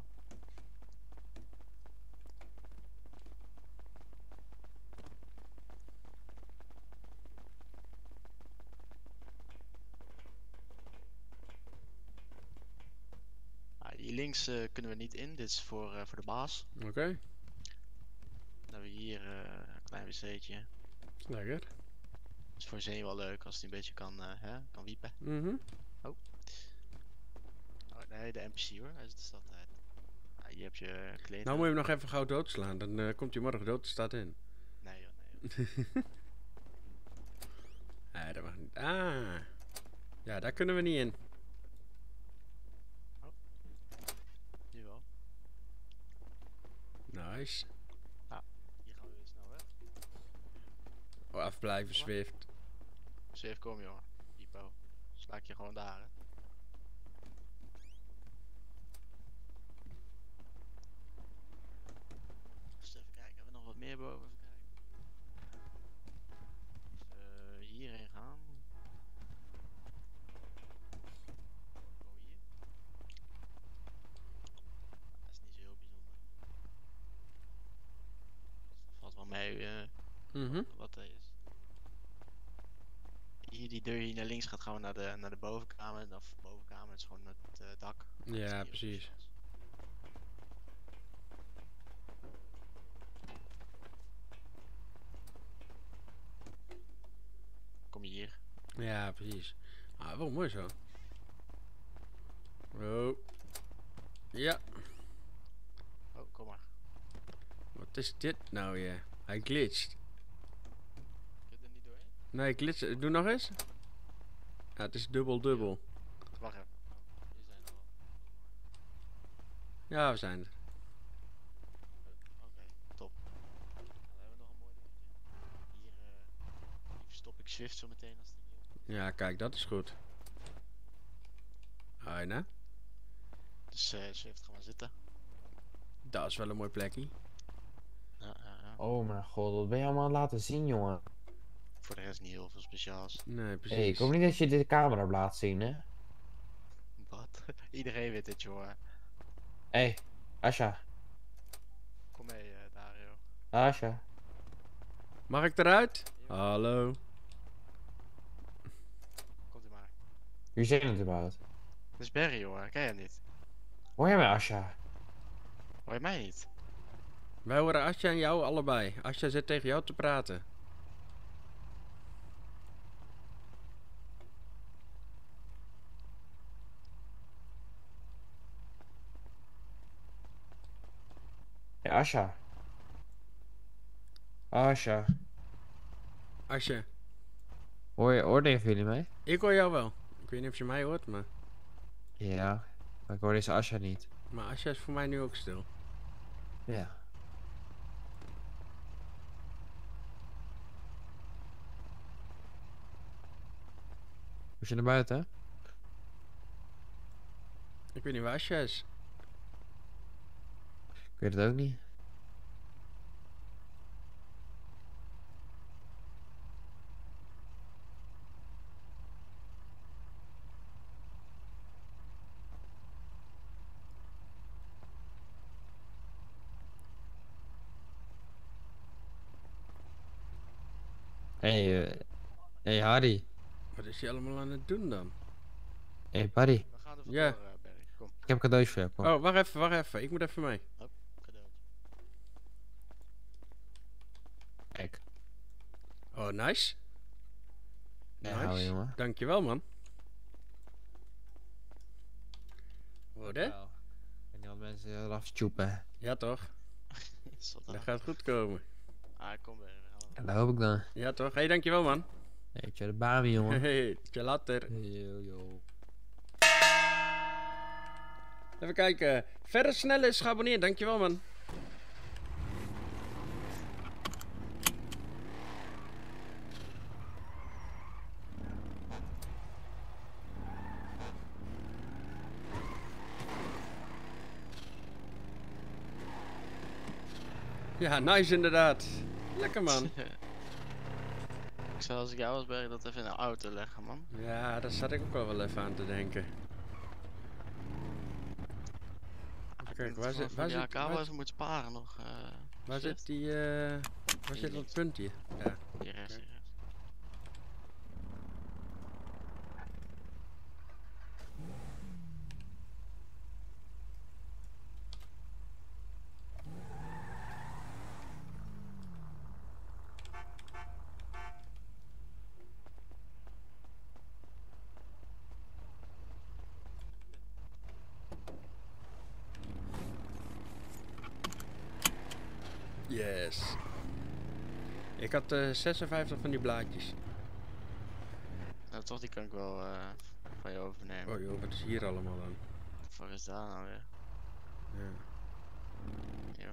Ah, hier links uh, kunnen we niet in. Dit is voor, uh, voor de baas. Oké. Okay. Dan hebben we hier uh, een klein wc'tje. Lekker. Is voor Zee wel leuk als hij een beetje kan, uh, hè, kan wiepen. Mhm. Mm oh. Oh nee, de N P C hoor, hij is de stad uit. Ah, hier heb je kleding. Nou moet je hem nog even gauw doodslaan, dan uh, komt hij morgen dood, staat in. Nee joh, nee joh. Ah, dat mag niet. Ah. Ja, daar kunnen we niet in. Oh. Hier wel. Nice. Ah, hier gaan we weer snel weg. Oh, afblijven, Swift. Swift, kom joh. Hypo. Sla ik je gewoon daar, hè. Eens even kijken. meer boven. Even kijken. Dus, uh, hierheen gaan. Oh, hier. Dat is niet zo heel bijzonder. Valt wel mee uh, Mhm. wat er is. Hier, die deur hier naar links gaat gewoon naar de, naar de bovenkamer. Of bovenkamer, het is gewoon het uh, dak. Ja, precies. Kom je hier. Ja, precies. Ah, wel mooi zo. Oh. Ja. Oh, kom maar. Wat is dit nou, ja? Hij glitcht. Kun je er niet doorheen? Nee, glitcht. Doe nog eens. Ja, het is dubbel dubbel. Wacht even. Oh, hier zijn er al. Ja, we zijn er. Oké, top. Dan hebben we nog een mooi dingetje. Hier, uh, hier verstop ik Swift zo meteen als die niet op. Ja, kijk, dat is goed. Aina. Dus uh, Swift, ga maar zitten. Dat is wel een mooi plekje. Ja, ja, ja. Oh mijn god, wat ben je allemaal aan het laten zien, jongen? Voor de rest niet heel veel speciaals. Nee, precies. Hey, ik hoop niet dat je de camera hebt laten zien, hè? Wat? Iedereen weet dit, jongen. Hé, hey, Asha. Kom mee, uh, Dario. Asha. Mag ik eruit? Hallo. Komt u maar. Wie zijn het überhaupt? Dit is Barry, jongen. Ken je hem niet? Hoor je mij, Asha? Hoor je mij niet? Wij horen Asja en jou allebei. Asja zit tegen jou te praten. Hé, hey, Asha. Asha. Asja. Hoor je, hoor een van jullie mij? Ik hoor jou wel. Ik weet niet of je mij hoort, maar... Ja, maar ik hoor deze Asha niet. Maar Asja is voor mij nu ook stil. Ja. Moest je naar buiten, hè? Ik weet niet waar Asja is. Ik weet het ook niet. Hé, hey, uh, hey Harry. Wat is hij allemaal aan het doen dan? Hé hey, Barry. We gaan er vandoor, Ja. uh, Barry. Kom. Ik heb cadeautje voor jou, kom. Oh, wacht even, wacht even. Ik moet even mee. Hop, cadeautje. Kijk. Oh, nice. Ja, hou je, jongen. Dankjewel, man. Hoor je? Ik weet niet wat mensen eraf stoepen. Ja, toch? Soldaat. Dat gaat goed komen. Ah, kom weer. Ja, dat hoop ik dan. Ja, toch? Hé, hey, dankjewel, man. Hey, tja de Bami, jongen. Hey, tja later. Yo, yo. Even kijken. Verder snel is geabonneerd. Dankjewel, man. Ja, nice inderdaad. Lekker, man. Ik zou als ik jou was, Barry, dat even in een auto leggen, man. Ja, daar zat ik ook al wel even aan te denken. Even kijken, waar zit... Waar Ja, zit... kabel Waar, even moet sparen nog. Uh, waar zit die... Uh, waar zit dat puntje? Ja. Hier rechts, hier rechts. Yes. Ik had uh, zesenvijftig van die blaadjes. Nou, toch, die kan ik wel uh, van je overnemen. Oh joh, wat is hier allemaal dan? Wat is daar nou weer? Ja. Jo.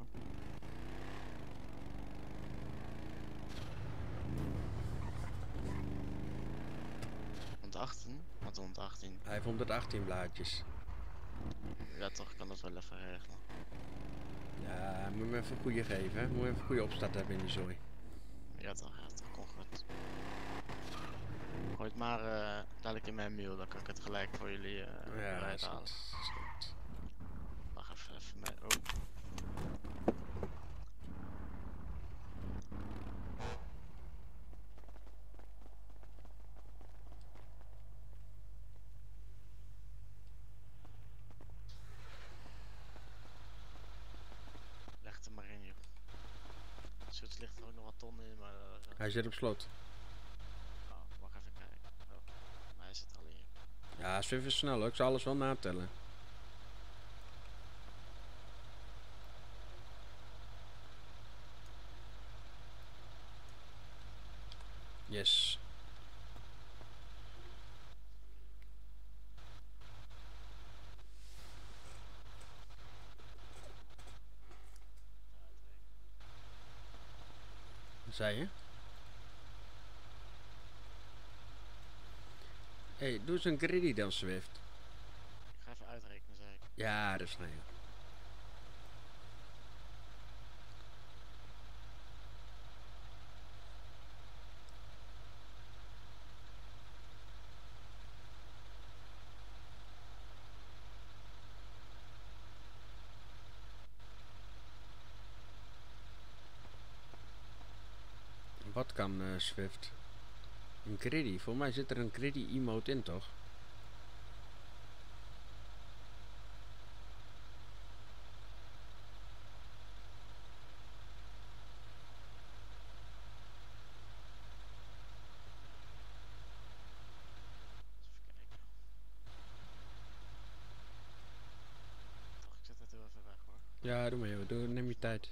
honderdachttien? Wat honderdachttien? Hij heeft honderdachttien blaadjes. Ja toch, ik kan dat wel even regelen. Ja, moet je me even een goede geven, hè? Moet je even een goede opstart hebben in die zooi. Ja toch, ja toch, kom goed. Gooi het maar uh, dadelijk in mijn mail, dan kan ik het gelijk voor jullie uh, ja, eruit is halen. goed, is goed. Wacht even, even mij. Oh. Leg het er maar in, joh. Zoals ligt er ook nog wat ton in, maar... Uh, Hij zit op slot. Oh, wacht even kijken. Oh, maar hij zit al in. Ja, Swift is snel hoor. Ik zal alles wel natellen. Yes. Wat zei je? Hé, hey, doe eens een greedy dan, Swift. Ik ga even uitrekenen, zei ik. Ja, dat is snel. Wat kan uh, Swift? Een greedy. Voor mij zit er een greedy emote in, toch? Toch, ik zet het heel even weg hoor. Ja, doe maar even. Doe, neem je tijd.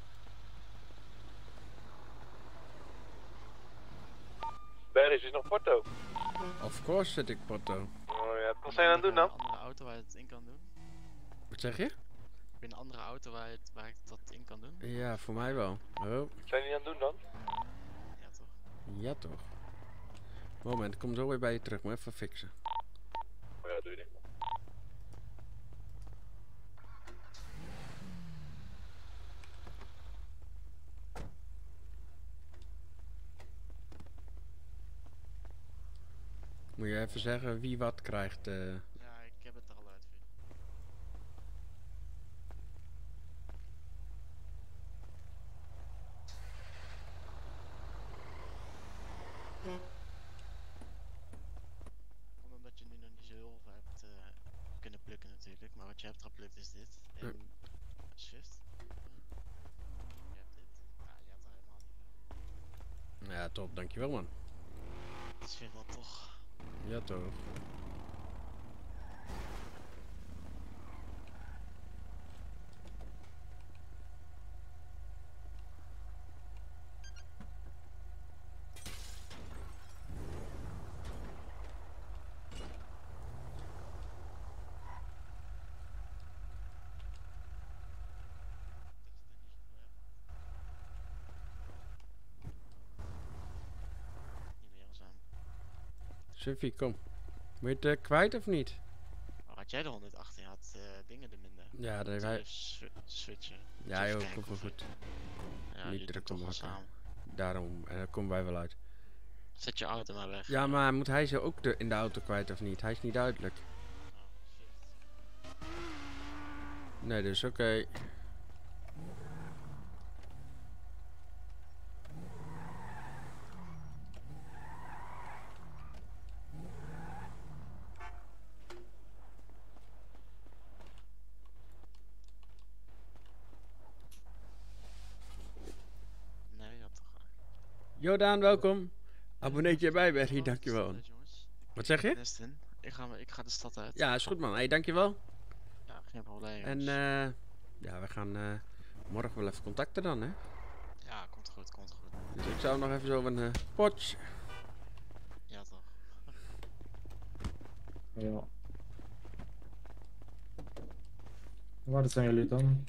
Barry, is nog Porto? Of course zit ik Porto. Oh ja, wat zijn je aan het doen dan? Een andere auto waar je het in kan doen? Wat zeg je? Heb je een andere auto waar, je het, waar ik dat in kan doen? Ja, voor mij wel. Oh. Zijn jullie aan het doen dan? Ja toch? Ja toch. Moment, ik kom zo weer bij je terug. Moet even fixen. Oh ja, doe je ding. Moet je even zeggen wie wat krijgt. Uh... Ja, ik heb het er al uit. Omdat je nu nog niet zo heel veel hebt uh, kunnen plukken natuurlijk, maar wat je hebt geplukt is dit. En Hm. Shift. Je hebt dit. Ja, je hebt er helemaal niet. Ja, top. Dankjewel man. Dat is weer wel toch. Ja toch. Suffie, kom. Moet je het uh, kwijt of niet? Oh, had jij de honderdachttien had, uh, dingen er minder. Ja, dat heeft hij... Sw switchen. Ja joh, komt wel goed. Ja, niet druk om samen. elkaar. Daarom, en daar komen wij wel uit. Zet je auto maar weg. Ja, maar moet hij ze ook de, in de auto kwijt of niet? Hij is niet duidelijk. Nee, dus oké. Okay. Jordaan, welkom. Abonneet je bij, Berry, dankjewel. Wat zeg je? Nestin, ik ga, ik ga de stad uit. Ja, is goed man. Hey, dankjewel. Ja, geen probleem. En uh, ja, we gaan uh, morgen wel even contacten dan, hè? Ja, komt goed, komt goed. Dus ik zou nog even zo een uh, potje. Ja, toch. Ja. Waar zijn jullie dan?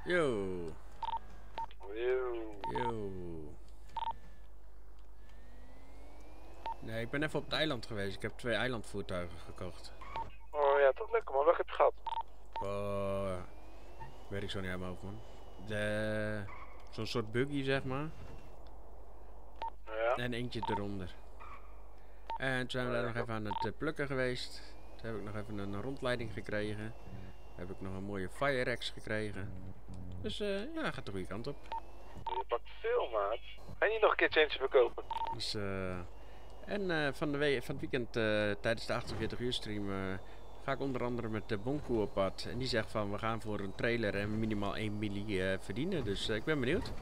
Yo. Yo. Yo. Nee, ik ben even op het eiland geweest. Ik heb twee eilandvoertuigen gekocht. Oh ja, toch lekker man. Welke heb je gehad? Oh, weet ik zo niet helemaal over, man. De... Zo'n soort buggy, zeg maar. Ja. En eentje eronder. En toen zijn we daar nog even aan het uh, plukken geweest. Toen heb ik nog even een rondleiding gekregen. Toen heb ik nog een mooie Fire X gekregen. Dus uh, ja, gaat de goede kant op. Je pakt veel, maat. Ga je niet nog een keer change verkopen? Dus, uh, en uh, van, de we van het weekend uh, tijdens de achtenveertig uur stream uh, ga ik onder andere met de Bonko op pad. En die zegt van we gaan voor een trailer en minimaal één milli uh, verdienen. Dus uh, ik ben benieuwd.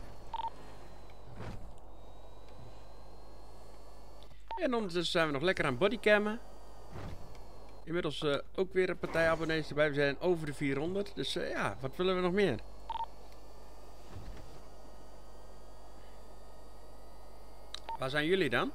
En ondertussen zijn we nog lekker aan bodycammen. Inmiddels uh, ook weer een partij abonnees erbij. We zijn over de vierhonderd. Dus uh, ja, wat willen we nog meer? Waar zijn jullie dan?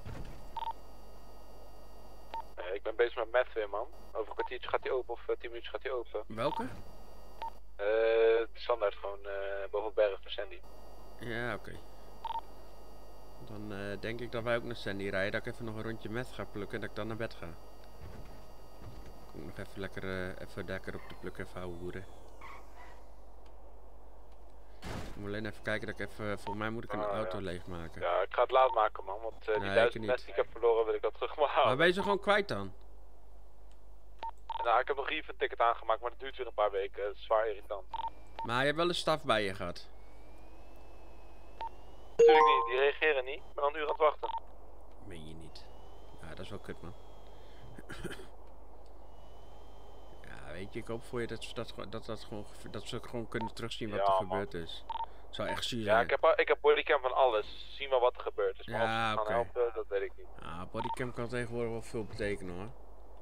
Uh, ik ben bezig met meth weer, man. Over een kwartiertje gaat hij open of uh, tien minuutjes gaat hij open. Welke? Uh, standaard gewoon uh, boven op berg van Sandy. Ja, oké. Okay. Dan uh, denk ik dat wij ook naar Sandy rijden. Dat ik even nog een rondje meth ga plukken en dat ik dan naar bed ga. Ik moet nog even lekker, uh, even lekker op de pluk even houden hoeren. Ik moet alleen even kijken dat ik even, volgens mij moet ik een oh, auto ja. leegmaken. Ja, ik ga het laat maken, man, want uh, die nee, duizend meth die ik heb verloren wil ik dat terug maar halen. Maar ben je ze gewoon kwijt dan? Nou, ik heb nog even een ticket aangemaakt, maar dat duurt weer een paar weken. Dat is zwaar irritant. Maar je hebt wel een staf bij je gehad? Natuurlijk niet, die reageren niet. Ik ben al een uur aan het wachten. Meen je niet. Ja, dat is wel kut, man. Ja, weet je, ik hoop voor je dat, dat, dat, dat, gewoon, dat ze gewoon kunnen terugzien wat ja, er man. gebeurd is. Het zou echt zuur zijn. Ja, ik heb, ik heb bodycam van alles. Zien we wat er gebeurd is. Maar ja, of ze oké. gaan helpen, dat weet ik niet. Ja, bodycam kan tegenwoordig wel veel betekenen, hoor.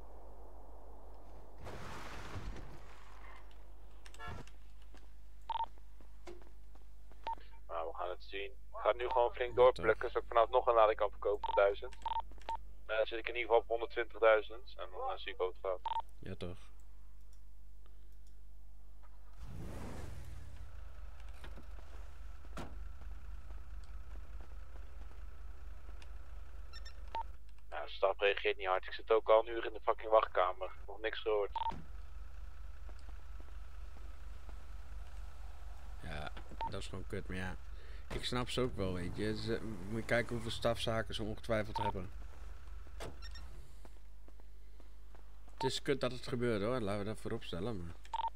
Nou, we gaan het zien. Ik ga het nu gewoon flink doorplukken, zodat ik vanavond nog een lading kan verkopen voor duizend. Uh, dan zit ik in ieder geval op honderdtwintigduizend en dan uh, zie ik hoe het gaat. Ja, toch. Ja, de staf reageert niet hard. Ik zit ook al een uur in de fucking wachtkamer. Nog niks gehoord. Ja, dat is gewoon kut, maar ja. Ik snap ze ook wel, weet je. Ze, moet je kijken hoeveel stafzaken ze ongetwijfeld hebben. Het is kut dat het gebeurt, hoor. Laten we dat voorop stellen, maar...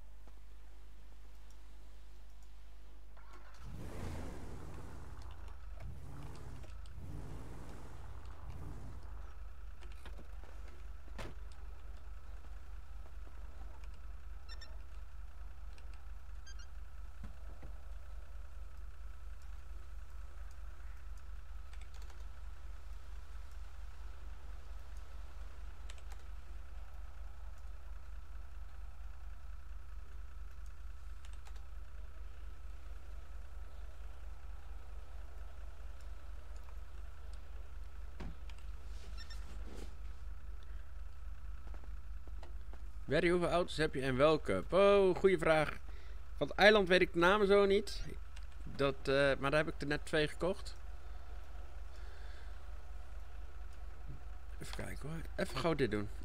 Barry, hoeveel auto's heb je en welke? Oh, goede vraag. Van het eiland weet ik de namen zo niet. Dat, uh, maar daar heb ik er net twee gekocht. Even kijken hoor. Even gauw dit doen.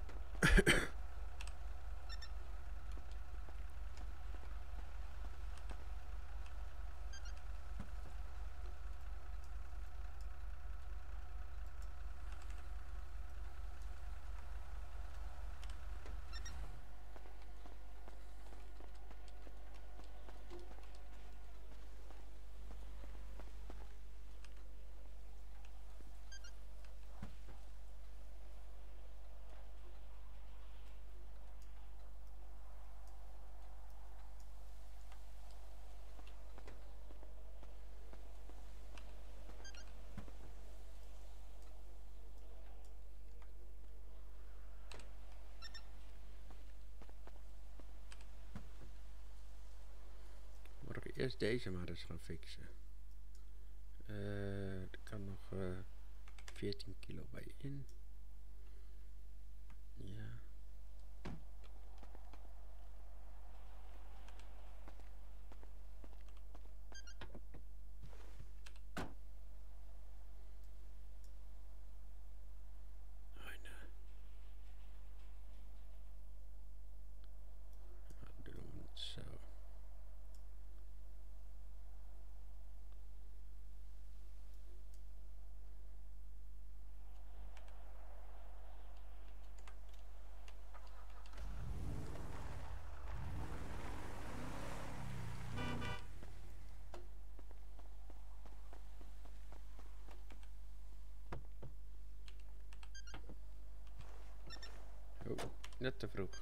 Eerst deze maar eens gaan fixen. Uh, er kan nog uh, veertien kilo bij in. Ja. Net te vroeg.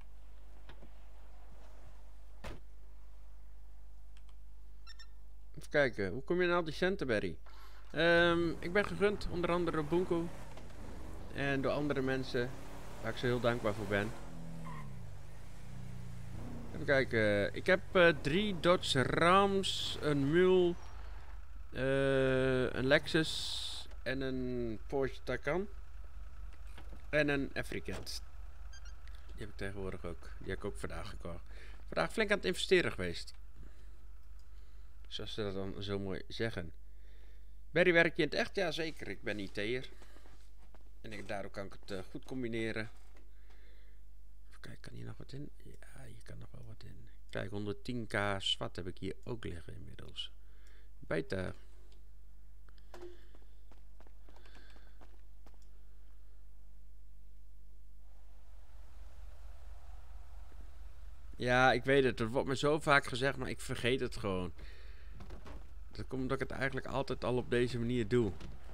Even kijken, hoe kom je nou op die centen, Barry? Um, ik ben gegund, onder andere door Bunko. En door andere mensen, waar ik zo heel dankbaar voor ben. Even kijken, ik heb uh, drie Dodge Rams, een Mule, uh, een Lexus en een Porsche Taycan. En een Afrikaans. Die heb ik tegenwoordig ook. Die heb ik ook vandaag gekocht. Vandaag flink aan het investeren geweest. Zoals ze dat dan zo mooi zeggen. Barry, werk je in het echt? Ja, zeker. Ik ben I T'er. En ik, daardoor kan ik het uh, goed combineren. Even kijken, kan hier nog wat in? Ja, hier kan nog wel wat in. Kijk, honderdtien k zwart heb ik hier ook liggen inmiddels. Beter. Ja, ik weet het. Het wordt me zo vaak gezegd, maar ik vergeet het gewoon. Dat komt omdat ik het eigenlijk altijd al op deze manier doe.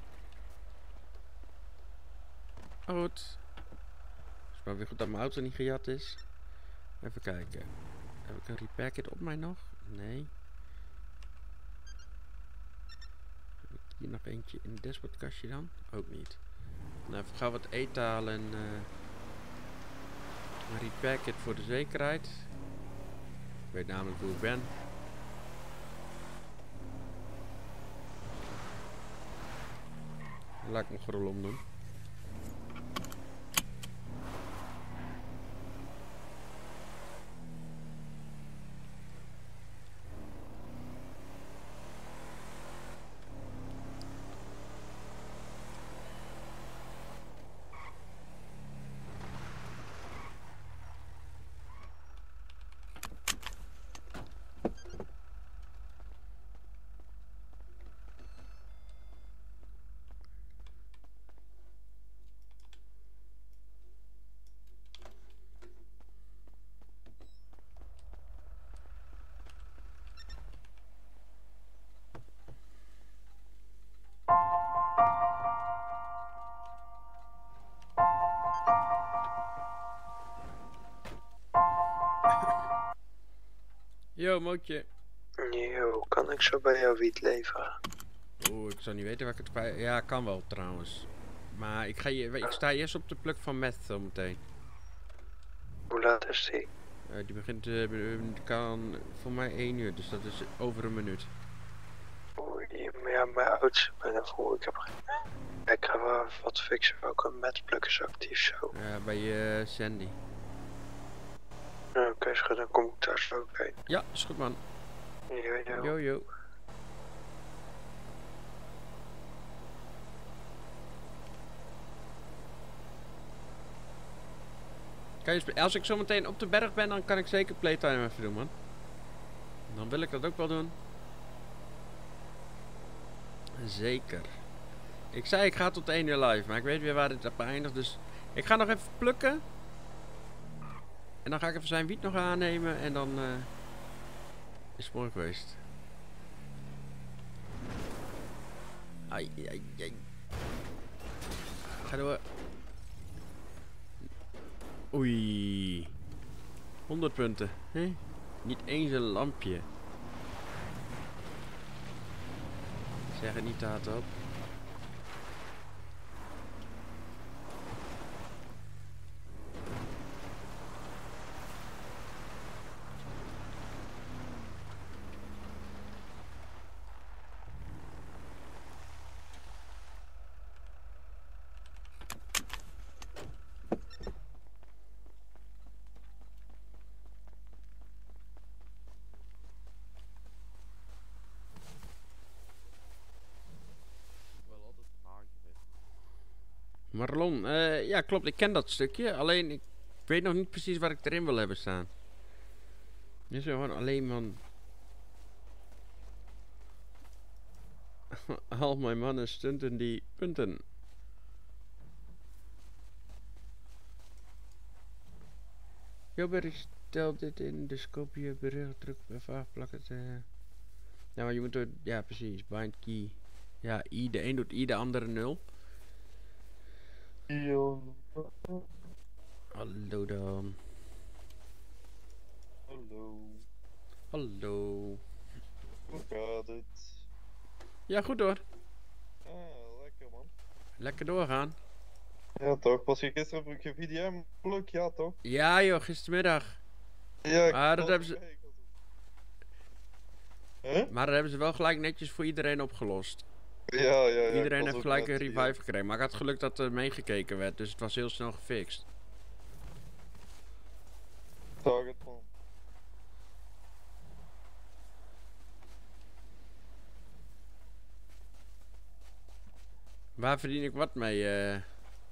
Maar goed. Het is maar weer goed dat mijn auto niet gejat is. Even kijken. Heb ik een repair kit op mij nog? Nee. Heb ik hier nog eentje in het dashboardkastje dan? Ook niet. Nou, even gauw wat eten halen en uh, een repair kit voor de zekerheid. Ik weet namelijk hoe ik ben. Laat ik mijn grol omdoen. Yo, mootje. Yo, kan ik zo bij jou wiet leveren? Oeh, ik zou niet weten waar ik het kwijt... Ja, kan wel trouwens. Maar ik, ga je, ik sta eerst op de pluk van meth zometeen. Hoe laat is die? Uh, die begint, uh, kan voor mij één uur, dus dat is over een minuut. Oei, maar ja, mijn oudste ben er voor. Ik heb geen... Ik ga wel wat fixen, ook een metpluk is actief zo. Ja, bij uh, Sandy. Oké, okay, is goed, dan kom ik daar zo ook heen. Ja, is goed man. Yo, yo. Yo, yo. Kan je als ik zo meteen op de berg ben, dan kan ik zeker playtime even doen, man. Dan wil ik dat ook wel doen. Zeker. Ik zei ik ga tot één uur live, maar ik weet weer waar dit op eindigt, dus ik ga nog even plukken. En dan ga ik even zijn wiet nog aannemen en dan uh, is het mooi geweest. Ai, ai, ai. Ga door. Oei. honderd punten. Hè? Niet eens een lampje. Zeg het niet te hard op. Marlon, uh, ja klopt, ik ken dat stukje, alleen ik weet nog niet precies waar ik erin wil hebben staan. Dus gewoon alleen man. Al mijn mannen stunten die punten. Jobber, stel dit in de scope je bericht druk even afplakken. Uh. Ja, maar je moet er, ja precies, bind key. Ja, i, de een doet i, de andere nul. Hallo dan. Hallo. Hallo. Hoe gaat het? Ja, goed hoor. Ah, lekker man. Lekker doorgaan. Ja toch, was je gisteren op je V D M-blok? Ja toch? Ja joh, gistermiddag. Ja, ik maar dat was hebben ze... erbij, ik was Huh? Maar dat hebben ze wel gelijk netjes voor iedereen opgelost. Ja, ja, ja. Iedereen heeft gelijk een revive gekregen. Maar ik had geluk dat er meegekeken werd, dus het was heel snel gefixt. Zag het man. Waar verdien ik wat mee, uh,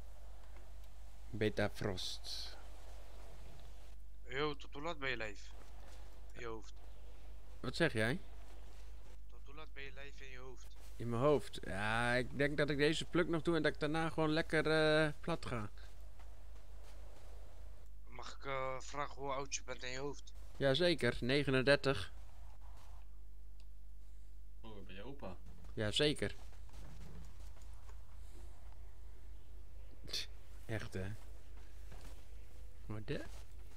Beta Frost? Yo, tot hoe laat ben je live? In je hoofd. Wat zeg jij? Tot hoe laat ben je live in je hoofd? In mijn hoofd? Ja, ik denk dat ik deze pluk nog doe en dat ik daarna gewoon lekker uh, plat ga. Mag ik uh, vragen hoe oud je bent in je hoofd? Jazeker, negenendertig. Oh, ben je opa? Jazeker. Echt hè? Wat de?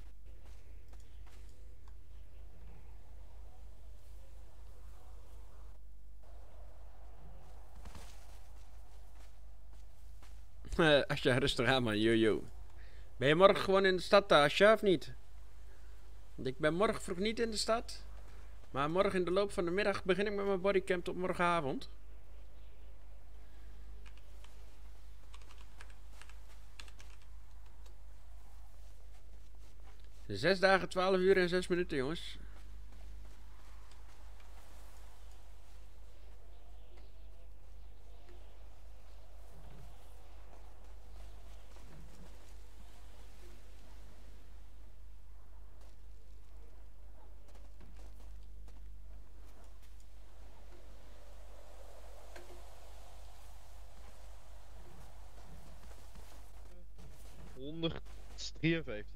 Uh, Asja, rustig aan man, yo. Ben je morgen gewoon in de stad, Asja, of niet? Ik ben morgen vroeg niet in de stad. Maar morgen in de loop van de middag begin ik met mijn bodycam tot morgenavond. Zes dagen, twaalf uur en zes minuten, jongens. honderddrieënvijftig.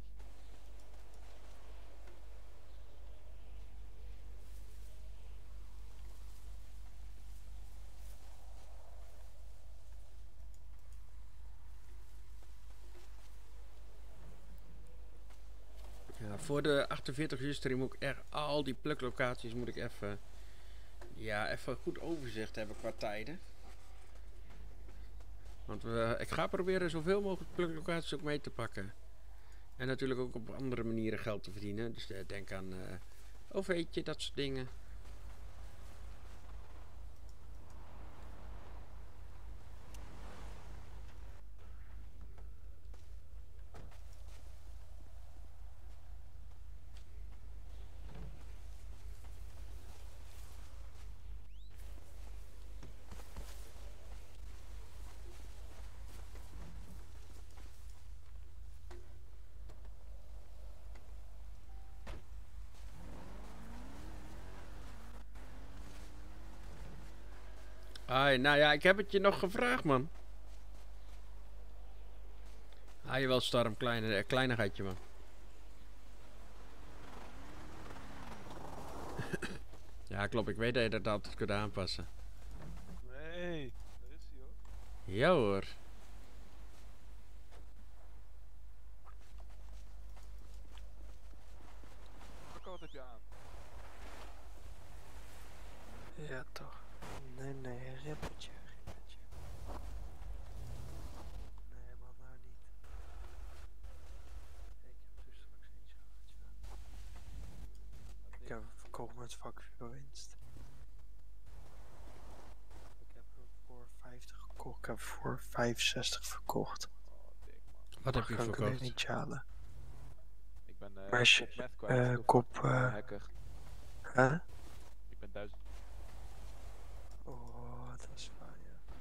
Ja, voor de achtenveertig uur stream moet ik echt al die pluklocaties moet ik even, ja, even goed overzicht hebben qua tijden. Want we, ik ga proberen zoveel mogelijk pluklocaties ook mee te pakken. En natuurlijk ook op andere manieren geld te verdienen. Dus uh, denk aan uh, O V'tje, dat soort dingen. Ai, nou ja, ik heb het je nog gevraagd, man. Ah, je wel Storm, kleine, kleinigheidje, man. Ja, klopt, ik weet dat je dat altijd kunt aanpassen. Nee, daar is hij hoor. Ja hoor. Wat heb je aan? Ja toch. Nee, nee, rippertje, rippertje. Nee, maar nou niet. Ik heb er straks eentje gehad, ja. Ik heb hem verkocht met vakvuurwinst. Ik heb hem voor vijftig gekocht, ik heb hem voor vijfenzestig verkocht. Wat heb je kan ik verkocht? hem weer niet halen. Ik ben uh, Meisje, kop meth kwijt, uh, dus kop, ik uh, ben hacker. Huh? Ik ben duizend. Oh, dat is waar, ja.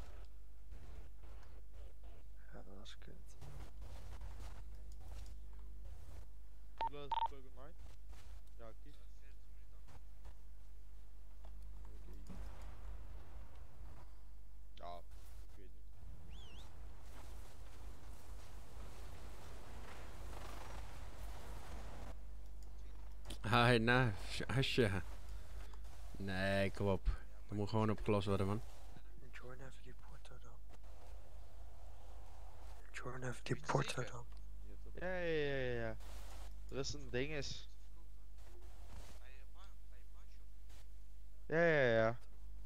Ja, dat was kut. Hoe laat is het Pokémon Night? Ja, kies. Ja, ik weet niet. Hi, nou, Asja. Nee, kom op. Dat moet gewoon opgelost worden, man. Join even die porto dan. Join even die porto dan. Ja, ja, ja, ja, ja. Er is een ding is. Ja, ja, ja.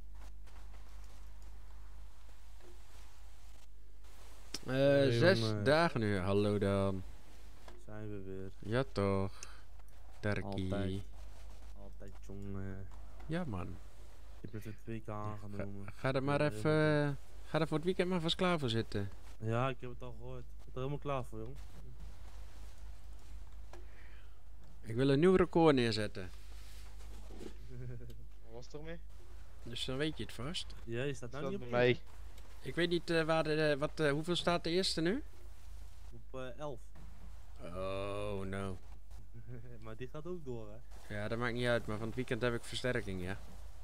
Eh, Hey, zes jongen. dagen nu. Hallo dan. Zijn we weer. Ja toch. Darkie. Altijd. Altijd, jongen. Ja man. Ik heb net het week aangenomen. Ga er maar Ja, even... helemaal- eh, ga er voor het weekend maar vast klaar voor zitten. Ja, ik heb het al gehoord. Ik ben er helemaal klaar voor, jong. Ik wil een nieuw record neerzetten. Wat was er mee? Dus dan weet je het vast. Ja, je staat nou Staat niet op bij mij. Ik weet niet eh, waar de, eh, wat, eh, hoeveel staat de eerste nu? Op eh, elf. Oh no. Maar die gaat ook door, hè? Ja, dat maakt niet uit, maar van het weekend heb ik versterking, ja.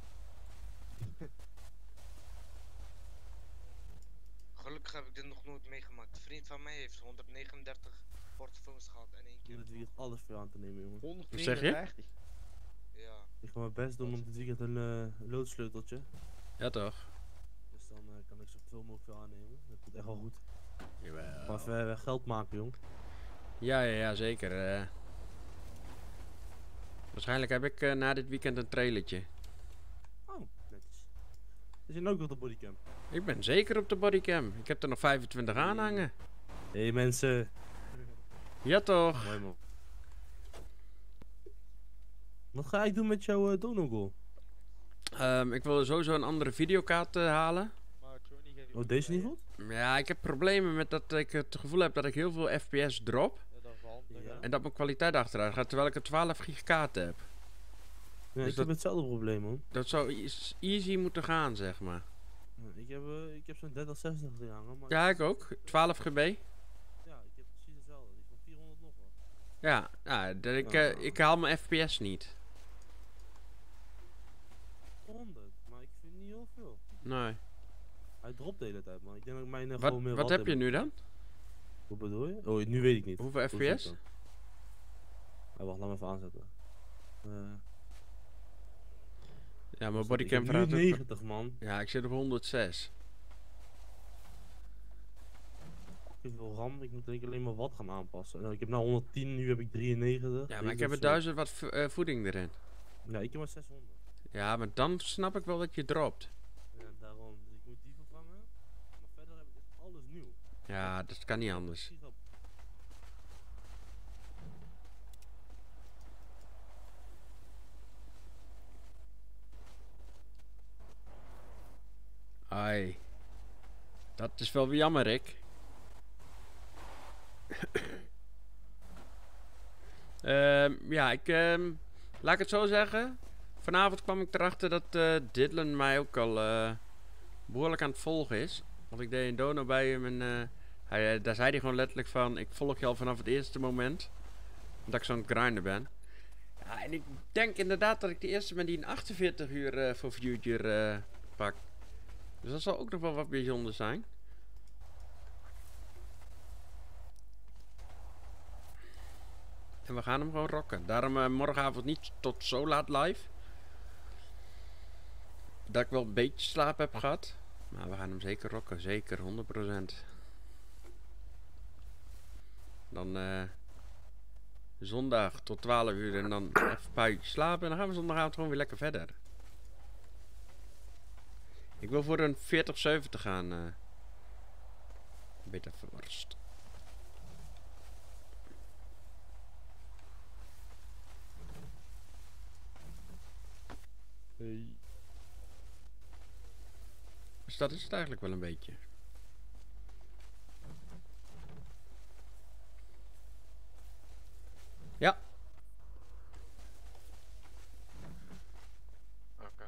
Gelukkig heb ik dit nog nooit meegemaakt. Een vriend van mij heeft honderdnegenendertig portofoons gehad en één Ik keer. heb dit weekend alles voor je aan te nemen, jongen. Wat zeg je? Ja. Ik ga mijn best doen om dit weekend een eh, loodsleuteltje. Ja toch? Dus dan eh, kan ik zoveel mogelijk veel aannemen. Dat komt echt wel goed. Jawel. Maar even eh, geld maken, jong. Ja, ja, ja, zeker. eh. Waarschijnlijk heb ik eh, na dit weekend een trailertje. Oh, netjes. Is je nou ook op de bodycam? Ik ben zeker op de bodycam. Ik heb er nog vijfentwintig aan hangen. Hé hey, mensen. Ja toch? Mooi man. Wat ga ik doen met jouw uh, donogol? Ehm, ik wil sowieso een andere videokaart eh, halen. Oh, deze niet goed? Ja, ik heb problemen met dat ik het gevoel heb dat ik heel veel F P S drop. Ja. En dat mijn kwaliteit achteruit gaat, terwijl ik een twaalf gig kaart heb. Ja, Dus ik dat, heb hetzelfde probleem, man. dat zou is- easy moeten gaan, zeg maar. Ja, ik heb, uh, ik heb zo'n dertig zestig erin hangen. Maar Ja, ik ook. twaalf gig. Ja, ik heb precies hetzelfde. Die van vierhonderd nog wel. Ja, nou, dat ik, Ja. eh, ik haal mijn F P S niet. honderd, maar ik vind niet heel veel. Nee. Hij dropt de hele tijd, man. Ik denk dat ik mijn uh, Wat, gewoon meer wat watt heb je nu dan? Hoe bedoel je? Oh, nu weet ik niet. Hoeveel Hoe zit F P S? dat? Ah, wacht, laat me even aanzetten. Uh, Ja, mijn ik bodycam heb nu vraagt ook- negentig, man. Ja, ik zit op honderdzes. Ik heb wel RAM, ik moet denk ik alleen maar wat gaan aanpassen. Nou, ik heb nou honderdtien, nu heb ik drieënnegentig. Ja, maar ik Deze heb of een zo. duizend wat vo- eh, voeding erin. Ja, ik heb maar zeshonderd. Ja, maar dan snap ik wel dat je dropt. Ja, daarom. Dus ik moet die vervangen. Maar verder heb ik echt alles nieuw. Ja, dat kan niet anders. Precies dat- Ai. Dat is wel weer jammer, Rick. Ehm, ja, ik... ehm, laat ik het zo zeggen. Vanavond kwam ik erachter dat eh Dylan mij ook al eh, behoorlijk aan het volgen is. Want ik deed een dono bij hem en eh, hij, eh, daar zei hij gewoon letterlijk van... Ik volg je al vanaf het eerste moment. Dat ik zo'n grinder ben. Ja, en ik denk inderdaad dat ik de eerste ben die een achtenveertig uur eh, voor Future eh, pak. Dus dat zal ook nog wel wat bijzonder zijn. En we gaan hem gewoon rocken. Daarom eh, morgenavond niet tot zo laat live. Dat ik wel een beetje slaap heb gehad. Maar we gaan hem zeker rocken. Zeker, honderd procent. Dan eh, zondag tot twaalf uur en dan even een paar uurtjes slapen. En dan gaan we zondagavond gewoon weer lekker verder. Ik wil voor een veertig zeventig gaan. Uh, Beta Forst. Hey. Dus dat is het eigenlijk wel een beetje. Ja. Oké.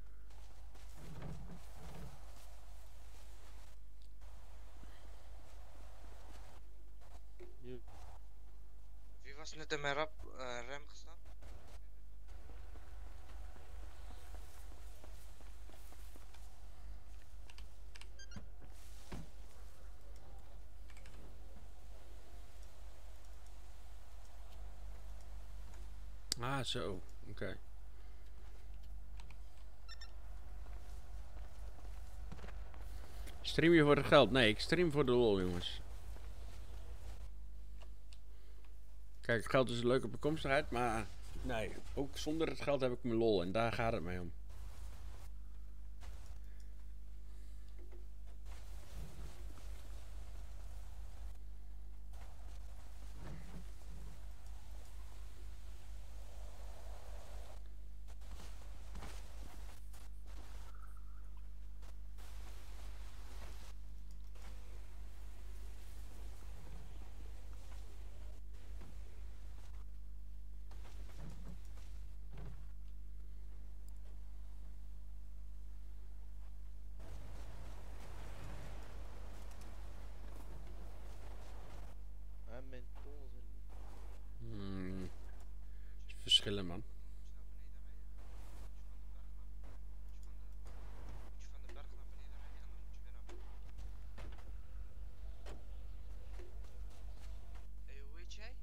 Wie was net in mijn rap, uh, rem gestaan? Ah, zo. Oké. Okay. Stream je voor het geld? Nee, ik stream voor de lol, jongens. Kijk, geld is een leuke bekomstigheid, maar nee, ook zonder het geld heb ik mijn lol en daar gaat het mij om. En mijn tol is er niet. Hmm. Verschillen, man. Hé, hoe heet jij?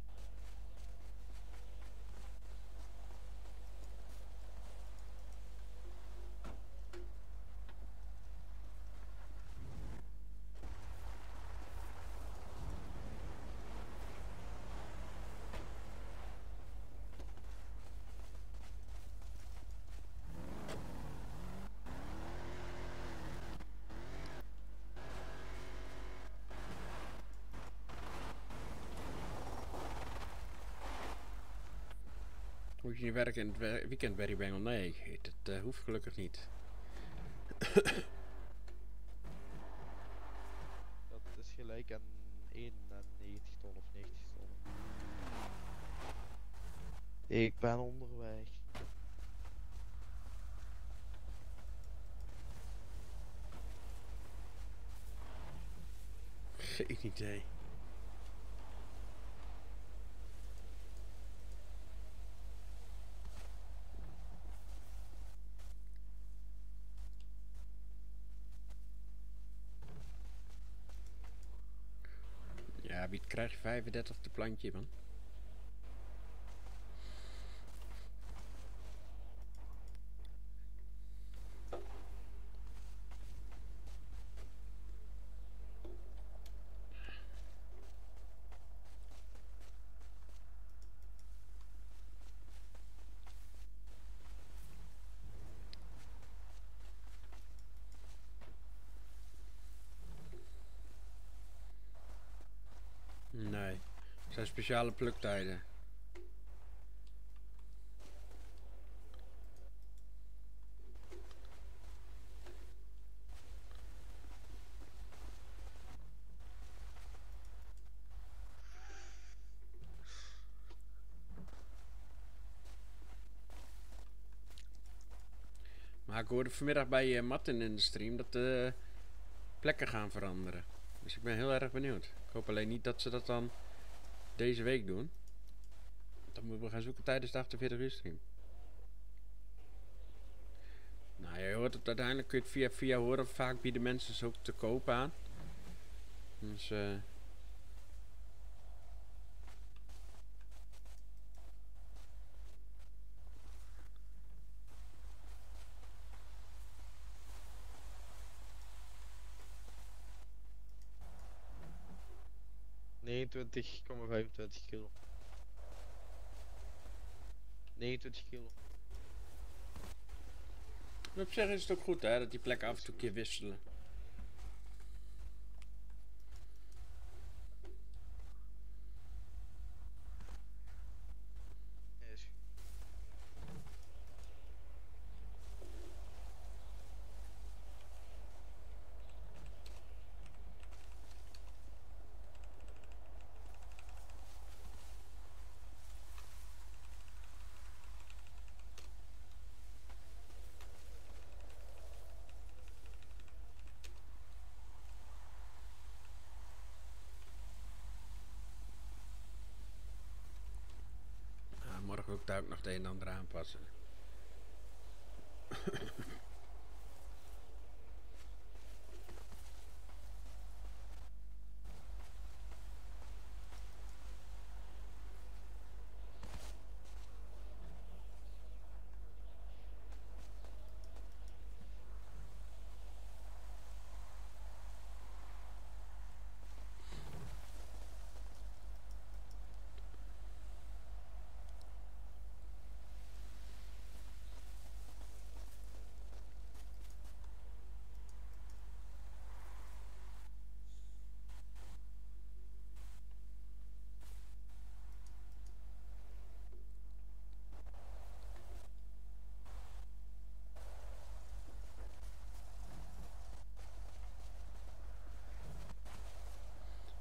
Moet je niet werken in het wer- weekend, Barry Bengel? Nee, dat uh, hoeft gelukkig niet. Dat is gelijk aan eenennegentig ton of negentig ton. Ik ben onderweg. Geen idee. Ja, wie krijgt vijfendertig de plantje, man? Nee, het zijn speciale pluktijden. Maar ik hoorde vanmiddag bij uh, Martin in de stream dat de plekken gaan veranderen. Dus ik ben heel erg benieuwd. Ik hoop alleen niet dat ze dat dan deze week doen. Dan moeten we gaan zoeken tijdens de achtenveertig uur stream. Nou, je hoort het uiteindelijk, kun je het via via horen. Vaak bieden mensen ze ook te koop aan. Dus eh... negenentwintig komma vijfentwintig kilo. negenentwintig kilo. En op zich is het ook goed, hè, dat die plekken af en toe een keer wisselen. Yes. Ja, morgen wil ik daar ook nog het een en ander aanpassen.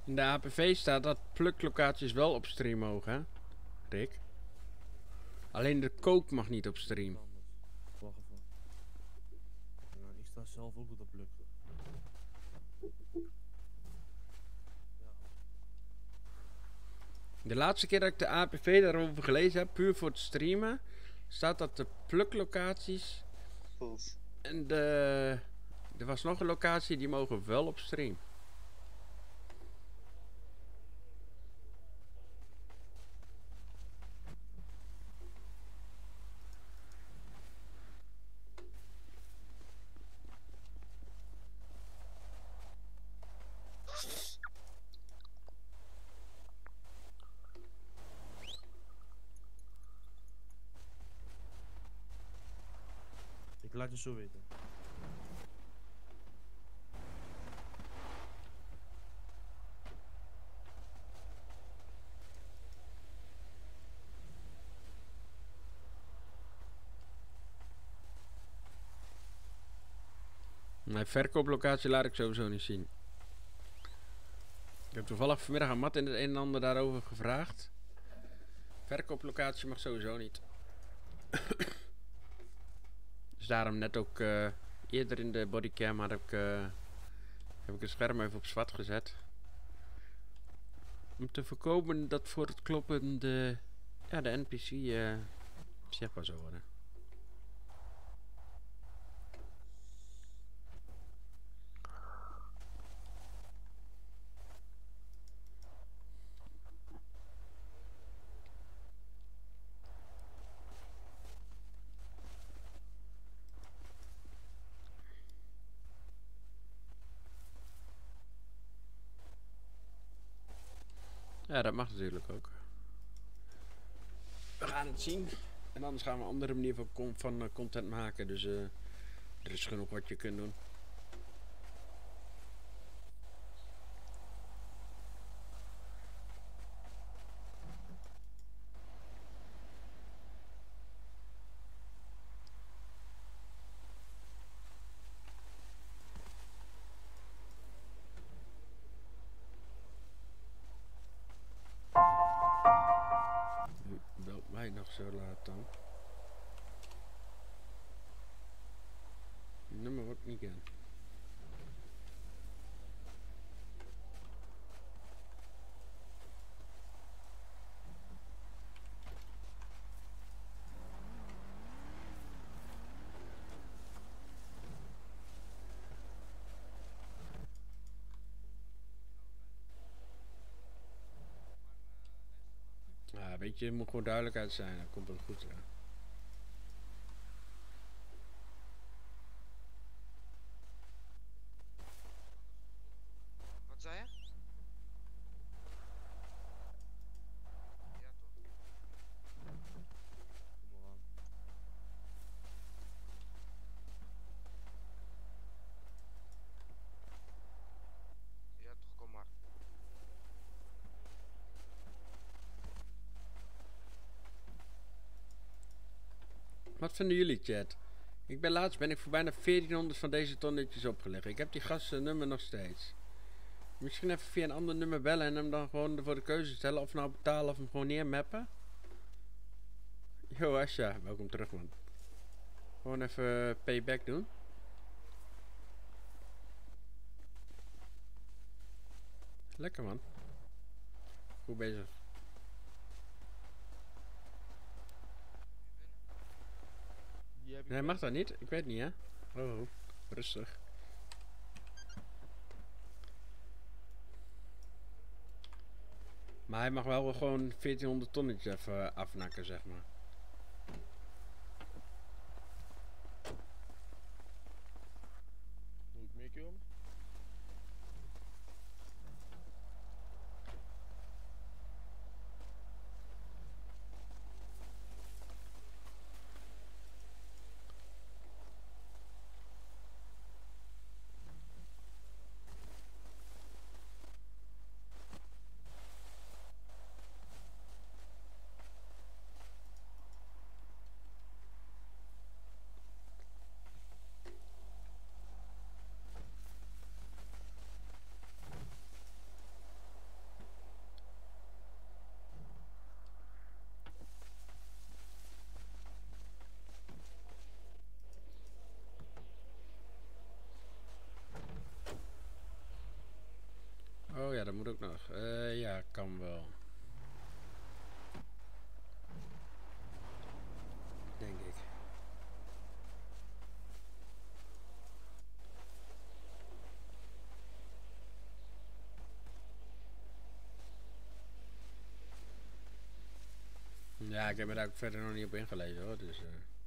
In de A P V staat dat pluklocaties wel op stream mogen, hè? Rick. Alleen de kook mag niet op stream. Wacht even. Ja, ik sta zelf ook op dat pluk. De laatste keer dat ik de A P V daarover gelezen heb, puur voor het streamen, staat dat de pluklocaties en de... Er was nog een locatie die mogen wel op stream. Ik laat je zo weten. Mijn verkooplocatie laat ik sowieso niet zien. Ik heb toevallig vanmiddag aan Matt in het een en ander daarover gevraagd. Verkooplocatie mag sowieso niet. Dus daarom net ook uh, eerder in de bodycam had ik, uh, heb ik het scherm even op zwart gezet. Om te voorkomen dat voor het kloppen de, ja, de N P C uh, zichtbaar zou worden. Ja, dat mag natuurlijk ook. We gaan het zien. En anders gaan we een andere manier van, con van uh, content maken. Dus uh, er is genoeg wat je kunt doen. Nog zo laat dan. Nummer wordt niet gaan. Ja, weet je, het moet gewoon duidelijkheid zijn, dan komt het goed. Ja. Wat zei je? Ja toch. Kom maar aan. Ja toch, kom maar. Wat vinden jullie, chat? Ik ben laatst ben ik voor bijna veertienhonderd van deze tonnetjes opgelegd. Ik heb die gasten nummer nog steeds. Misschien even via een ander nummer bellen en hem dan gewoon voor de keuze stellen of nou betalen of hem gewoon neermappen. Yo Asja, welkom terug man. Gewoon even payback doen. Lekker man. Goed bezig. Nee, mag dat niet? Ik weet niet, hè? Oh, rustig. Maar hij mag wel gewoon veertienhonderd tonnetjes even afnakken, zeg maar. Moet ik meekomen? moet ook nog. Uh, ja, kan wel. Denk ik. Ja, ik heb me daar ook verder nog niet op ingelezen hoor, dus... Uh...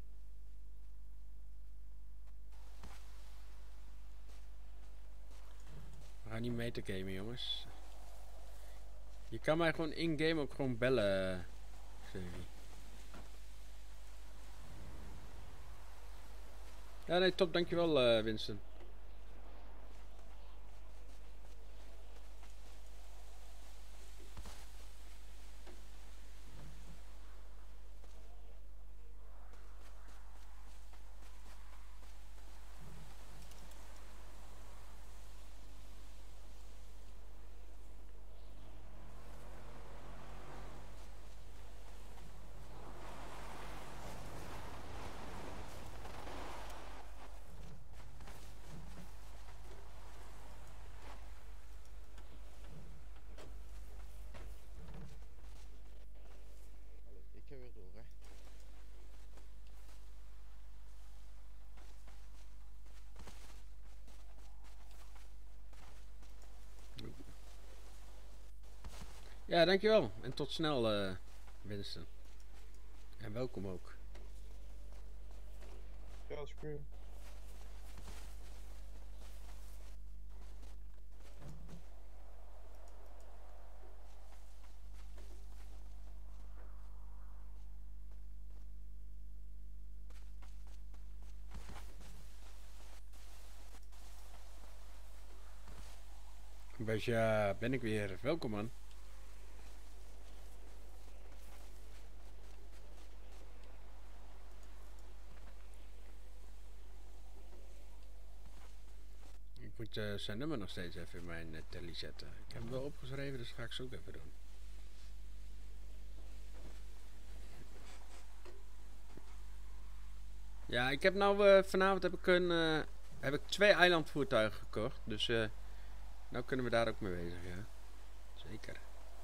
We gaan niet mee te gamen, jongens. Je kan mij gewoon in-game ook gewoon bellen, Sevi. Ja, nee, top, dankjewel, uh, Winston. Ik ga weer door, hè. Ja, dankjewel. En tot snel, uh, Winston. En welkom ook. Ja, screw. Een beetje, uh, ben ik weer. Welkom, man. Ik moet uh, zijn nummer nog steeds even in mijn uh, telly zetten. Ik heb hem wel opgeschreven, dus ga ik zo ook even doen. Ja, ik heb nou uh, vanavond heb ik een uh, heb ik twee eilandvoertuigen gekocht, dus uh, nou kunnen we daar ook mee bezig, ja. Zeker.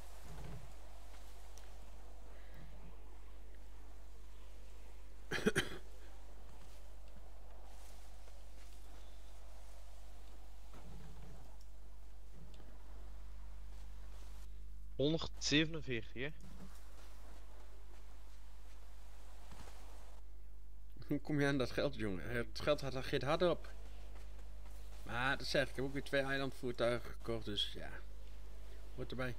honderdzevenenveertig, hè? Hoe kom je aan dat geld, jongen? Het geld gaat gaat hard op. Maar dat zeg ik, ik heb ook weer twee eilandvoertuigen gekocht, dus ja. Hoort erbij.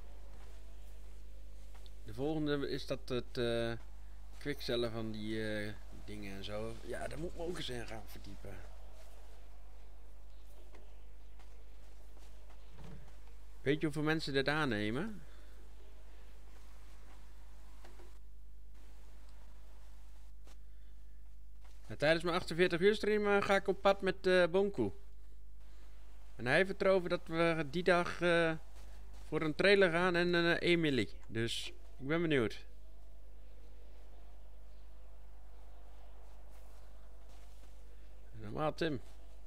De volgende is dat het uh, kwikcellen van die uh, dingen en zo. Ja, daar moet ik me ook eens in gaan verdiepen. Weet je hoeveel mensen dit aannemen? Ja, tijdens mijn achtenveertig uur stream uh, ga ik op pad met uh, Bonku. En hij heeft het erover dat we die dag uh, voor een trailer gaan en een uh, Emily. Dus ik ben benieuwd. Normaal, Tim.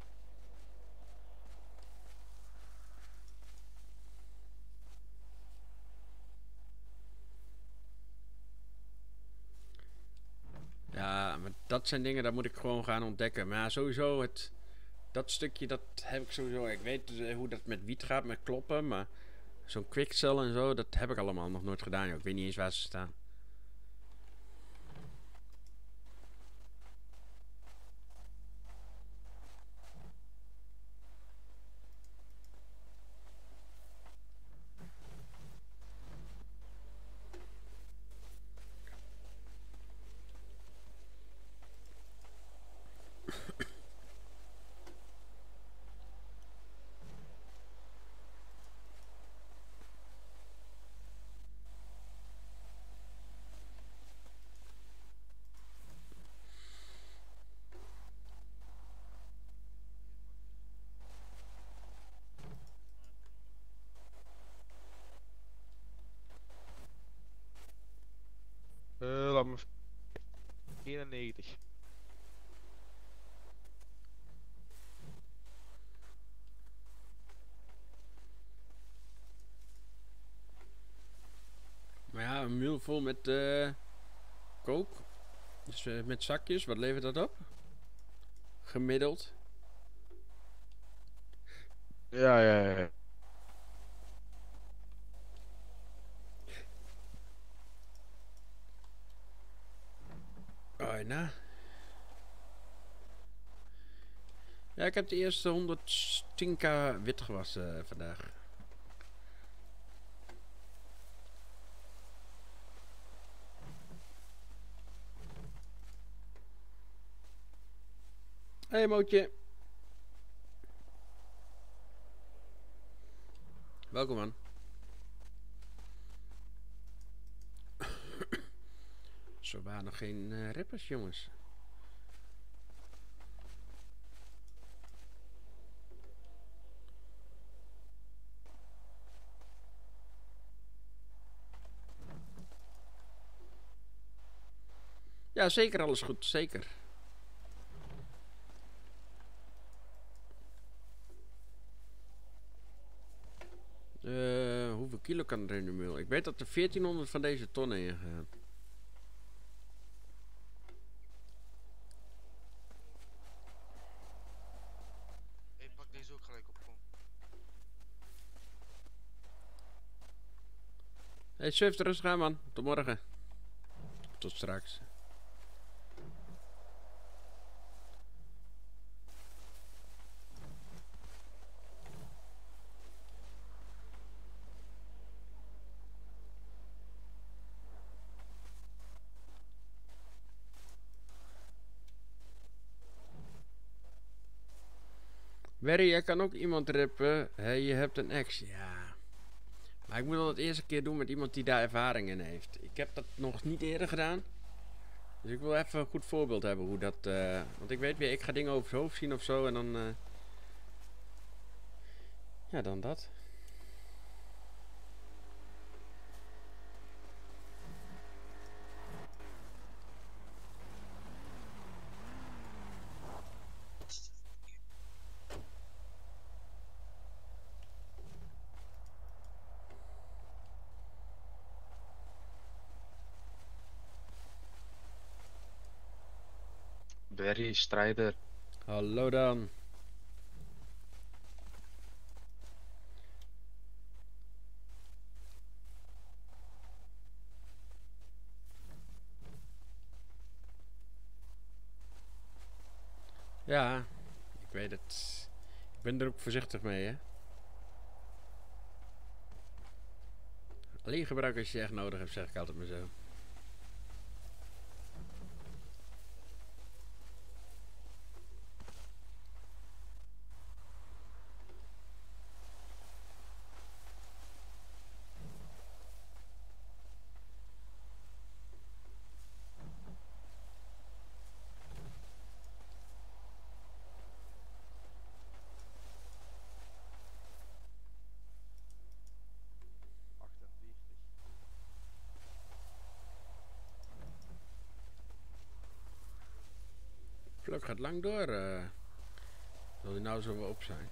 Ja, maar dat zijn dingen, dat moet ik gewoon gaan ontdekken. Maar ja, sowieso, het, dat stukje, dat heb ik sowieso. Ik weet uh, hoe dat met wiet gaat, met kloppen. Maar zo'n kwikcel en zo, dat heb ik allemaal nog nooit gedaan. Joh. Ik weet niet eens waar ze staan. Uh, laat me... eenennegentig. vol met uh, kook. Dus uh, met zakjes, wat levert dat op? Gemiddeld. Ja, ja, ja. Oh, nou. Ja, ik heb de eerste honderdtien k wit gewassen uh, vandaag. Hey Mootje. Welkom man. Zo waren nog geen uh, rappers jongens. Ja, zeker alles goed, zeker. Uh, hoeveel kilo kan er in de meel? Ik weet dat er veertienhonderd van deze tonnen in gaan. Hey, pak deze ook gelijk op, kom. Hey Swift, rustig aan man. Tot morgen. Tot straks. Werry, jij kan ook iemand rappen. Hey, je hebt een ex. Ja. Maar ik moet dat het eerste keer doen met iemand die daar ervaring in heeft. Ik heb dat nog niet eerder gedaan. Dus ik wil even een goed voorbeeld hebben hoe dat... Uh, want ik weet weer, ik ga dingen over het hoofd zien of zo en dan... Uh, ja, dan dat. Barry, strijder. Hallo dan. Ja, ik weet het. Ik ben er ook voorzichtig mee, hè. Alleen gebruiken als je echt nodig hebt, zeg ik altijd maar zo. Vlug gaat lang door. Uh, wil hij nou zo wel op zijn?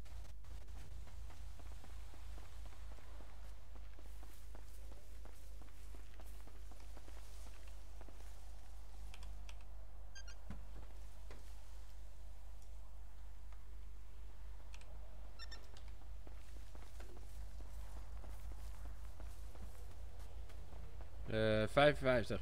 Uh, vijfenvijftig.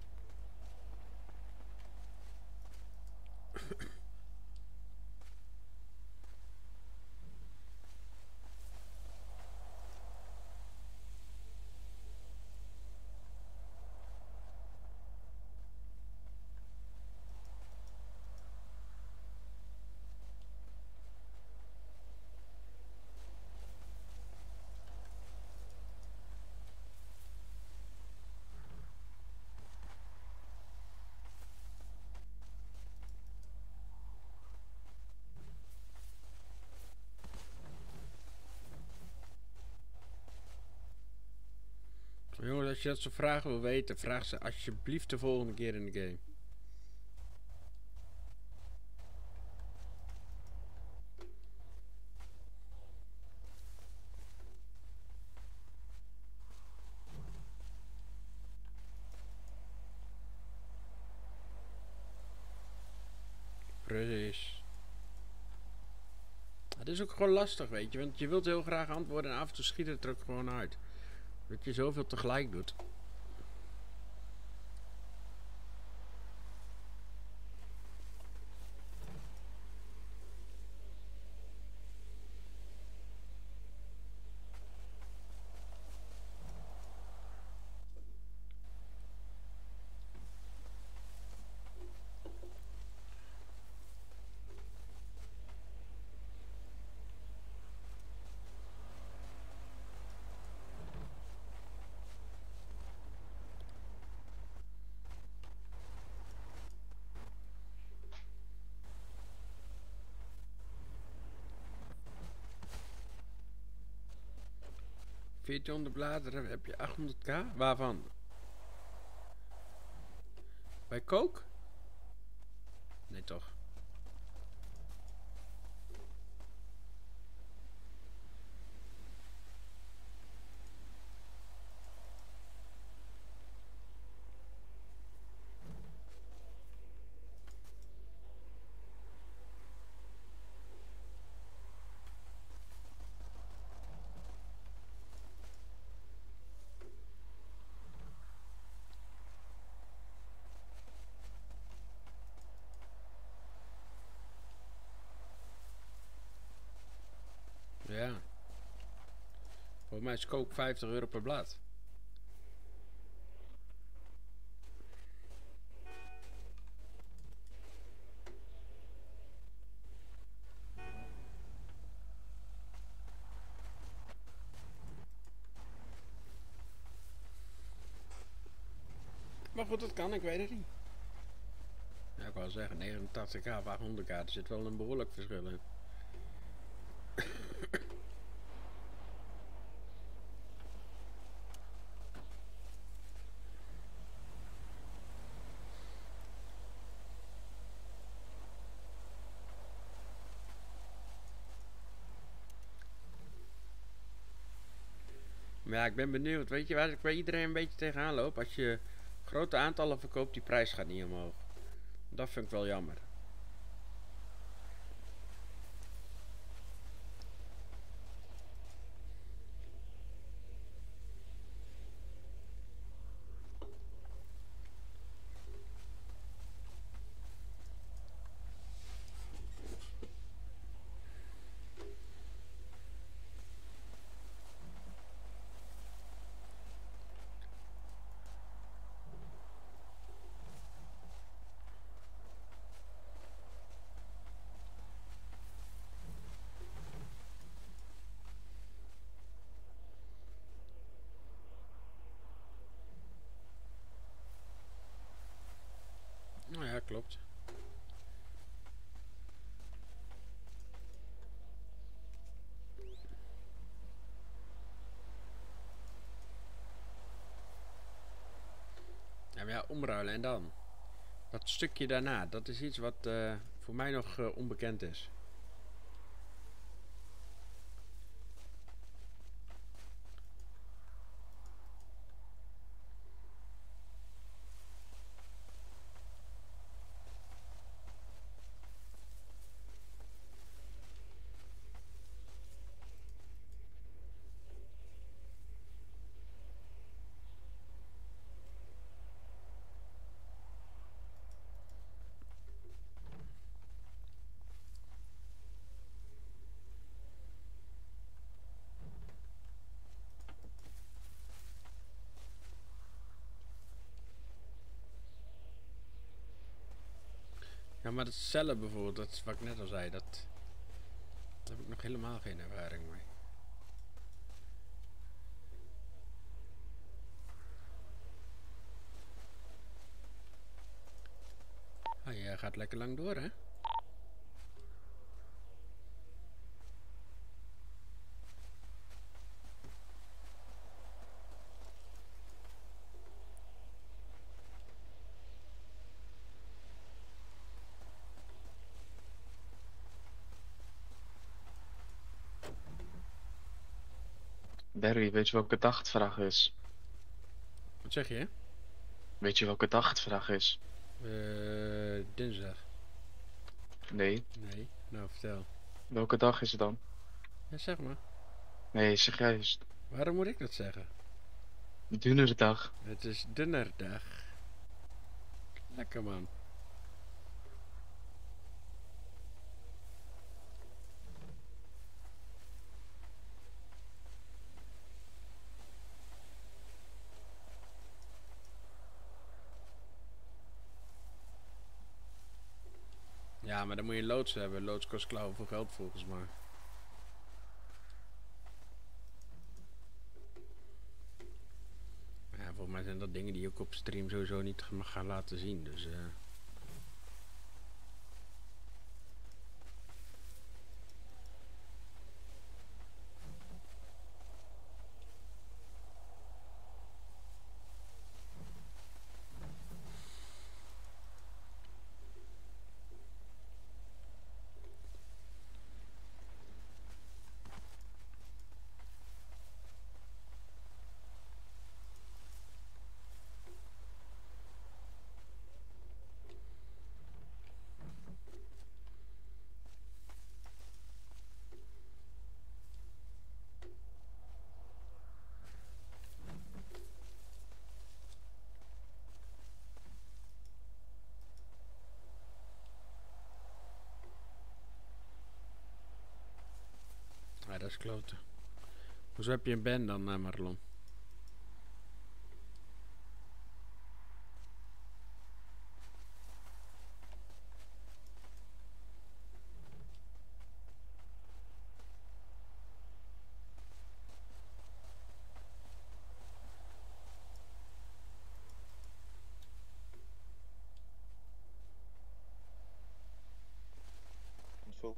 Jongens, als je dat soort vragen wil weten, vraag ze alsjeblieft de volgende keer in de game. Precies. Het is ook gewoon lastig, weet je, want je wilt heel graag antwoorden en af en toe schiet het er ook gewoon uit. Dat je zoveel tegelijk doet. veertienhonderd bladeren heb je achthonderd k? Waarvan? Bij Coke? Nee toch? Ja. Volgens mij is Coke vijftig euro per blad. Maar goed, dat kan, ik weet het niet. Ja, ik wou zeggen, negenentachtig k of achthonderd k, er zit wel een behoorlijk verschil in. Maar ja, ik ben benieuwd. Weet je waar ik bij iedereen een beetje tegenaan loop? Als je grote aantallen verkoopt, die prijs gaat niet omhoog. Dat vind ik wel jammer. Nou ja, klopt. Ja, maar ja, omruilen en dan? Dat stukje daarna, dat is iets wat uh, voor mij nog uh, onbekend is. Ja, maar dat cellen bijvoorbeeld, dat is wat ik net al zei, dat, daar heb ik nog helemaal geen ervaring mee. Ah, jij gaat lekker lang door, hè? Barry, weet je welke dag het vandaag is? Wat zeg je? Weet je welke dag het vandaag is? Uh, dinsdag. Nee. Nee, nou vertel. Welke dag is het dan? Ja, zeg maar. Nee, zeg jij eens. Waarom moet ik dat zeggen? Dunnerdag. Het is dunnerdag. Lekker man. Ja, maar dan moet je een loods hebben. Loods kost klauwen voor geld volgens mij. Ja, volgens mij zijn dat dingen die je ook op stream sowieso niet mag gaan laten zien. Dus eh. Ja, dat is kloten. Hoezo heb je een band dan, uh, Marlon? Zo.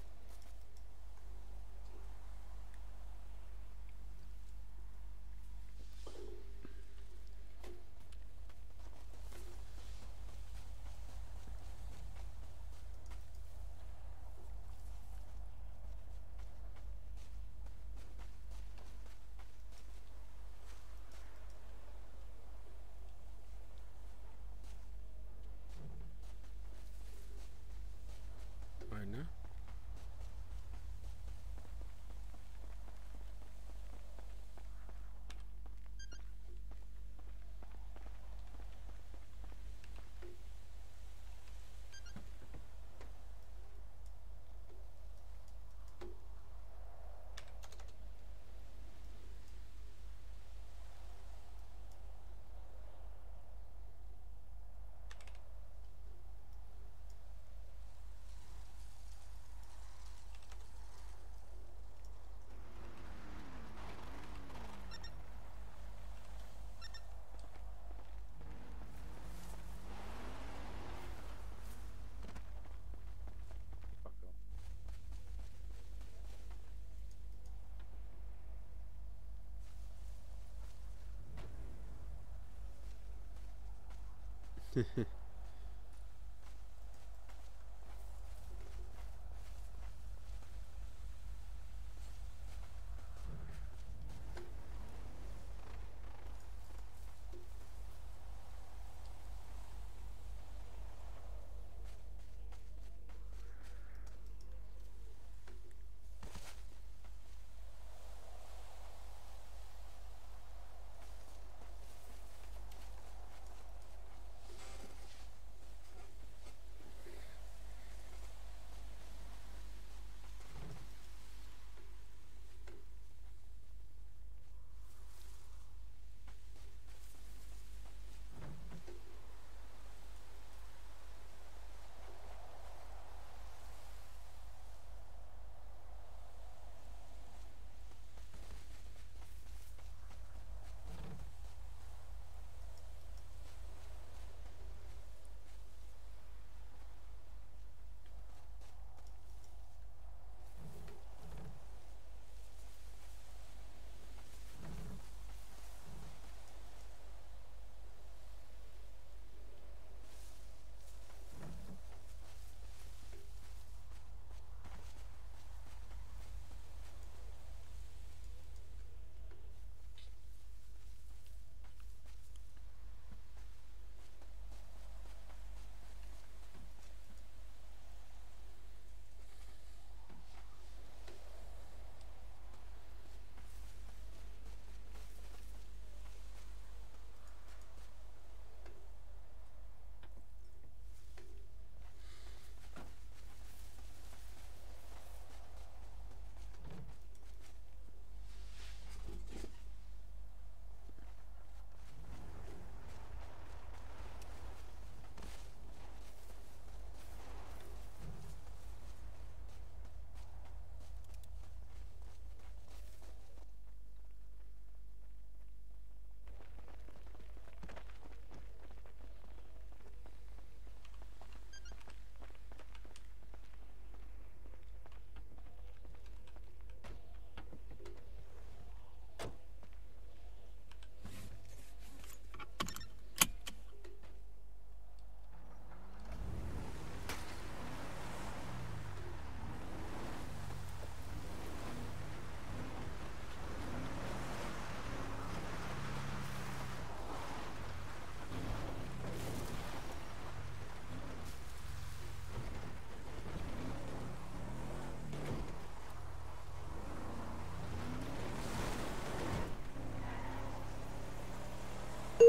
Bijna.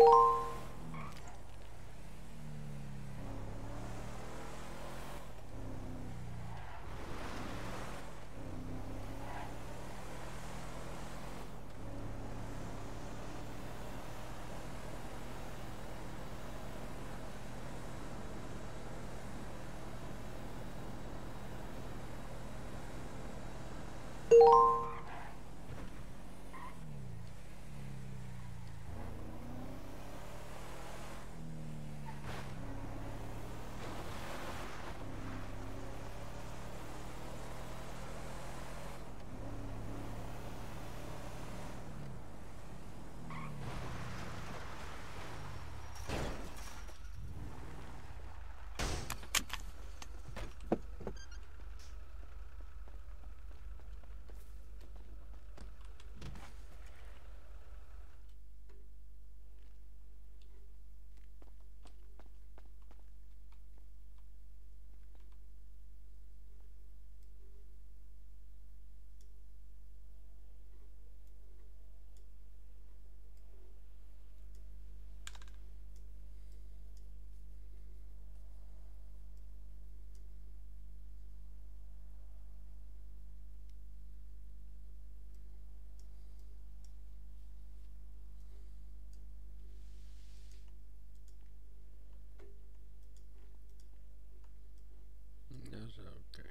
Dat is oké.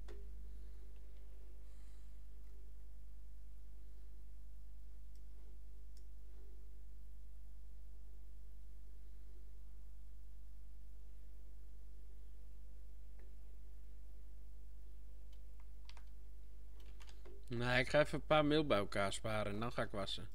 Nee, ik ga even een paar mail bij elkaar sparen en dan ga ik wassen.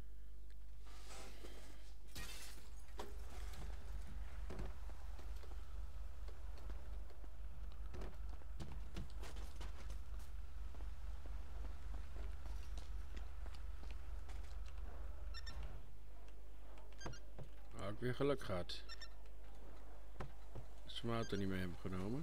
Oh, ik weer geluk gehad. Dat ze mijn auto niet mee hebben genomen.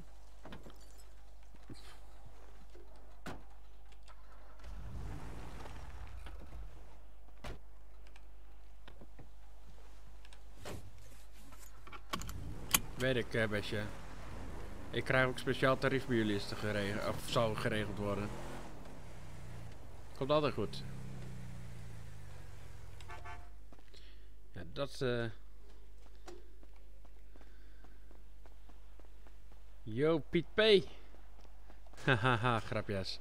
Weet ik, uh, Besje. Ik krijg ook speciaal tarief bij jullie, is het geregeld, of zal geregeld worden. Komt altijd goed. Ja, dat eh. Uh... Yo, Piet P. Hahaha, grapjes.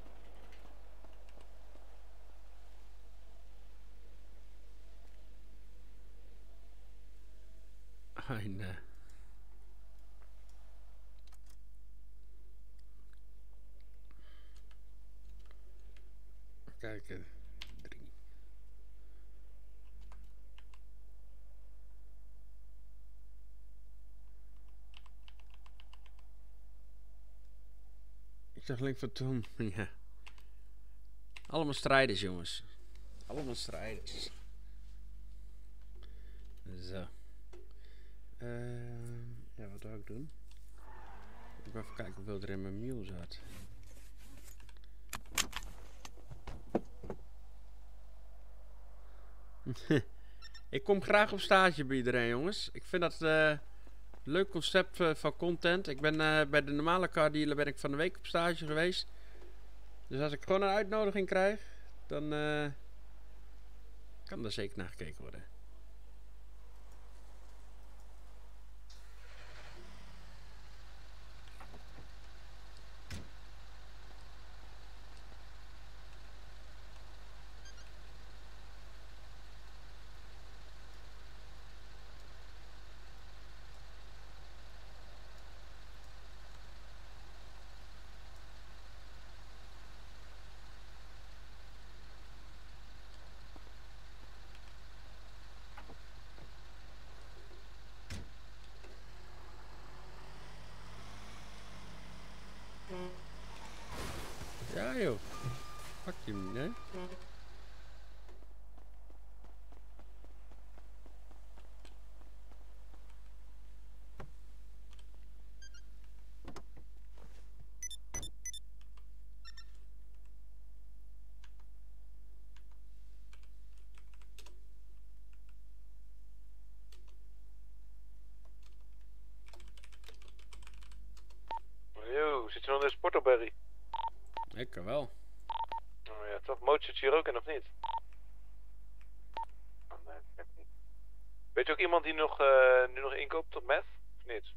Ai, nee. Kijken. Drie. Ik zag link van Tom. Ja. Allemaal strijders, jongens. Allemaal strijders. Zo. Uh, ja, wat wil ik doen? Ik wil even kijken hoeveel er in mijn mule zat. Ik kom graag op stage bij iedereen, jongens. Ik vind dat uh, een leuk concept uh, van content. Ik ben uh, bij de normale car dealer ben ik van de week op stage geweest. Dus als ik gewoon een uitnodiging krijg, dan uh, kan er zeker naar gekeken worden. Ja joh, pak je hem, hè? de Sportoberry? Ik wel. Oh ja, toch? Moot zit hier ook in of niet? Oh, nee, dat heb ik niet. Weet je ook iemand die nog, uh, nu nog inkoopt op meth? Of niet?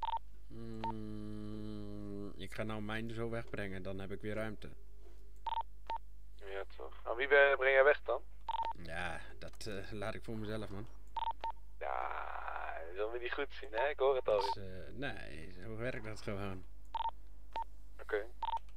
Mm, ik ga nou mijn zo wegbrengen, dan heb ik weer ruimte. Ja, toch. Nou, wie breng jij weg dan? Ja, dat uh, laat ik voor mezelf, man. Ja, dat wil we niet goed zien, hè? Ik hoor het al. Dus, uh, nee, zo werkt dat gewoon. Oké. Okay.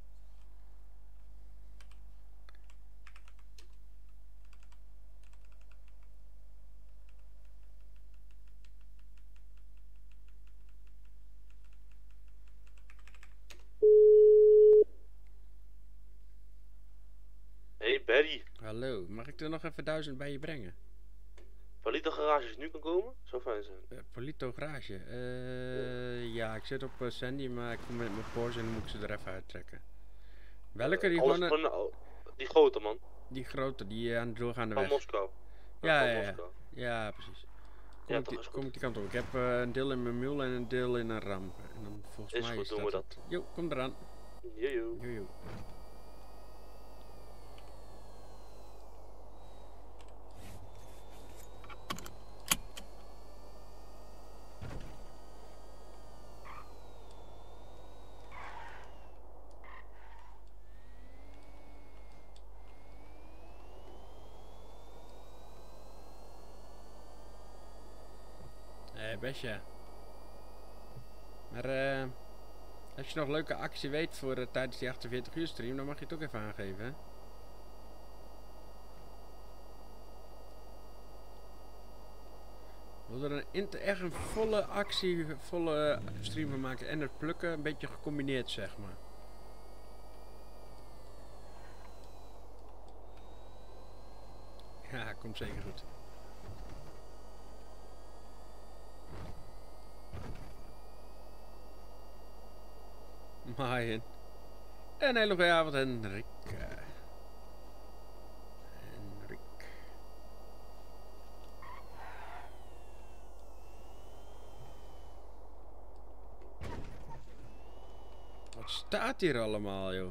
Hey Barry. Hallo, mag ik er nog even duizend bij je brengen? Polito Garages nu kan komen? Zou fijn zijn. Uh, Polito Garage? Uh, ja. ja, ik zit op uh, Sandy, maar ik kom met mijn Porsche en dan moet ik ze er even uittrekken. Welke? Die, uh, gewoon, uh, gewoon, die grote man. Die grote, die uh, aan de doorgaande van weg. Moskou. Ja, van ja, ja. Moskou. Ja, precies. Kom, ja, ik, die, kom ik die kant op. Ik heb uh, een deel in mijn mule en een deel in een ram. En dan volgens is mij goed, is doen dat we dat. Het. Jo, kom eraan. Jojo. Jojo. Best ja. Maar uh, als je nog leuke actie weet voor uh, tijdens die achtenveertig uur stream, dan mag je het ook even aangeven, hè? We willen er een, echt een volle actie, volle stream van maken en het plukken een beetje gecombineerd, zeg maar. Ja, komt zeker goed. Maaien. En een hele goede avond, Henrik. Henrik. Wat staat hier allemaal, joh?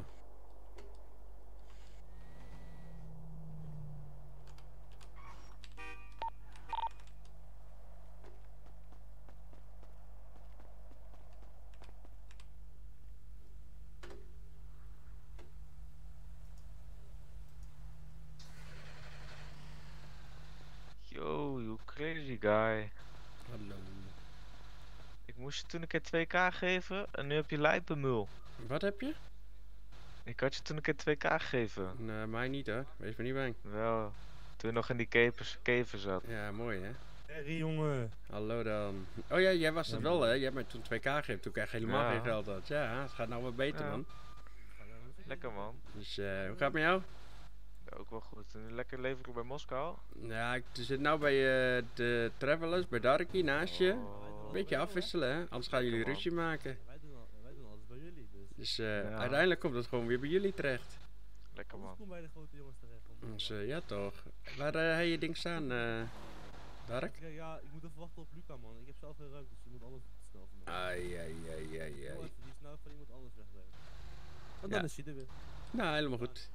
Crazy guy. Hallo. Ik moest je toen een keer twee k geven en nu heb je lijpenmul. Wat heb je? Ik had je toen een keer twee k gegeven. Nee, mij niet hoor. Wees me niet bang. Wel, toen je nog in die kevers, kever zat. Ja, mooi hè? Harry jongen. Hallo dan. Oh ja, jij was het wel hè? Jij hebt mij toen twee k gegeven toen ik echt helemaal ja. geen geld had. Ja, het gaat nou wat beter ja. man. Lekker man. Dus uh, hoe gaat het met jou? Ja, ook wel goed. En lekker leveren bij Moskou? Ja, ik zit nou bij uh, de Travelers, bij Darky naast je. Een beetje afwisselen hè, anders gaan jullie ruzie maken. Wij doen, al, wij doen alles bij jullie dus. Dus uh, ja. uiteindelijk komt het gewoon weer bij jullie terecht. Lekker man. Kom bij de grote jongens terecht. Dus uh, ja toch. Waar uh, heb je ding staan, uh, Dark? Ja, ja, ik moet even wachten op Luca man. Ik heb zelf geen ruimte, dus je moet alles snel van mij. Ai, ai, ai, ai, ai. Die snel van iemand anders wegbrengen. En dan ja. is hij er weer. Nou, helemaal goed.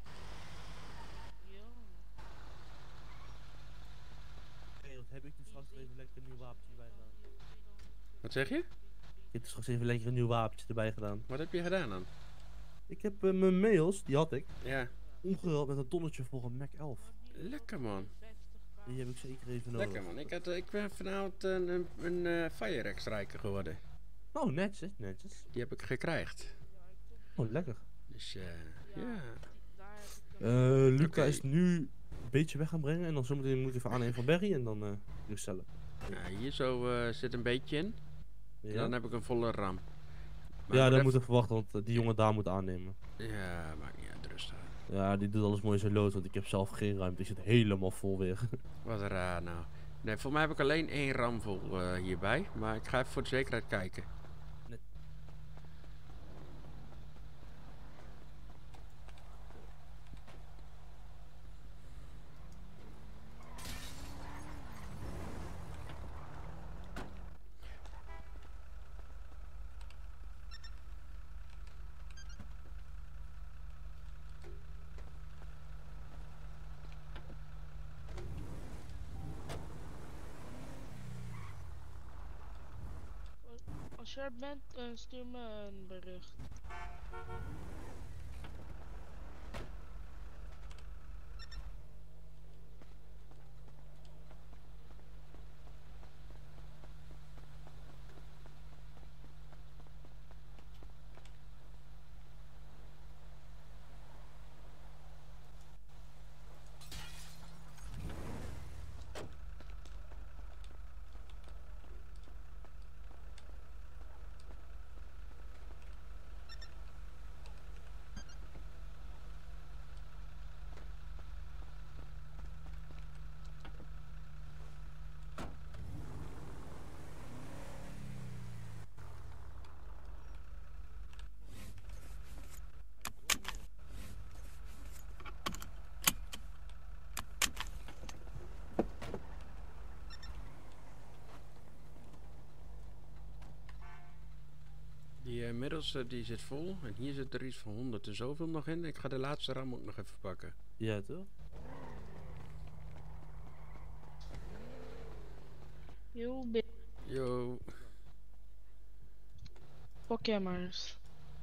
Heb ik dus straks even lekker een nieuw wapentje erbij gedaan. Wat zeg je? Ik heb dus straks even lekker een nieuw wapentje erbij gedaan. Wat heb je gedaan dan? Ik heb uh, mijn mails, die had ik, ja. omgeruild met een tonnetje voor een Mac elf. Lekker man. Die heb ik zeker even nodig. Lekker man, ik, had, uh, ik ben vanavond een, een, een uh, Fire X-rijker geworden. Oh netjes, netjes. Die heb ik gekregen. Oh lekker. Dus uh, ja. Uh, Luca okay. is nu een beetje weg gaan brengen en dan zometeen moet ik even aannemen van Barry en dan uh, ruststellen. Ja, hier zo uh, zit een beetje in. Ja. Dan heb ik een volle ram. Maar ja, dan moet ik verwachten, want uh, die jongen daar moet aannemen. Ja, maakt niet uit, rustig. Ja, die doet alles mooi zo lood, want ik heb zelf geen ruimte. Ik zit helemaal vol weer. Wat raar nou. Nee, voor mij heb ik alleen één ram vol uh, hierbij, maar ik ga even voor de zekerheid kijken. Net. Als je er bent, uh, stuur me een bericht. Die uh, middelste die zit vol en hier zit er iets van honderd en zoveel nog in. Ik ga de laatste ram ook nog even pakken. Ja, toch? Yo, bi- Yo. Pak jij maar eens.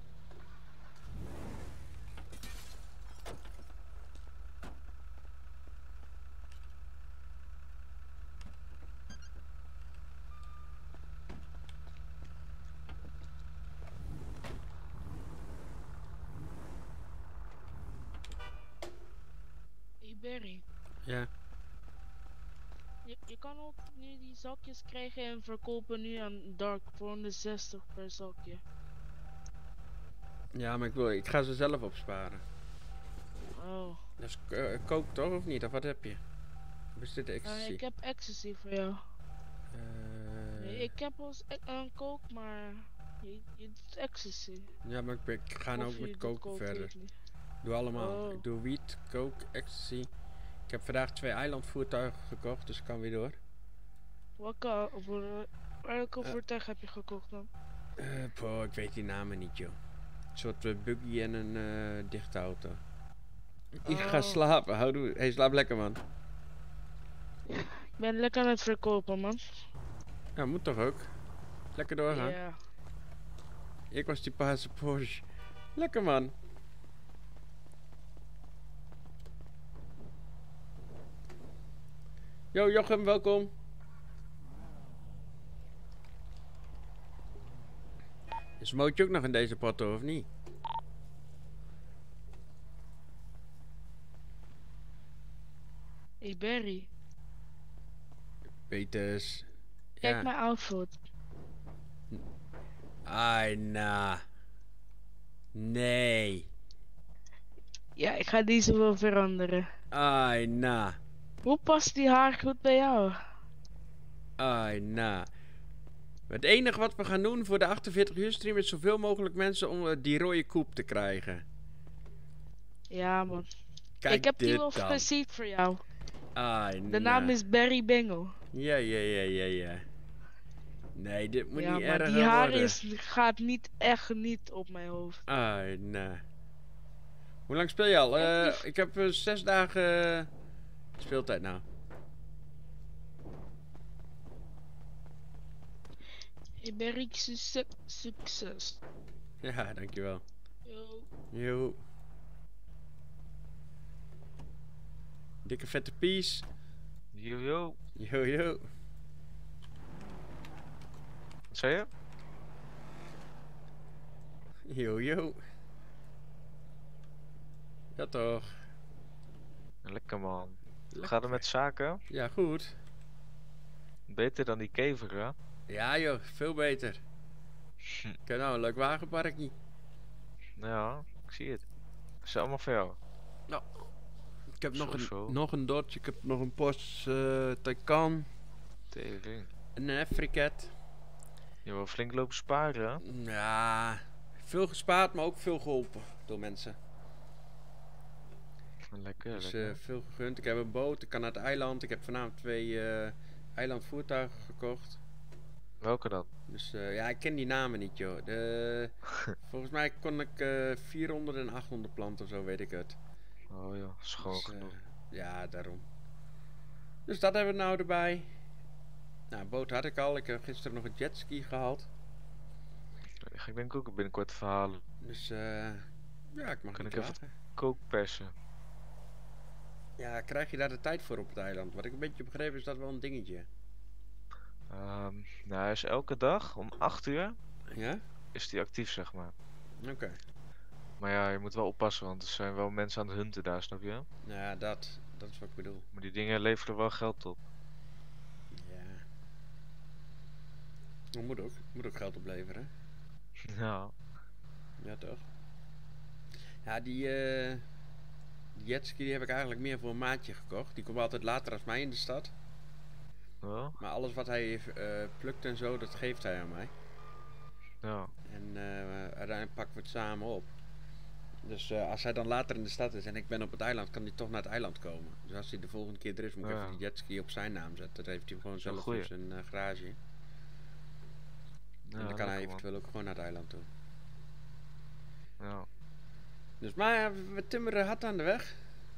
Hey Barry. Ja. Je, je kan ook nu die zakjes krijgen en verkopen nu aan Dark voor honderdzestig per zakje. Ja, maar ik, wil, ik ga ze zelf opsparen. Oh. Dat is uh, kook toch of niet? Of wat heb je? Of is dit de Uh, ecstasy? ik heb ecstasy voor jou. Uh, Nee, ik heb als e- een coke, maar je, je doet ecstasy. Ja, maar ik, ben, ik ga nou Of ook je met doet koken coke, verder. weet ik niet. Doe allemaal. Oh. Ik doe wiet, coke, ecstasy. Ik heb vandaag twee eilandvoertuigen gekocht, dus ik kan weer door. Welke, voor, welke Eh. voertuig heb je gekocht dan? Uh, boh, ik weet die namen niet, joh. Een soort uh, buggy en een uh, dichte auto. Ik ga Oh. slapen. Houdoe. Hey, slaap lekker, man. Ik ben lekker aan het verkopen, man. Ja, moet toch ook? Lekker doorgaan. Ja. Ik was die paarse Porsche. Lekker, man. Yo, Jochem, welkom. Is Mootje ook nog in deze potto, of niet? Hey Barry, Peters. kijk Ja. mijn outfit. Ai, na. Nee. Ja, ik ga deze wel veranderen. Ai, na. Hoe past die haar goed bij jou? Ai, na. Het enige wat we gaan doen voor de achtenveertig uur stream is zoveel mogelijk mensen om uh, die rode koep te krijgen. Ja, man. Kijk ik heb die dit wel dan. gezien voor jou. Ai, De naam na. is Barry Bengel. Ja, ja, ja, ja, ja. Nee, dit moet Ja, niet maar erger die haar worden. is, gaat niet echt niet op mijn hoofd. Ai, na. Hoe lang speel je al? Uh, ik heb uh, zes dagen uh, speeltijd nou. Hey Barry, succes. succes. Ja, dankjewel. Yo. Yo. Dikke vette piece. Yo yo. Yo yo. Wat zei je? Yo yo. Ja toch. Lekker man. Hoe gaat het met zaken? Ja, goed. Beter dan die kever, hè? Ja joh, veel beter. Ik heb nou een leuk wagenparkje. Ja, ik zie het. Is het allemaal voor jou? Nou, ik heb nog Zo, een, zo. nog een Dodge, ik heb nog een Porsche uh, Taycan. Tering. En een Africat. Je wil flink lopen sparen, hè? Ja, veel gespaard, maar ook veel geholpen door mensen. Lekker, Dus lekker. uh, veel gegund. Ik heb een boot, ik kan naar het eiland. Ik heb vanavond twee uh, eilandvoertuigen gekocht. Welke dan? Dus uh, ja, ik ken die namen niet, joh. De, volgens mij kon ik uh, vierhonderd en achthonderd planten of zo, weet ik het. Oh ja, schoon Dus, uh, genoeg. ja, daarom. Dus dat hebben we nou erbij. Nou, boot had ik al. Ik heb gisteren nog een jetski gehaald. Die ga ik denk ik ook binnenkort verhalen. Dus eh ja, ik mag Kan niet ik even klagen. kookpersen? Ja, krijg je daar de tijd voor op het eiland? Wat ik een beetje begrepen is dat wel een dingetje. Ehm nou, hij is elke dag om acht uur. Ja? Is die actief, zeg maar. Oké. Maar ja, je moet wel oppassen, want er zijn wel mensen aan het hunten daar, snap je? Nou ja, dat, dat is wat ik bedoel. Maar die dingen leveren wel geld op. Ja. Dat moet ook. Moet ook geld opleveren. Ja. Ja, toch? Ja, die, eh die jetski die heb ik eigenlijk meer voor een maatje gekocht. Die komt altijd later als mij in de stad. Ja. Maar alles wat hij eh plukt en zo, dat geeft hij aan mij. Ja. En eh uiteindelijk pakken we het samen op. Dus eh, als hij dan later in de stad is en ik ben op het eiland, kan hij toch naar het eiland komen. Dus als hij de volgende keer er is, moet ik Ja. even die jetski op zijn naam zetten. Dan heeft hij hem gewoon Dat is een zelf goeie. op zijn eh, garage. En Ja, dan kan hij lekker, man. eventueel ook gewoon naar het eiland toe. Ja. Dus maar ja, we timmeren hard aan de weg.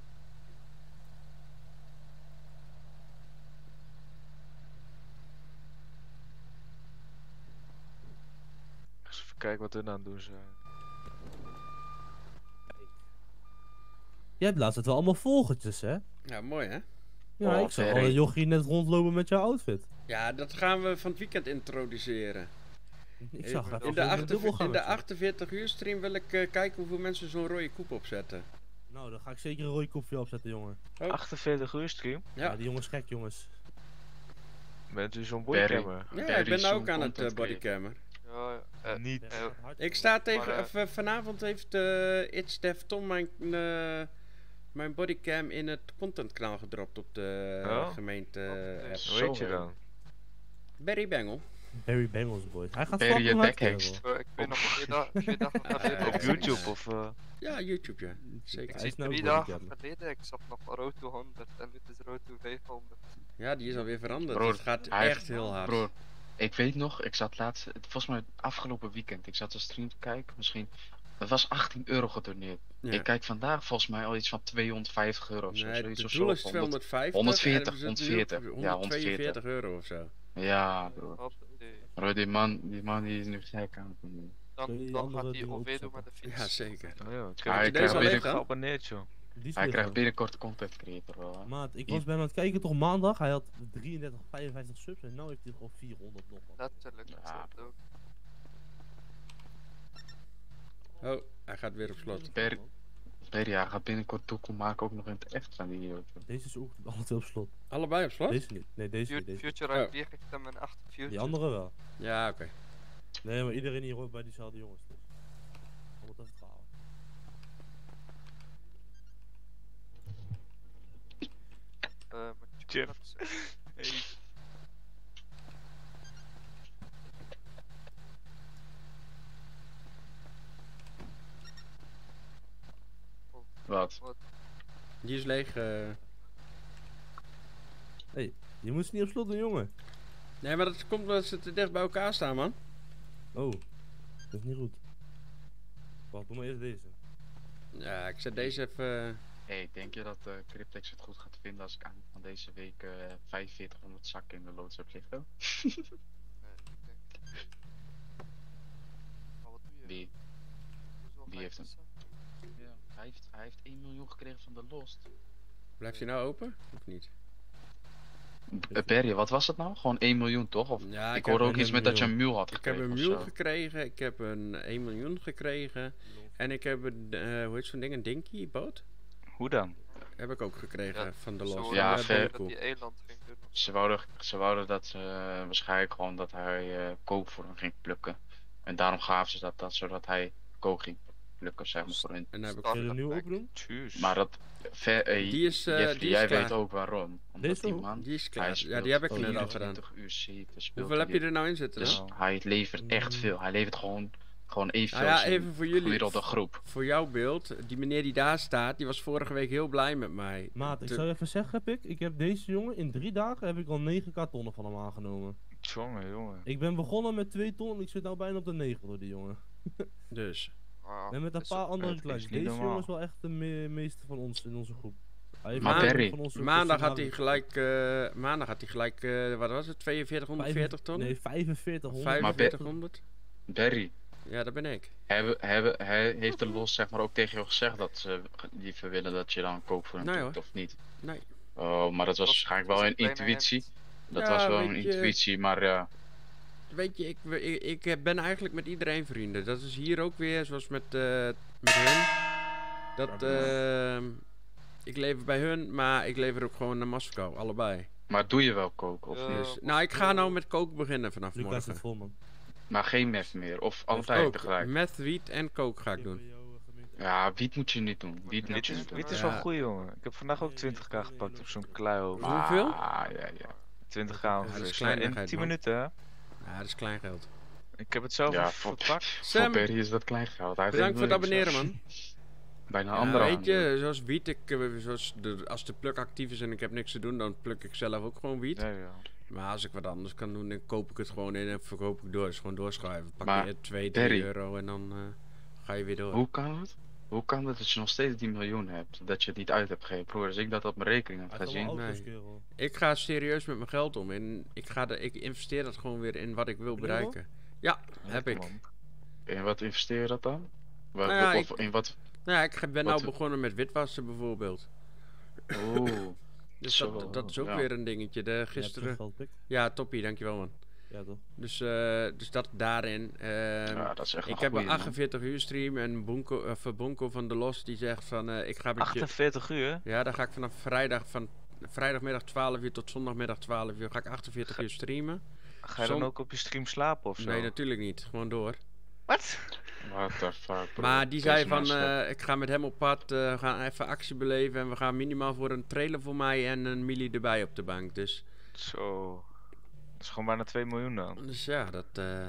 Eens even kijken wat we aan het doen zijn. Jij hebt laatst het wel allemaal volgertjes, hè? Ja, mooi hè? Ja, Oh, ik zag Ferry. al een jochie net rondlopen met jouw outfit. Ja, dat gaan we van het weekend introduceren. Ik zag in, even in, de een achtenveertig, in de dubbelgangetje. achtenveertig uur stream wil ik eh, kijken hoeveel mensen zo'n rode koep opzetten. Nou, dan ga ik zeker een rode kopje opzetten, jongen. Oh. achtenveertig uur stream? Ja. Ja, die jongens gek, jongens. Bent u zo'n Barry. bodycammer? Ja, ik ben nou ook aan het uh, bodycammen. Ja, eh, Niet. eh, Ik sta tegen, Maar, eh, of, uh, vanavond heeft uh, It's Def Tom mijn, uh, mijn bodycam in het contentkanaal gedropt op de uh, Oh? gemeente uh, app. Hoe heet je dan? Barry Bengel. Barry Bengals, boys. Hij gaat Barry fucking je hard, backhengst. kerel. ik weet nog vier dagen vier dagen Ja, geleden. op YouTube of... Uh... Ja, YouTube ja. Zeker. Hij is nou Drie ook dagen bodycammer. geleden, ik zat nog rood to honderd en nu is rood to vijfhonderd. Ja, die is alweer veranderd. Broer, het gaat hij echt heeft- heel hard. Broer, ik weet nog, ik zat laatst, het- volgens mij afgelopen weekend, ik zat een stream te kijken, misschien, het was achttien euro gedoneerd. Ja. Ik kijk vandaag volgens mij al iets van tweehonderdvijftig euro of zo. Nee, zoiets het of doel zo, is honderd tweehonderdvijftig. honderdveertig, en we zitten nu op honderdveertig. Ja, honderdtweeënveertig honderdveertig. euro of zo. Ja, broer. Bro, die man, die man die is nu gek aan het doen. Dan, dan gaat hij O V doen met de fiets. Ja, zeker. Oh, ja, ik Hij heb je deze krijgt al binnen- leeg dan? geabonneerd, joh. Die is Hij leeg, krijgt man. binnenkort content creator wel. hè. Maat, ik Die- was bij hem aan het kijken toch maandag. Hij had drieëndertig, vijfenvijftig subs en nu heeft hij gewoon vierhonderd nog wat. Natuurlijk, dat is het ook. Oh, hij gaat weer op slot. Per, Perry, hij gaat binnenkort toekomst maken ook nog in het echt van die YouTube. Deze is ook altijd op slot. Allebei op slot? Deze niet. Nee, deze niet. Fu- Deze. Future Oh. I P geeft hem een acht Future. Die andere wel. Ja, oké. Nee, maar iedereen hier hoort bij diezelfde jongens. Dus. Om het even te halen. Eh, met Jeff. chips. Hey. Wat? Die is leeg. eh. Hey, je moet ze niet op slot doen, jongen. Nee, maar dat komt omdat ze te dicht bij elkaar staan, man. Oh, dat is niet goed. Wacht, doe maar eerst deze. Ja, ik zet deze even... Hey, denk je dat uh, Cryptex het goed gaat vinden als ik aan van deze week uh, vijfenveertighonderd zakken in de loods heb liggen? Wie? Wie heeft hem? Ja, hij heeft, hij heeft één miljoen gekregen van de Lost. Blijft hij nou open? Of niet? B- Barry, wat was het nou? Gewoon één miljoen toch? Of Ja, ik, ik hoorde heb ook een iets met dat je een miljoen. mule had Ik gekregen. heb een of mule zo. gekregen, ik heb een één miljoen gekregen. En ik heb een, uh, hoe heet zo'n ding, een dinky boot? Hoe dan? Heb ik ook gekregen Ja, van de zo los. hoorde Ja, ik ver- dat hij eiland ging doen. Ze wouden, ze wouden dat ze uh, waarschijnlijk gewoon dat hij uh, kook voor hem ging plukken. En daarom gaven ze dat, dat zodat hij kook ging plukken, zeg maar, voor hun. En heb ik Kun je er nu open doen? Tjus. Maar dat, ver, uh, Die is, uh, Jeffrey, die is jij klaar. weet ook waarom. Omdat Deze die ook? man, Die is hij klaar. Ja, speelt die heb ik oh, net al gedaan. vierentwintig uur zeven speelt Hoeveel heb hij je er nou in zitten Dus dan? hij levert echt veel. Hij levert gewoon, gewoon evenveel Nou ja, als een even voor jullie. gemiddelde groep. Voor jouw beeld, die meneer die daar staat, die was vorige week heel blij met mij. Maat, ik De- zou je even zeggen, Pik. Ik heb deze jongen in drie dagen heb ik al negen kartonnen van hem aangenomen. Jongen, jongen. Ik ben begonnen met twee ton en ik zit nou bijna op de negen door die jongen. Dus. Ah, En met een is paar ook- andere is kleins. niet Deze normaal. jongen is wel echt de me meeste van ons in onze groep. Hij heeft Maar ook Barry, van onze Maandag had hij personale- gelijk, uh, maandag had hij gelijk, uh, wat was het, tweeënveertig honderdveertig ton? Nee, vijfenveertig honderd. Maar vijfenveertighonderd? Barry, Ja, dat ben ik. Hebben, hebben, hij heeft de Los zeg maar ook tegen jou gezegd dat ze liever willen dat je dan koop voor hem Nee, doet, hoor. of niet? Nee. Oh, maar dat was waarschijnlijk wel een intuïtie. Dat Ja, was wel weet een je- intuïtie, maar ja. Weet je, ik, ik, ik heb- ben eigenlijk met iedereen vrienden. Dat is hier ook weer, zoals met, eh met hun. Dat, ehm ik lever bij hun, maar ik lever ook gewoon naar Moskou, allebei. Maar doe je wel koken of niet? Dus, nou, ik ga nou met koken beginnen vanaf Lucas morgen. zit vol, man. Maar geen meth meer, of altijd Ook, tegelijk? Meth, wiet en coke ga ik doen. Ja, wiet moet je niet doen. Wiet moet Dit je is, niet doen. dit is Ja. wel goed, jongen. Ik heb vandaag ook twintig k gepakt op zo'n kluihoofd. Hoeveel? Ah, ja, ja. twintig k Ja, dat ongeveer. is Snel in kleinigheid, tien man. minuten, hè? Ja, dat is klein geld. Ik heb het zelf Ja, al voor, verpakt. voor Sam, Perry is dat klein geld. Hij heeft bedankt voor het één miljoen abonneren, man. zelfs. Bijna Ja, anderhalf. weet je, zoals wiet, ik, eh, zoals de, als de pluk actief is en ik heb niks te doen, dan pluk ik zelf ook gewoon wiet. Ja, ja. Maar als ik wat anders kan doen, dan koop ik het gewoon in en verkoop ik door. Dus gewoon doorschuiven. Pak Maar, je twee, Perry, drie euro en dan eh, ga je weer door. Hoe kan het? Hoe kan het dat je nog steeds die miljoen hebt? Dat je het niet uit hebt gegeven, broer? Als ik dat op mijn rekening heb Hij heeft allemaal gezien. auto's, kerel. Ik ga serieus met mijn geld om en ik, ga de, ik investeer dat gewoon weer in wat ik wil Heb je bereiken. Ja, heb ik. In wat investeer je dat dan? Wat, Nou ja, of ik- in wat? Nou ja, ik ben Wat- nou begonnen met witwassen bijvoorbeeld. Oeh. Dus Zo, dat, dat is ook ja. weer een dingetje. De, gisteren... teruggeveld, pik? Ja, toppie, dankjewel man. Ja, toch? Dus, eh, dus dat daarin. ehm, Ja, dat is echt een ik heb goeie, een man. achtenveertig uur stream en Bonko, of Bonko van de Los die zegt van eh, ik ga met je... achtenveertig uur? Ja, dan ga ik vanaf vrijdag van vrijdagmiddag twaalf uur tot zondagmiddag twaalf uur ga ik achtenveertig uur streamen. Ga je dan Zon- ook op je stream slapen of zo? Nee, natuurlijk niet. Gewoon door. Wat? What the fuck, bro. Maar die Deze zei van, mensen- eh, ik ga met hem op pad, eh, we gaan even actie beleven en we gaan minimaal voor een trailer voor mij en een milli erbij op de bank. Dus, Zo. Dat is gewoon bijna twee miljoen dan. dus ja, dat... eh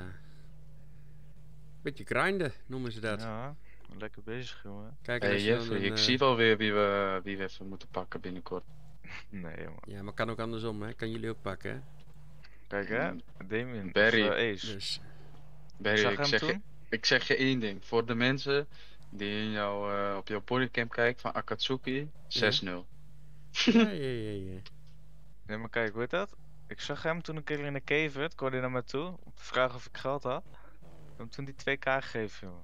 beetje grinden noemen ze dat. Ja, lekker bezig, jongen. Kijk, Hey als je dan Jeffrey, een, ik eh, zie wel weer wie we, wie we even moeten pakken binnenkort. Nee, man. Ja, maar kan ook andersom, hè? Kan jullie ook pakken, hè? Kijk, hè? Damien. Barry. Of, eh, Ace. Dus, Barry, Zag ik hem zeg, je, toen? ik zeg je één ding. Voor de mensen die in jou, eh, op jouw bodycam kijken van Akatsuki, zes nul. ja, ja, ja, ja. Nee, maar kijk, hoe heet dat? Ik zag hem toen een keer in de cave, het kwam hij naar me toe, om te vragen of ik geld had. Ik heb hem toen die twee k gegeven, jongen.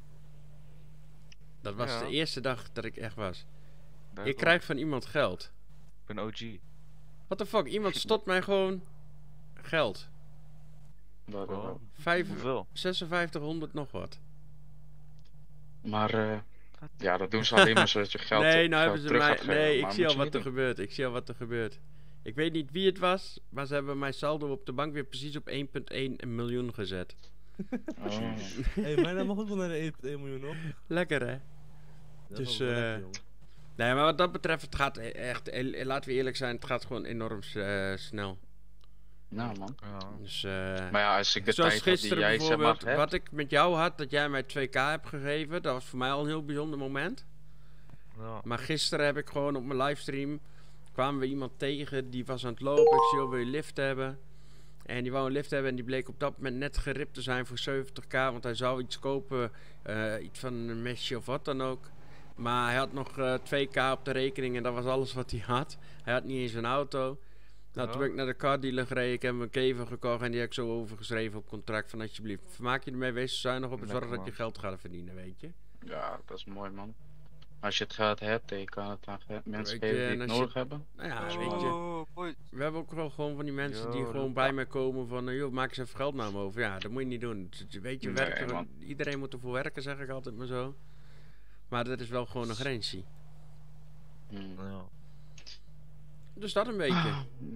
Dat was Ja. de eerste dag dat ik echt was. Daarom. Ik krijg van iemand geld. Ik ben O G. What the fuck? Iemand stopt mij gewoon geld. Wat dan ook. Vijf, Hoeveel? zesenvijftighonderd nog wat. Maar eh, ja, dat doen ze alleen maar zodat je geld, nee, nou geld hebben ze terug mij. gaat geven. Nee, ik Maar zie moet al je wat niet er doen. gebeurt. Ik zie al wat er gebeurt. Ik weet niet wie het was, maar ze hebben mijn saldo op de bank weer precies op één komma één miljoen gezet. Oh. Hé, mijn naam mag ook wel naar de één komma één miljoen op. Lekker hè? Dat is Dus, wel eh lekker, jongen. nee, maar wat dat betreft, het gaat e- echt, eh, laten we eerlijk zijn, het gaat gewoon enorm eh, snel. Nou man. Dus, eh, Maar ja, als ik de zoals tijd had die gisteren jij zeg maar bijvoorbeeld, hebt. wat ik met jou had, dat jij mij twee k hebt gegeven, dat was voor mij al een heel bijzonder moment. Ja. Maar gisteren heb ik gewoon op mijn livestream, kwamen we iemand tegen, die was aan het lopen, ik zie, oh, wil je lift hebben? En die wou een lift hebben en die bleek op dat moment net geript te zijn voor zeventig k, want hij zou iets kopen, eh, iets van een mesje of wat dan ook. Maar hij had nog eh, twee k op de rekening en dat was alles wat hij had. Hij had niet eens een auto. Nou, Ja. toen ben ik naar de car dealer gereden, ik heb hem een kever gekocht en die heb ik zo overgeschreven op contract van alsjeblieft, vermaak je ermee, wees er zuinig op en zorg Lekker, dat je man. geld gaat verdienen, weet je. Ja, dat is mooi man. Als je het geld hebt en je kan het aan ge- mensen Weet je, geven die en het als je- nodig hebben. Nou ja, dat is weet mooi. je. We hebben ook wel gewoon van die mensen die Yo, gewoon bij mij komen van, eh, joh, maak eens even geld naar me over. Ja, dat moet je niet doen. Dus, weet je, Nee, werken, man. iedereen moet ervoor werken, zeg ik altijd maar zo. Maar dat is wel gewoon een grensje. Hmm. Ja. Dus dat een beetje.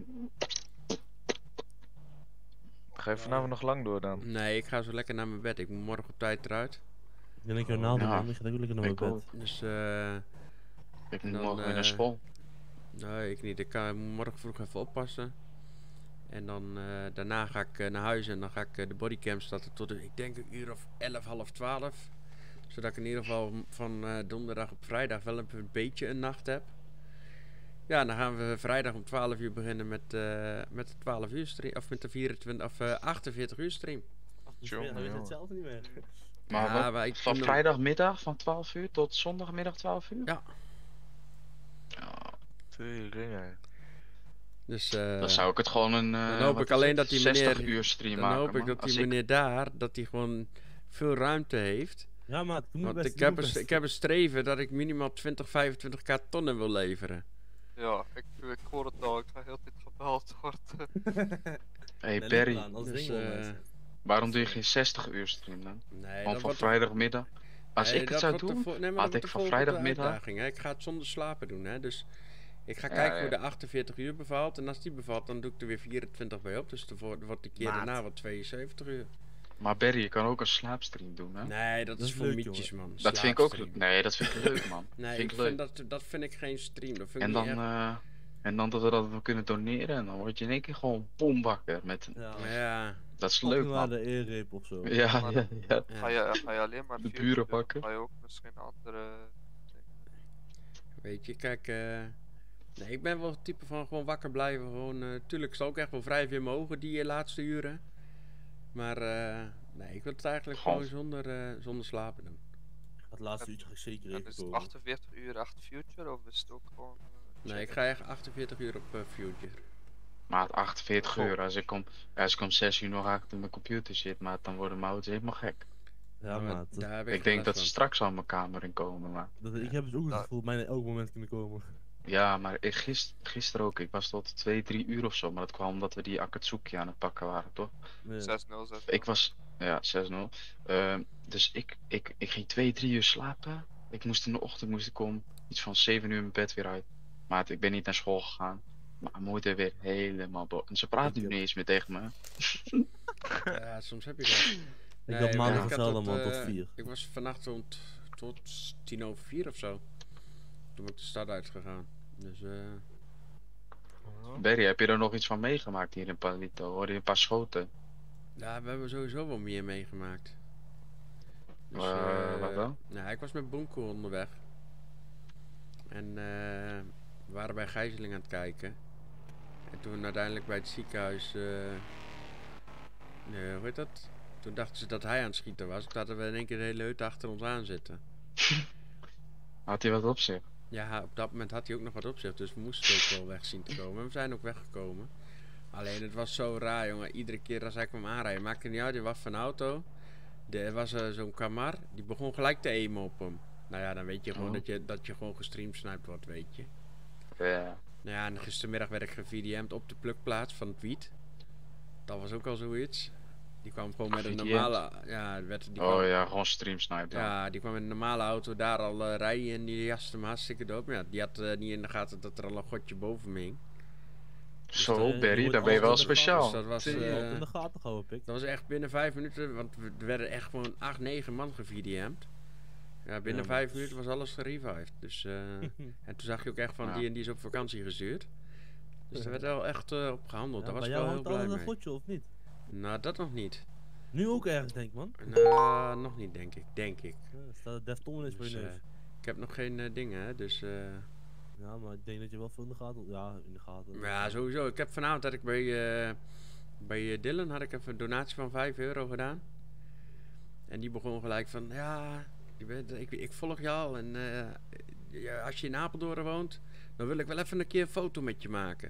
Ga je vanavond nog lang door dan? Nee, ik ga zo lekker naar mijn bed. Ik moet morgen op tijd eruit. Ik denk dat Ronaldo, Ja. man. Ik ga ook lekker naar mijn Ik bed. ook. Dus eh... Ik en moet dan, morgen weer naar eh, school. Nee, ik niet. Ik kan ik moet morgen vroeg even oppassen. En dan eh, daarna ga ik eh, naar huis en dan ga ik eh, de bodycam starten tot ik denk een uur of elf, half twaalf. Zodat ik in ieder geval van eh, donderdag op vrijdag wel een, een beetje een nacht heb. Ja, en dan gaan we vrijdag om twaalf uur beginnen met, eh, met de twaalf uur stream. Of met de vierentwintig, of, eh, achtenveertig uur stream. Ja, dan weet je hetzelfde niet meer. Maar Ja, wat? maar ik Van doe nog- vrijdagmiddag van twaalf uur tot zondagmiddag twaalf uur? Ja. Tering, hè. Dus, eh, Dan zou ik het gewoon een, eh, dan hoop wat ik is alleen het, dat die zestig meneer, uur stream dan maken, hoop ik man. dat Als die ik- meneer daar, dat hij gewoon veel ruimte heeft. Ja, maar doe mijn Want best, ik doe heb, mijn een, best. ik heb een streven dat ik minimaal twintig, vijfentwintig k tonnen wil leveren. Ja, ik, ik hoor het al, ik ga heel de tijd gebeld worden. Hey Nee, Barry, ligt eraan, anders Dus, dringen we eh, mensen. waarom doe je geen zestig uur stream dan? Nee, Gewoon dat van wordt- vrijdagmiddag. Als Nee, ik het dat zou wordt de doen, vo- nee, maar had dat ik wordt van de volgende vrijdagmiddag... uitdaging, hè. Ik ga het zonder slapen doen, hè. Dus ik ga Ja, kijken ja. hoe de achtenveertig uur bevalt. En als die bevalt, dan doe ik er weer vierentwintig bij op. Dus dan wordt wordt de keer Maat. daarna wat tweeënzeventig uur. Maar Barry, je kan ook een slaapstream doen, hè? Nee, dat, is voor leuk, mietjes, jongen. man. Dat vind ik ook Slaapstream. Nee, dat vind ik leuk, man. Nee, vind ik ik vind leuk. dat, dat vind ik geen stream. Dat vind ik En niet dan, echt. eh, en dan dat we dat we kunnen doneren en dan word je in één keer gewoon bombakker met een... Ja. Ja. Dat is Pak leuk, nu maar man. de eerreep of zo. Ja, Maar ja, ja. Ga je, ga je alleen maar De vuur buren doen? pakken. Ga je ook misschien andere... Weet je, kijk, eh nee, ik ben wel het type van gewoon wakker blijven. Gewoon, eh tuurlijk, ik zal ook echt wel vrij weer mogen die eh, laatste uren. Maar eh nee, ik wil het eigenlijk Gewoon- gewoon zonder, eh, zonder slapen doen. Het laatste uurtje ga ik zeker En even is het komen. achtenveertig uur echt future of is het ook gewoon... eh, Nee, ik ga echt achtenveertig uur op eh, Future. Maar achtenveertig uur, als ik om, als ik om zes uur nog achter mijn computer zit, maar dan worden mijn ouders helemaal gek. Ja, maar maat. daar heb Ik ik denk wel dat last ze van. straks al mijn kamer in komen, maar... Dat, ik heb dus ook het gevoel dat mij in elk moment kunnen komen. Ja, maar ik, gist, gisteren ook. Ik was tot twee, drie uur of zo. Maar dat kwam omdat we die Akatsuki aan het pakken waren, toch? Nee. zes nul zes. Ik was... Ja, zes nul. Ehm, dus ik, ik, ik ging twee, drie uur slapen. Ik moest in de ochtend moest ik om iets van zeven uur mijn bed weer uit. Maar ik ben niet naar school gegaan. Maar mijn moeder weer helemaal boos. En ze praat nu niet eens meer tegen me. Ja, soms heb je dat. Ik had maandag had hetzelfde, tot, man, tot eh, vier. Ik was vannacht tot, tot tien over vier of zo. Toen ben ik de stad uitgegaan. Dus eh... Barry, heb je er nog iets van meegemaakt hier in Palito? Hoorde je een paar schoten? Ja, we hebben sowieso wel meer meegemaakt. Dus, Eh, eh, wat dan? Nou, ik was met Bonko onderweg. En eh, we waren bij gijzeling aan het kijken. En toen uiteindelijk bij het ziekenhuis... eh nee, hoe heet dat? Toen dachten ze dat hij aan het schieten was. Toen hadden we in één keer de hele hut achter ons aan zitten. Had hij wat op zich? Ja, op dat moment had hij ook nog wat op zich. Dus we moesten ook wel weg zien te komen. En we zijn ook weggekomen. Alleen het was zo raar, jongen. Iedere keer als hij kwam aanrijden, maakte niet uit. Hij was van een auto. Er was uh, zo'n Kamar. Die begon gelijk te aimen op hem. Nou ja, dan weet je gewoon Oh. dat, je, dat je gewoon gestreamsniped wordt, weet je. Ja. Nou ja, en gistermiddag werd ik ge-V D M'd op de plukplaats van het wiet. Dat was ook al zoiets. Die kwam gewoon met een Ge-V D'd? normale... Ja, het werd, die Oh kwam- ja, gewoon streamsnipe. ja, die kwam met een normale auto daar al uh, rijden en die jaste hem hartstikke dood. Maar ja, die had uh, niet in de gaten dat er al een godje boven me hing. Zo, Dus, eh, je Barry, wordt dan ben je wel altijd in de speciaal. Dus dat was, Je wordt eh, in de gaten gehouden, pik. dat was echt binnen vijf minuten, want we er werden echt gewoon acht, negen man ge-V D M'd. Ja, binnen Ja, vijf maar- minuten was alles gerevived. Dus, uh, en toen zag je ook echt van Ja. die en die is op vakantie gestuurd. Dus daar werd wel echt uh, op gehandeld. Ja, Daar was bij ik jou wel heel hangt blij altijd een mee. godje, of niet? Nou, dat nog niet. Nu ook ergens, denk ik, man. Nou, nog niet, denk ik. Denk ik. Ja, er staat Deftonen is voor Dus, je eh, neus. ik heb nog geen uh, dingen, hè, dus... Uh, Ja, maar ik denk dat je wel veel in de gaten... Ja, in de gaten. ja, sowieso. Ik heb vanavond had ik bij, uh, bij uh, Dylan had ik even een donatie van vijf euro gedaan. En die begon gelijk van, ja, je bent, ik, ik volg je al. En uh, ja, als je in Apeldoorn woont, dan wil ik wel even een keer een foto met je maken.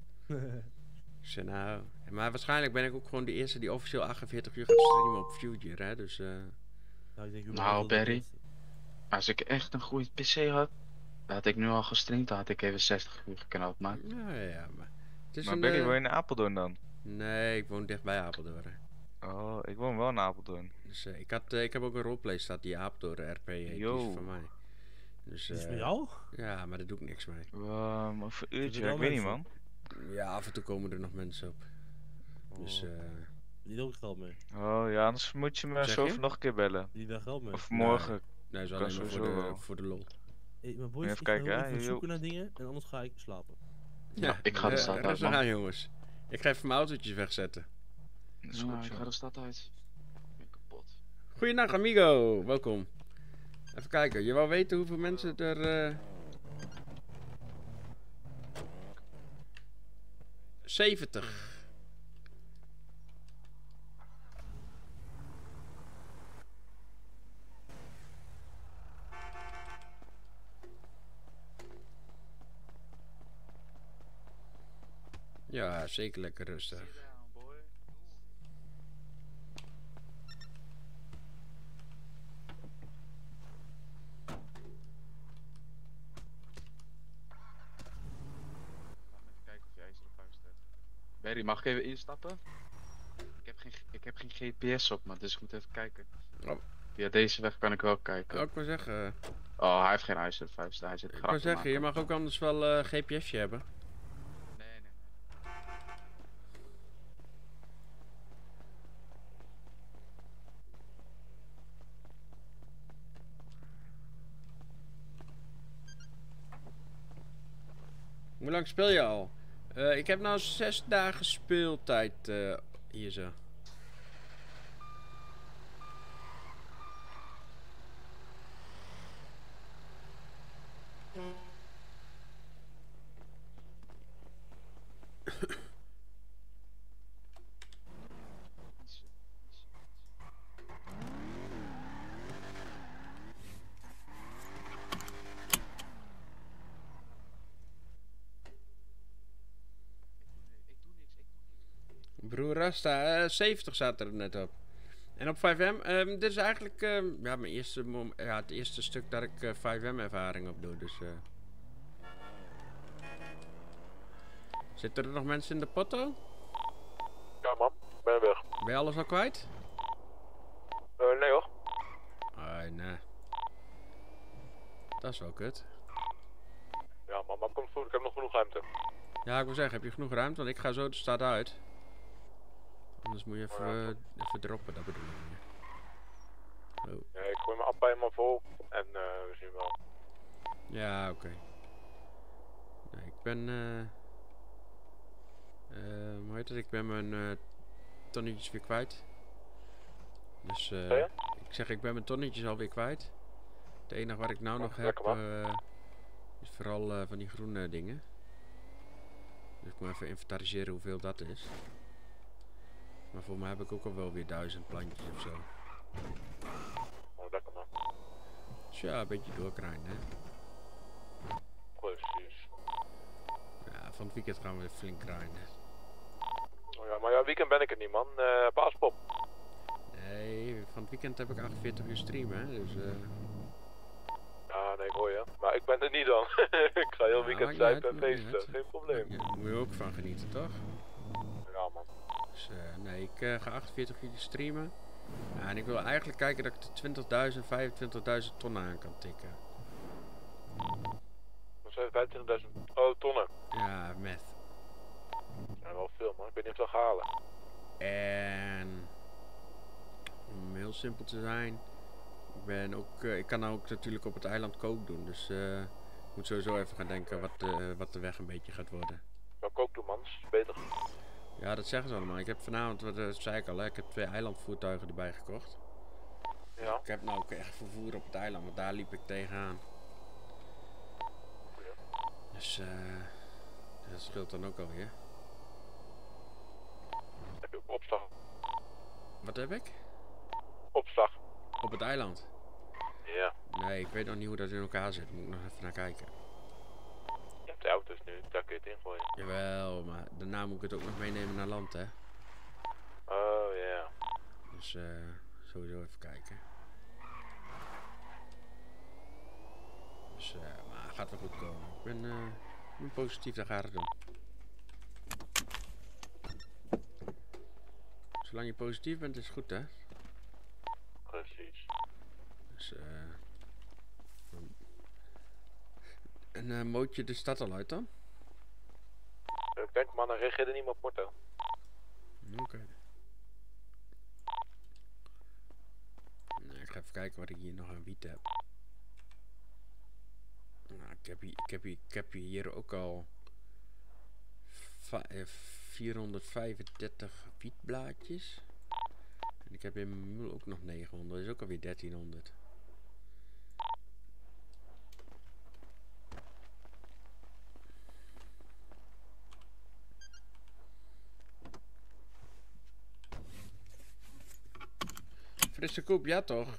Ik zei, nou... Maar waarschijnlijk ben ik ook gewoon de eerste die officieel achtenveertig uur gaat streamen op Future, hè. Dus... Uh, nou, ik denk, Nou, Barry, als ik echt een goede P C had, dan had ik nu al gestreamd, dan had ik even zestig uur geknald, maar... Ja, ja, ja, maar... Het is Maar een, Barry, uh, woon je in Apeldoorn dan? Nee, ik woon dicht bij Apeldoorn. Oh, ik woon wel in Apeldoorn. Dus uh, ik, had, uh, ik heb ook een roleplay staat die Apeldoorn R P heet, die Yo. is van mij. Dus, Die is uh, van jou? Ja, maar daar doe ik niks mee. Wow, maar voor een uurtje, wel ik weet niet mensen? man. Ja, af en toe komen er nog mensen op. Dus, Oh. eh... Die doet ook geld mee. Oh ja, anders moet je me Zeg zo je? even nog een keer bellen. Die daar geld mee. Of morgen. Nee, is Kan alleen maar voor sowieso de, wel. voor de lol. Hey, mijn boys, Even ik kijken, ga hè, even yo. zoeken naar dingen en anders ga ik slapen. Ja, ik ga de eh, stad uit, rustig man. aan, jongens. Ik ga even mijn autootjes wegzetten. Dat is Nou, goed, ik joh. ga de stad uit. Ik ben kapot. Goeiedag, amigo. Welkom. Even kijken. Je wou weten hoeveel mensen er... Uh... zeventig. Ja, zeker lekker rustig. Barry, mag ik even instappen? Ik heb geen, ik heb geen G P S op me, dus ik moet even kijken. Oh. Via deze weg kan ik wel kijken. Oh, ik wil zeggen... Oh, hij heeft geen huis, vijf, hij zit Ik graag wil te zeggen, je maken. mag ook anders wel een G P S'je hebben. Nee, nee, nee. Hoe lang speel je al? Uh, ik heb nou zes dagen speeltijd uh, hier zo. Broer Rasta, uh, zeventig staat er net op. En op vijf M, um, dit is eigenlijk um, ja, mijn eerste mom ja, het eerste stuk dat ik uh, vijf M ervaring op doe. Dus, uh... Zitten er nog mensen in de potto? Ja man, ik ben weg. Ben je alles al kwijt? Uh, nee hoor. Oh, nee. Dat is wel kut. Ja man, maar komt goed, ik heb nog genoeg ruimte. Ja, ik wil zeggen, heb je genoeg ruimte? Want ik ga zo de stad uit. Anders moet je even, uh, even droppen, dat bedoel ik. Oh. Ja, ik gooi mijn appij helemaal vol en uh, we zien wel. Ja, oké. Okay. Nee, ik ben... Uh, uh, hoe heet het? Ik ben mijn uh, tonnetjes weer kwijt. Dus uh, ja? ik zeg, ik ben mijn tonnetjes alweer kwijt. Het enige wat ik nou nog heb, uh, is vooral uh, van die groene dingen. Dus ik moet even inventariseren hoeveel dat is. Maar voor mij heb ik ook al wel weer duizend plantjes of zo. Oh, lekker man. Dus ja, een beetje doorkrijgen, hè. Precies. Ja, van het weekend gaan we flink grinden. Oh ja, maar ja, weekend ben ik er niet man. Uh, paaspop. Nee, van het weekend heb ik achtveertig uur streamen, hè. Dus eh... Uh... Ja, nee, ik hoor je. Maar ik ben er niet dan. Ik ga heel weekend ja, zuipen en feesten, geen probleem. Ja, daar moet je ook van genieten, toch? Ja man. Dus uh, nee, ik uh, ga achtveertig uur streamen. Ja, en ik wil eigenlijk kijken dat ik de twintigduizend, vijfentwintigduizend tonnen aan kan tikken. Wat zijn vijfentwintigduizend? Oh, tonnen. Ja, meth. Ja, wel veel man. Ik weet niet of we gaan halen. En... om heel simpel te zijn... Ik ben ook... Uh, ik kan nou ook natuurlijk op het eiland kook doen. Dus uh, ik moet sowieso even gaan denken wat, uh, wat de weg een beetje gaat worden. Wel kook doen man, is beter. Ja, dat zeggen ze allemaal. Ik heb vanavond, wat uh, zei ik al, hè, ik heb twee eilandvoertuigen erbij gekocht. Ja. Ik heb nou ook echt vervoer op het eiland, want daar liep ik tegenaan. Ja. Dus uh, dat scheelt dan ook alweer. Heb je ook opslag? Wat heb ik? Opslag. Op het eiland? Ja. Nee, ik weet nog niet hoe dat in elkaar zit. Moet ik nog even naar kijken. Je hebt de auto's nu, daar kun je het ingooien. Jawel, maar daarna moet ik het ook nog meenemen naar land, hè. Oh, ja. Yeah. Dus uh, sowieso even kijken. Dus, uh, maar het gaat wel goed komen. Ik ben, uh, ik ben positief, daar gaat het om. Zolang je positief bent, is het goed, hè. Precies. Dus, eh... Uh, en uh, moot je de stad al uit dan? Ik denk man, dan reageerde niet meer op Porto. Oké. Okay. Nou, ik ga even kijken wat ik hier nog aan wiet heb. Nou, ik heb hier, ik heb hier, ik heb hier ook al vierhonderdvijfendertig wietblaadjes. En ik heb in mijn mul ook nog negenhonderd, dat is ook alweer dertienhonderd. Frisse koep, ja toch?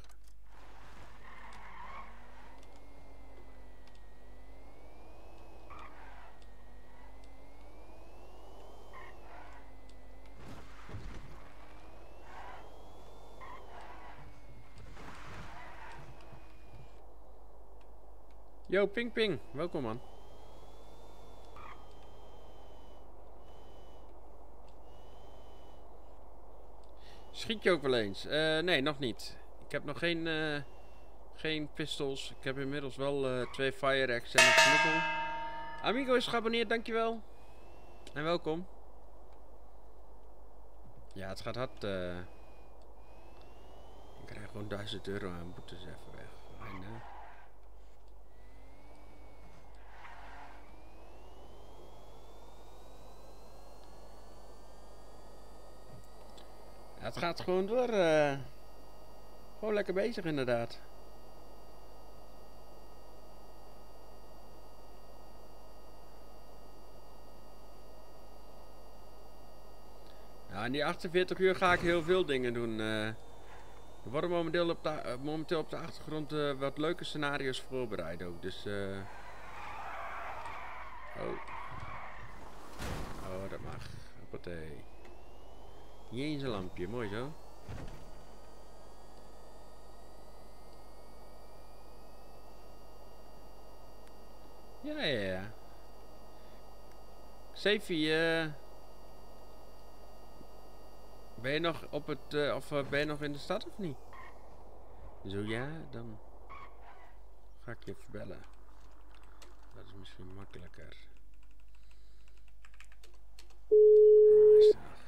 Yo, Ping Ping, welkom man. Schiet je ook wel eens? Uh, nee, nog niet. Ik heb nog geen, uh, geen pistols. Ik heb inmiddels wel uh, twee fire axe en een knuppel. Amigo is geabonneerd, dankjewel. En welkom. Ja, het gaat hard. Uh... Ik krijg gewoon duizend euro aan boetes even weg. En, uh... ja, het gaat gewoon door. Uh... Gewoon lekker bezig inderdaad. Nou, in die achtenveertig uur ga ik heel veel dingen doen. Uh, er worden momenteel op de, uh, momenteel op de achtergrond uh, wat leuke scenario's voorbereid ook. Dus uh... oh. Oh, dat mag. Hoppatee. Niet eens een lampje, mooi zo. Ja, ja, ja. Safety, uh... ben je nog op het, uh, of uh, ben je nog in de stad of niet? Zo ja, dan ga ik je even bellen. Dat is misschien makkelijker. Waar is het nog?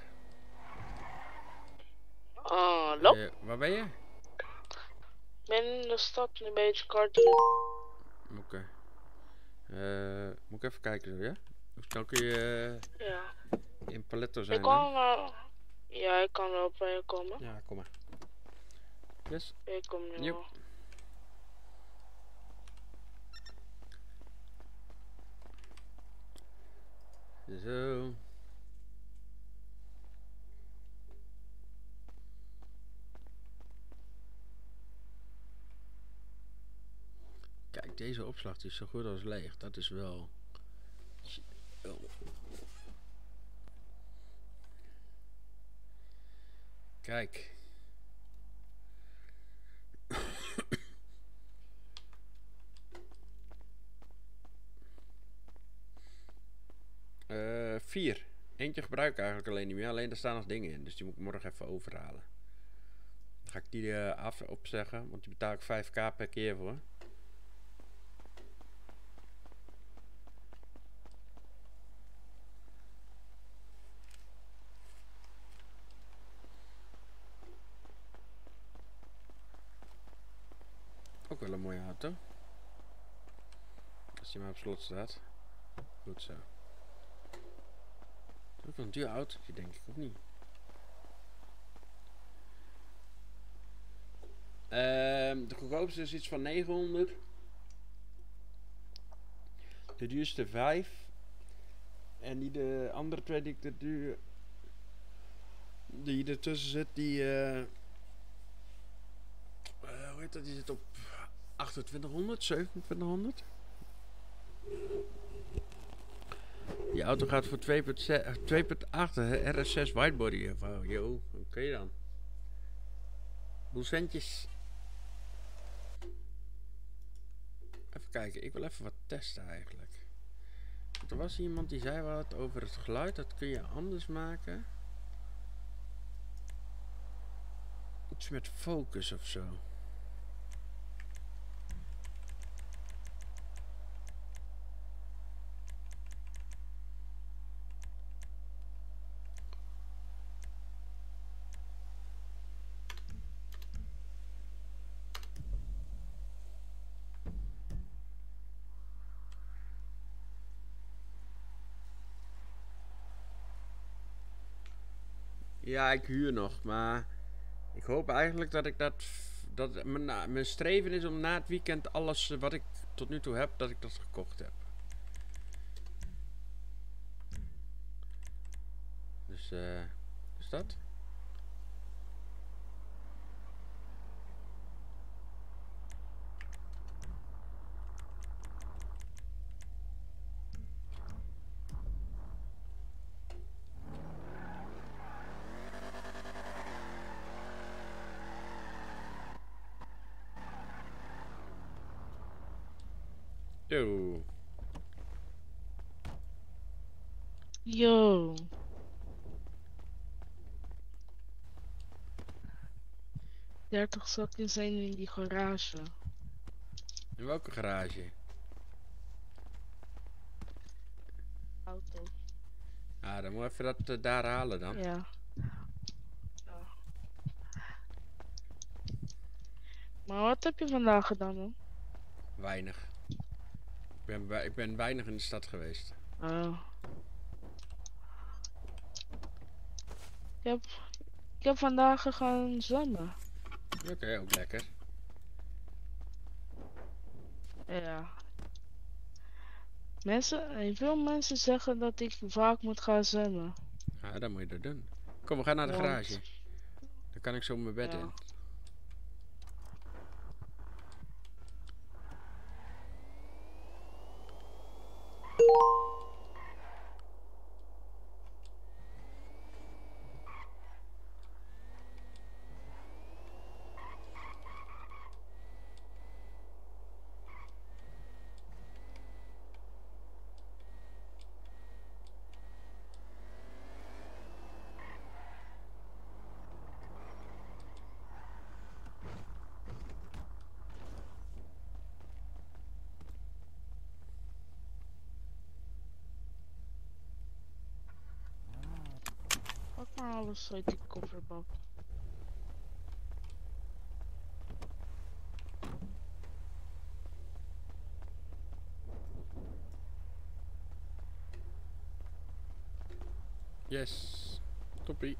Uh, hallo? Uh, waar ben je? Ik ben in de stad nu een beetje kort doen. Oké. Okay. Uh, moet ik even kijken zo, ja? Hoe snel kun je uh, ja. in Paletto zijn? Ik kan wel. Ja, ik kan wel bij je komen. Ja, kom maar. Yes. Ik kom nu yep. wel. Zo. Kijk, deze opslag die is zo goed als leeg. Dat is wel... Oh. Kijk. uh, vier. Eentje gebruik ik eigenlijk alleen niet meer. Alleen er staan nog dingen in. Dus die moet ik morgen even overhalen. Dan ga ik die uh, af opzeggen. Want die betaal ik vijf k per keer voor. Ook wel een mooie auto. Als die maar op slot staat. Goed zo. Ook wel een duur autootje, denk ik, of niet? Uh, de goedkoopste is iets van negenhonderd. De duurste vijf. En die de andere twee die ik de duur... Die ertussen zit, die... Uh, uh, hoe heet dat? Die zit op achtentwintighonderd, zevenentwintighonderd. Die auto gaat voor twee komma acht R S zes widebody. Wow, yo, oké okay dan. Boel centjes. Even kijken, ik wil even wat testen eigenlijk. Want er was iemand die zei wat over het geluid, dat kun je anders maken. Iets met focus of zo. Ja, ik huur nog, maar ik hoop eigenlijk dat ik dat, dat mijn, mijn streven is om na het weekend alles wat ik tot nu toe heb, dat ik dat gekocht heb. Dus, eh, uh, is dat? Yo. Yo. dertig zakjes zijn in die garage. In welke garage? Auto. Ah, dan moet je even dat eh, daar halen dan. Ja. Ja. Maar wat heb je vandaag gedaan dan? Weinig. Ik ben, wei- ik ben weinig in de stad geweest. Oh. Ik heb, ik heb vandaag gegaan zwemmen. Oké, ook lekker. Ja. Mensen, eh, veel mensen zeggen dat ik vaak moet gaan zwemmen. Ja, dan moet je dat doen. Kom, we gaan naar de Want- garage. Dan kan ik zo mijn bed Ja. in. Pak maar alles uit die kofferbak. Yes. Toppie.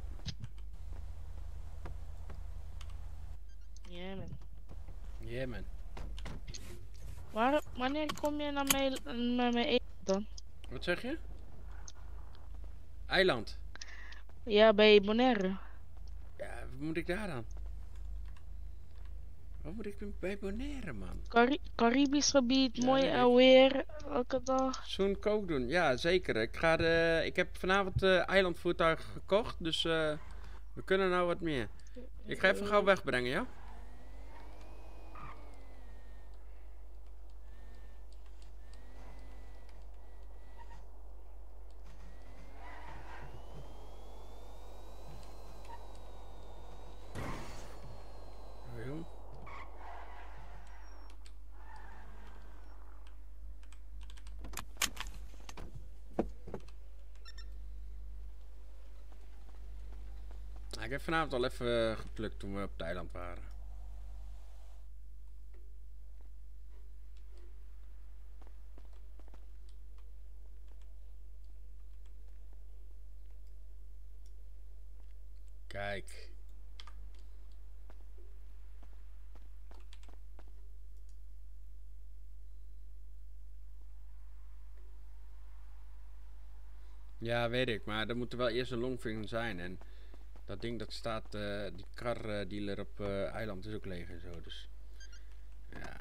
Ja, man. Yeah, man. Waar, wanneer kom je naar mij, met mij eten dan? Wat zeg je? Eiland. Ja, bij Bonaire. Ja, wat moet ik daar dan? Wat moet ik bij Bonaire, man? Cari Caribisch gebied, Ja, mooi weet ik. en weer, elke dag. Zo'n kook doen, ja zeker. Ik, ga de, ik heb vanavond uh, eilandvoertuig gekocht, dus uh, we kunnen nou wat meer. Ik ga even gauw wegbrengen, ja? Hoi. Nou, ik heb vanavond al even geplukt toen we op het eiland waren. Kijk. Ja, weet ik, maar er moet er wel eerst een longvinger zijn en dat ding dat staat, uh, die car uh, dealer op uh, eiland is ook leeg en zo, dus ja.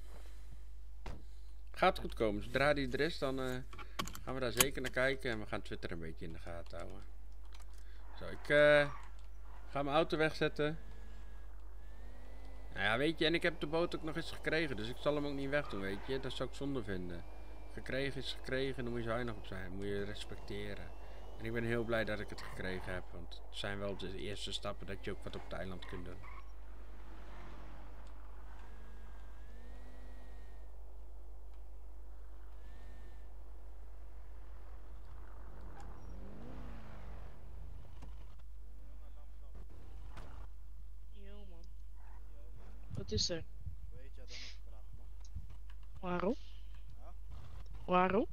Gaat goed komen, zodra die er is dan uh, gaan we daar zeker naar kijken en we gaan Twitter een beetje in de gaten houden. Zo, ik uh, ga mijn auto wegzetten. Nou ja, weet je, en ik heb de boot ook nog eens gekregen, dus ik zal hem ook niet wegdoen, weet je. Dat zou ik zonde vinden. Gekregen is gekregen, dan moet je zuinig op zijn, moet je respecteren. En ik ben heel blij dat ik het gekregen heb, want het zijn wel de eerste stappen dat je ook wat op het eiland kunt doen. Yo man. Wat is er? Weet je, dan nog een vraag, man. Waarom? Ja? Waarom?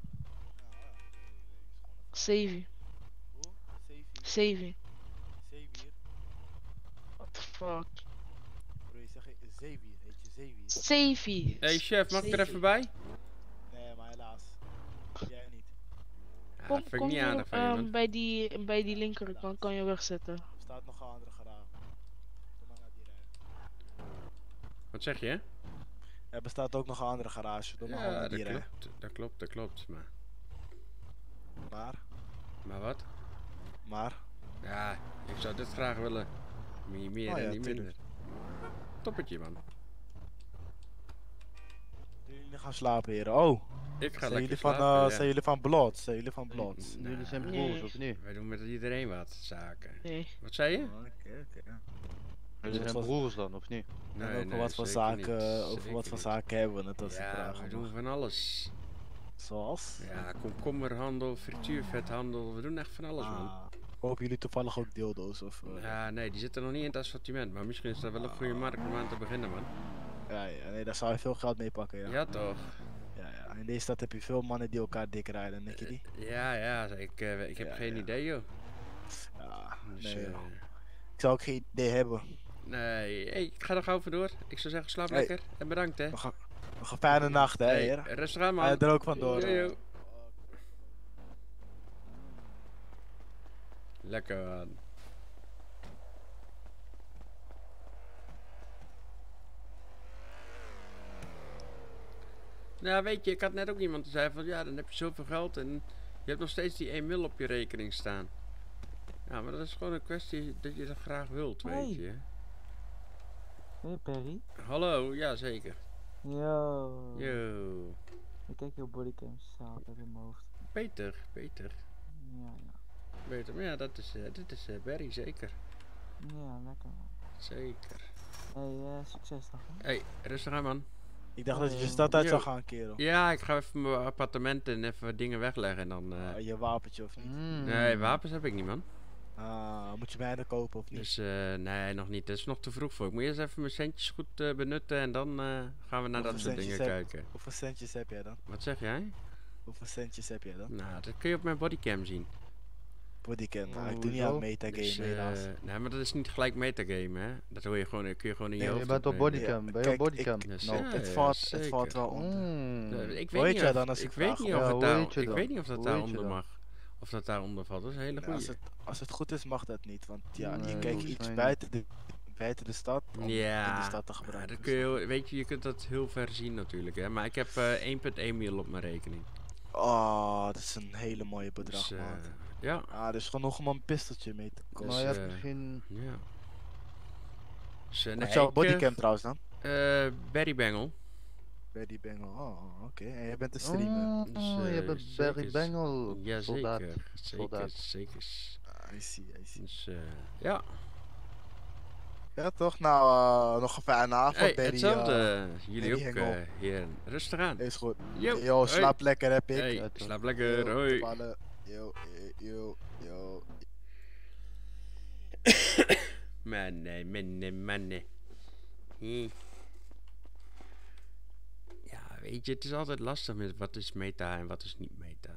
Savie. Hoe? Savie? Savie. Xavier? What the fuck? Bro, je zegt Xavier, heet je Xavier? Savie. Hey chef, mag ik er Savie. even bij? Nee, maar helaas. Jij niet. Ja, Kom, dat vind ik kom niet hier, aardig van je, ehm, man. bij die, bij die linkerkant kan je wegzetten. Er staat nog een andere garage. Kom maar naar die rij. Wat zeg je? Er bestaat ook nog een andere garage. Doe maar gewoon Ja, naar dat die rij. klopt, dat klopt, dat klopt, maar... Maar? Maar wat? Maar? Ja, ik zou dit graag willen. Meer, meer Oh en ja, niet tuurlijk. minder. Toppetje, man. Jullie gaan slapen, heren. Oh! Ik ga zijn lekker jullie van, slapen, uh, ja. Zijn jullie van Blood? Zijn jullie van Blood? Jullie zijn broers, of niet? Wij doen met iedereen wat zaken. Nee. Wat zei je? Oké, oké. Er zijn broers dan, of niet? Nee, en over nee, wat voor zeker zaken, niet, over zeker wat voor niet. zaken hebben we het, dat is de Ja, vraag. we doen van alles. Zoals? Ja, komkommerhandel, frituurvethandel, we doen echt van alles, man. Ah, kopen jullie toevallig ook dildo's? Of, uh... Ja, nee, die zitten nog niet in het assortiment, maar misschien is dat wel een goede markt om aan te beginnen, man. Ja, ja, nee, daar zou je veel geld mee pakken, ja. Ja, toch? Ja, ja. In deze stad heb je veel mannen die elkaar dik rijden, denk je die? Ja, ja, ik, uh, ik heb Ja, geen ja. idee, joh. Ja, Dus, nee, eh, joh. Ik zou ook geen idee hebben. Nee, hey, ik ga er gauw voor door. Ik zou zeggen, slaap Hey. lekker en bedankt, hè. Nog een, nog een fijne nacht, hè, Hey, heer. rustig aan, man. Ga je er ook vandoor. Yo, yo. Lekker, man. Nou, weet je, ik had net ook iemand die zei van, ja, dan heb je zoveel geld en je hebt nog steeds die één mil op je rekening staan. Ja, maar dat is gewoon een kwestie dat je dat graag wilt, weet Hey. je. Hey Perry. Hallo, ja zeker. Yo. Yo. Ik kijk je bodycams staan altijd in mijn hoofd. Beter, beter. Ja, ja. Beter, maar ja, dat is, uh, dit is uh, Barry, zeker. Ja, lekker man. Zeker. Hey, uh, succes nog hè. Hey, rustig aan, man. Ik dacht dat je je stad uit Yo. zou gaan, kerel. Ja, ik ga even mijn appartement en even wat dingen wegleggen en dan... uh, Uh, je wapentje of niet? Nee, wapens heb ik niet, man. Ah, moet je mij dan kopen of niet? Dus uh, nee, nog niet. Dat is nog te vroeg voor. Ik moet eerst even mijn centjes goed uh, benutten en dan uh, gaan we naar dat Hoeveel soort dingen centjes heb- kijken. Hoeveel centjes heb jij dan? Wat zeg jij? Hoeveel centjes heb jij dan? Nou, dat kun je op mijn bodycam zien. Bodycam, nou, ik doe niet aan metagame, Dus, uh, helaas. nee, maar dat is niet gelijk metagame, hè. Dat hoor je gewoon, kun je gewoon in je Nee, hoofd je bent op opnemen. bodycam, ben je op Kijk, bodycam? ik- dus Nou, ja, het ja, valt- het zeker. valt wel onder. Nee, ik Hoe weet heet niet jij of- dan als ik ik weet vraag niet of- of Ja, het hoe daar, heet je ik dan? weet niet of dat Hoe daar heet je onder dan? mag. Of dat daar onder valt. Dat is een hele Nou, als, goeie. het, als het goed is, mag dat niet. Want ja, Nee, je kijkt volgens iets mij niet. buiten de, buiten de stad om Ja, in de stad te ja, gebruiken. dat kun je, heel- weet je, je kunt dat heel ver zien natuurlijk, hè. Maar ik heb uh, één komma één mil op mijn rekening. Oh, dat is een hele mooie bedrag, Dus, uh, man. ja. Ah, dus genoeg om een pistoltje mee te kopen. Dus, Maar je hebt uh, misschien... Ja. Dus, uh, Wat nee, is jouw ik, bodycam uh, trouwens dan? Uh, Barry Bangle. Barry Bangle, oh, oké. Okay. En jij bent een streamer. Dus, Oh, uh, je bent zeker. Barry Bangle, Ja, soldaat. zeker. Zeker, Soldaat. zeker. Ah, I see, I see. Dus, uh, ja. Ja, toch? Nou, uh, nog een fijne avond, Hey, Barry. hetzelfde. uh, Jullie Barry ook, Hengel. uh, hier. Rustig aan. Is goed. Yo, Yo, hoi. slaap lekker, heb ik. Hey, Ja, toch. slaap lekker, Yo, hoi. tot alle- Yo, yo, yo. Mannen, mannen, mannen. Hm. Ja, weet je, het is altijd lastig met wat is meta en wat is niet meta.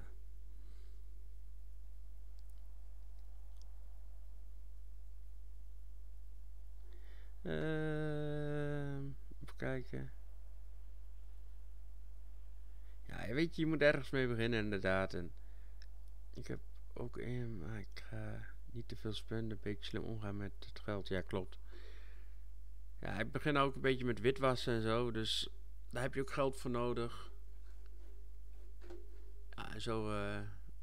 Uh, even kijken. Ja, weet je, je moet ergens mee beginnen inderdaad. En ik heb ook een, maar ik ga niet te veel spenden, een beetje slim omgaan met het geld. Ja, klopt. Ja, ik begin ook een beetje met witwassen en zo, dus daar heb je ook geld voor nodig. Ja, en zo uh,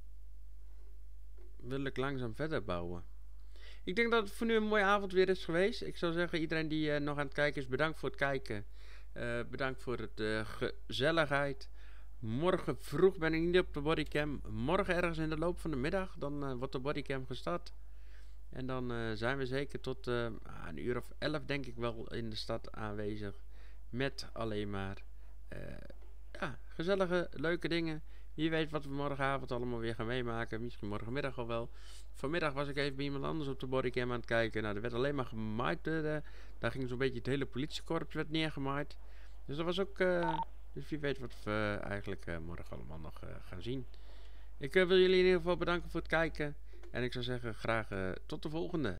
wil ik langzaam verder bouwen. Ik denk dat het voor nu een mooie avond weer is geweest. Ik zou zeggen, iedereen die uh, nog aan het kijken is, bedankt voor het kijken. Uh, bedankt voor het uh, gezelligheid. Morgen vroeg ben ik niet op de bodycam. Morgen ergens in de loop van de middag, dan uh, wordt de bodycam gestart. En dan uh, zijn we zeker tot uh, een uur of elf denk ik wel in de stad aanwezig. Met alleen maar uh, ja, gezellige, leuke dingen. Wie weet wat we morgenavond allemaal weer gaan meemaken. Misschien morgenmiddag al wel. Vanmiddag was ik even bij iemand anders op de bodycam aan het kijken. Nou, er werd alleen maar gemaaid. Uh, daar ging zo'n beetje het hele politiekorps werd neergemaaid. Dus dat was ook... Uh, dus wie weet wat we uh, eigenlijk uh, morgen allemaal nog uh, gaan zien. Ik uh, wil jullie in ieder geval bedanken voor het kijken. En ik zou zeggen graag uh, tot de volgende.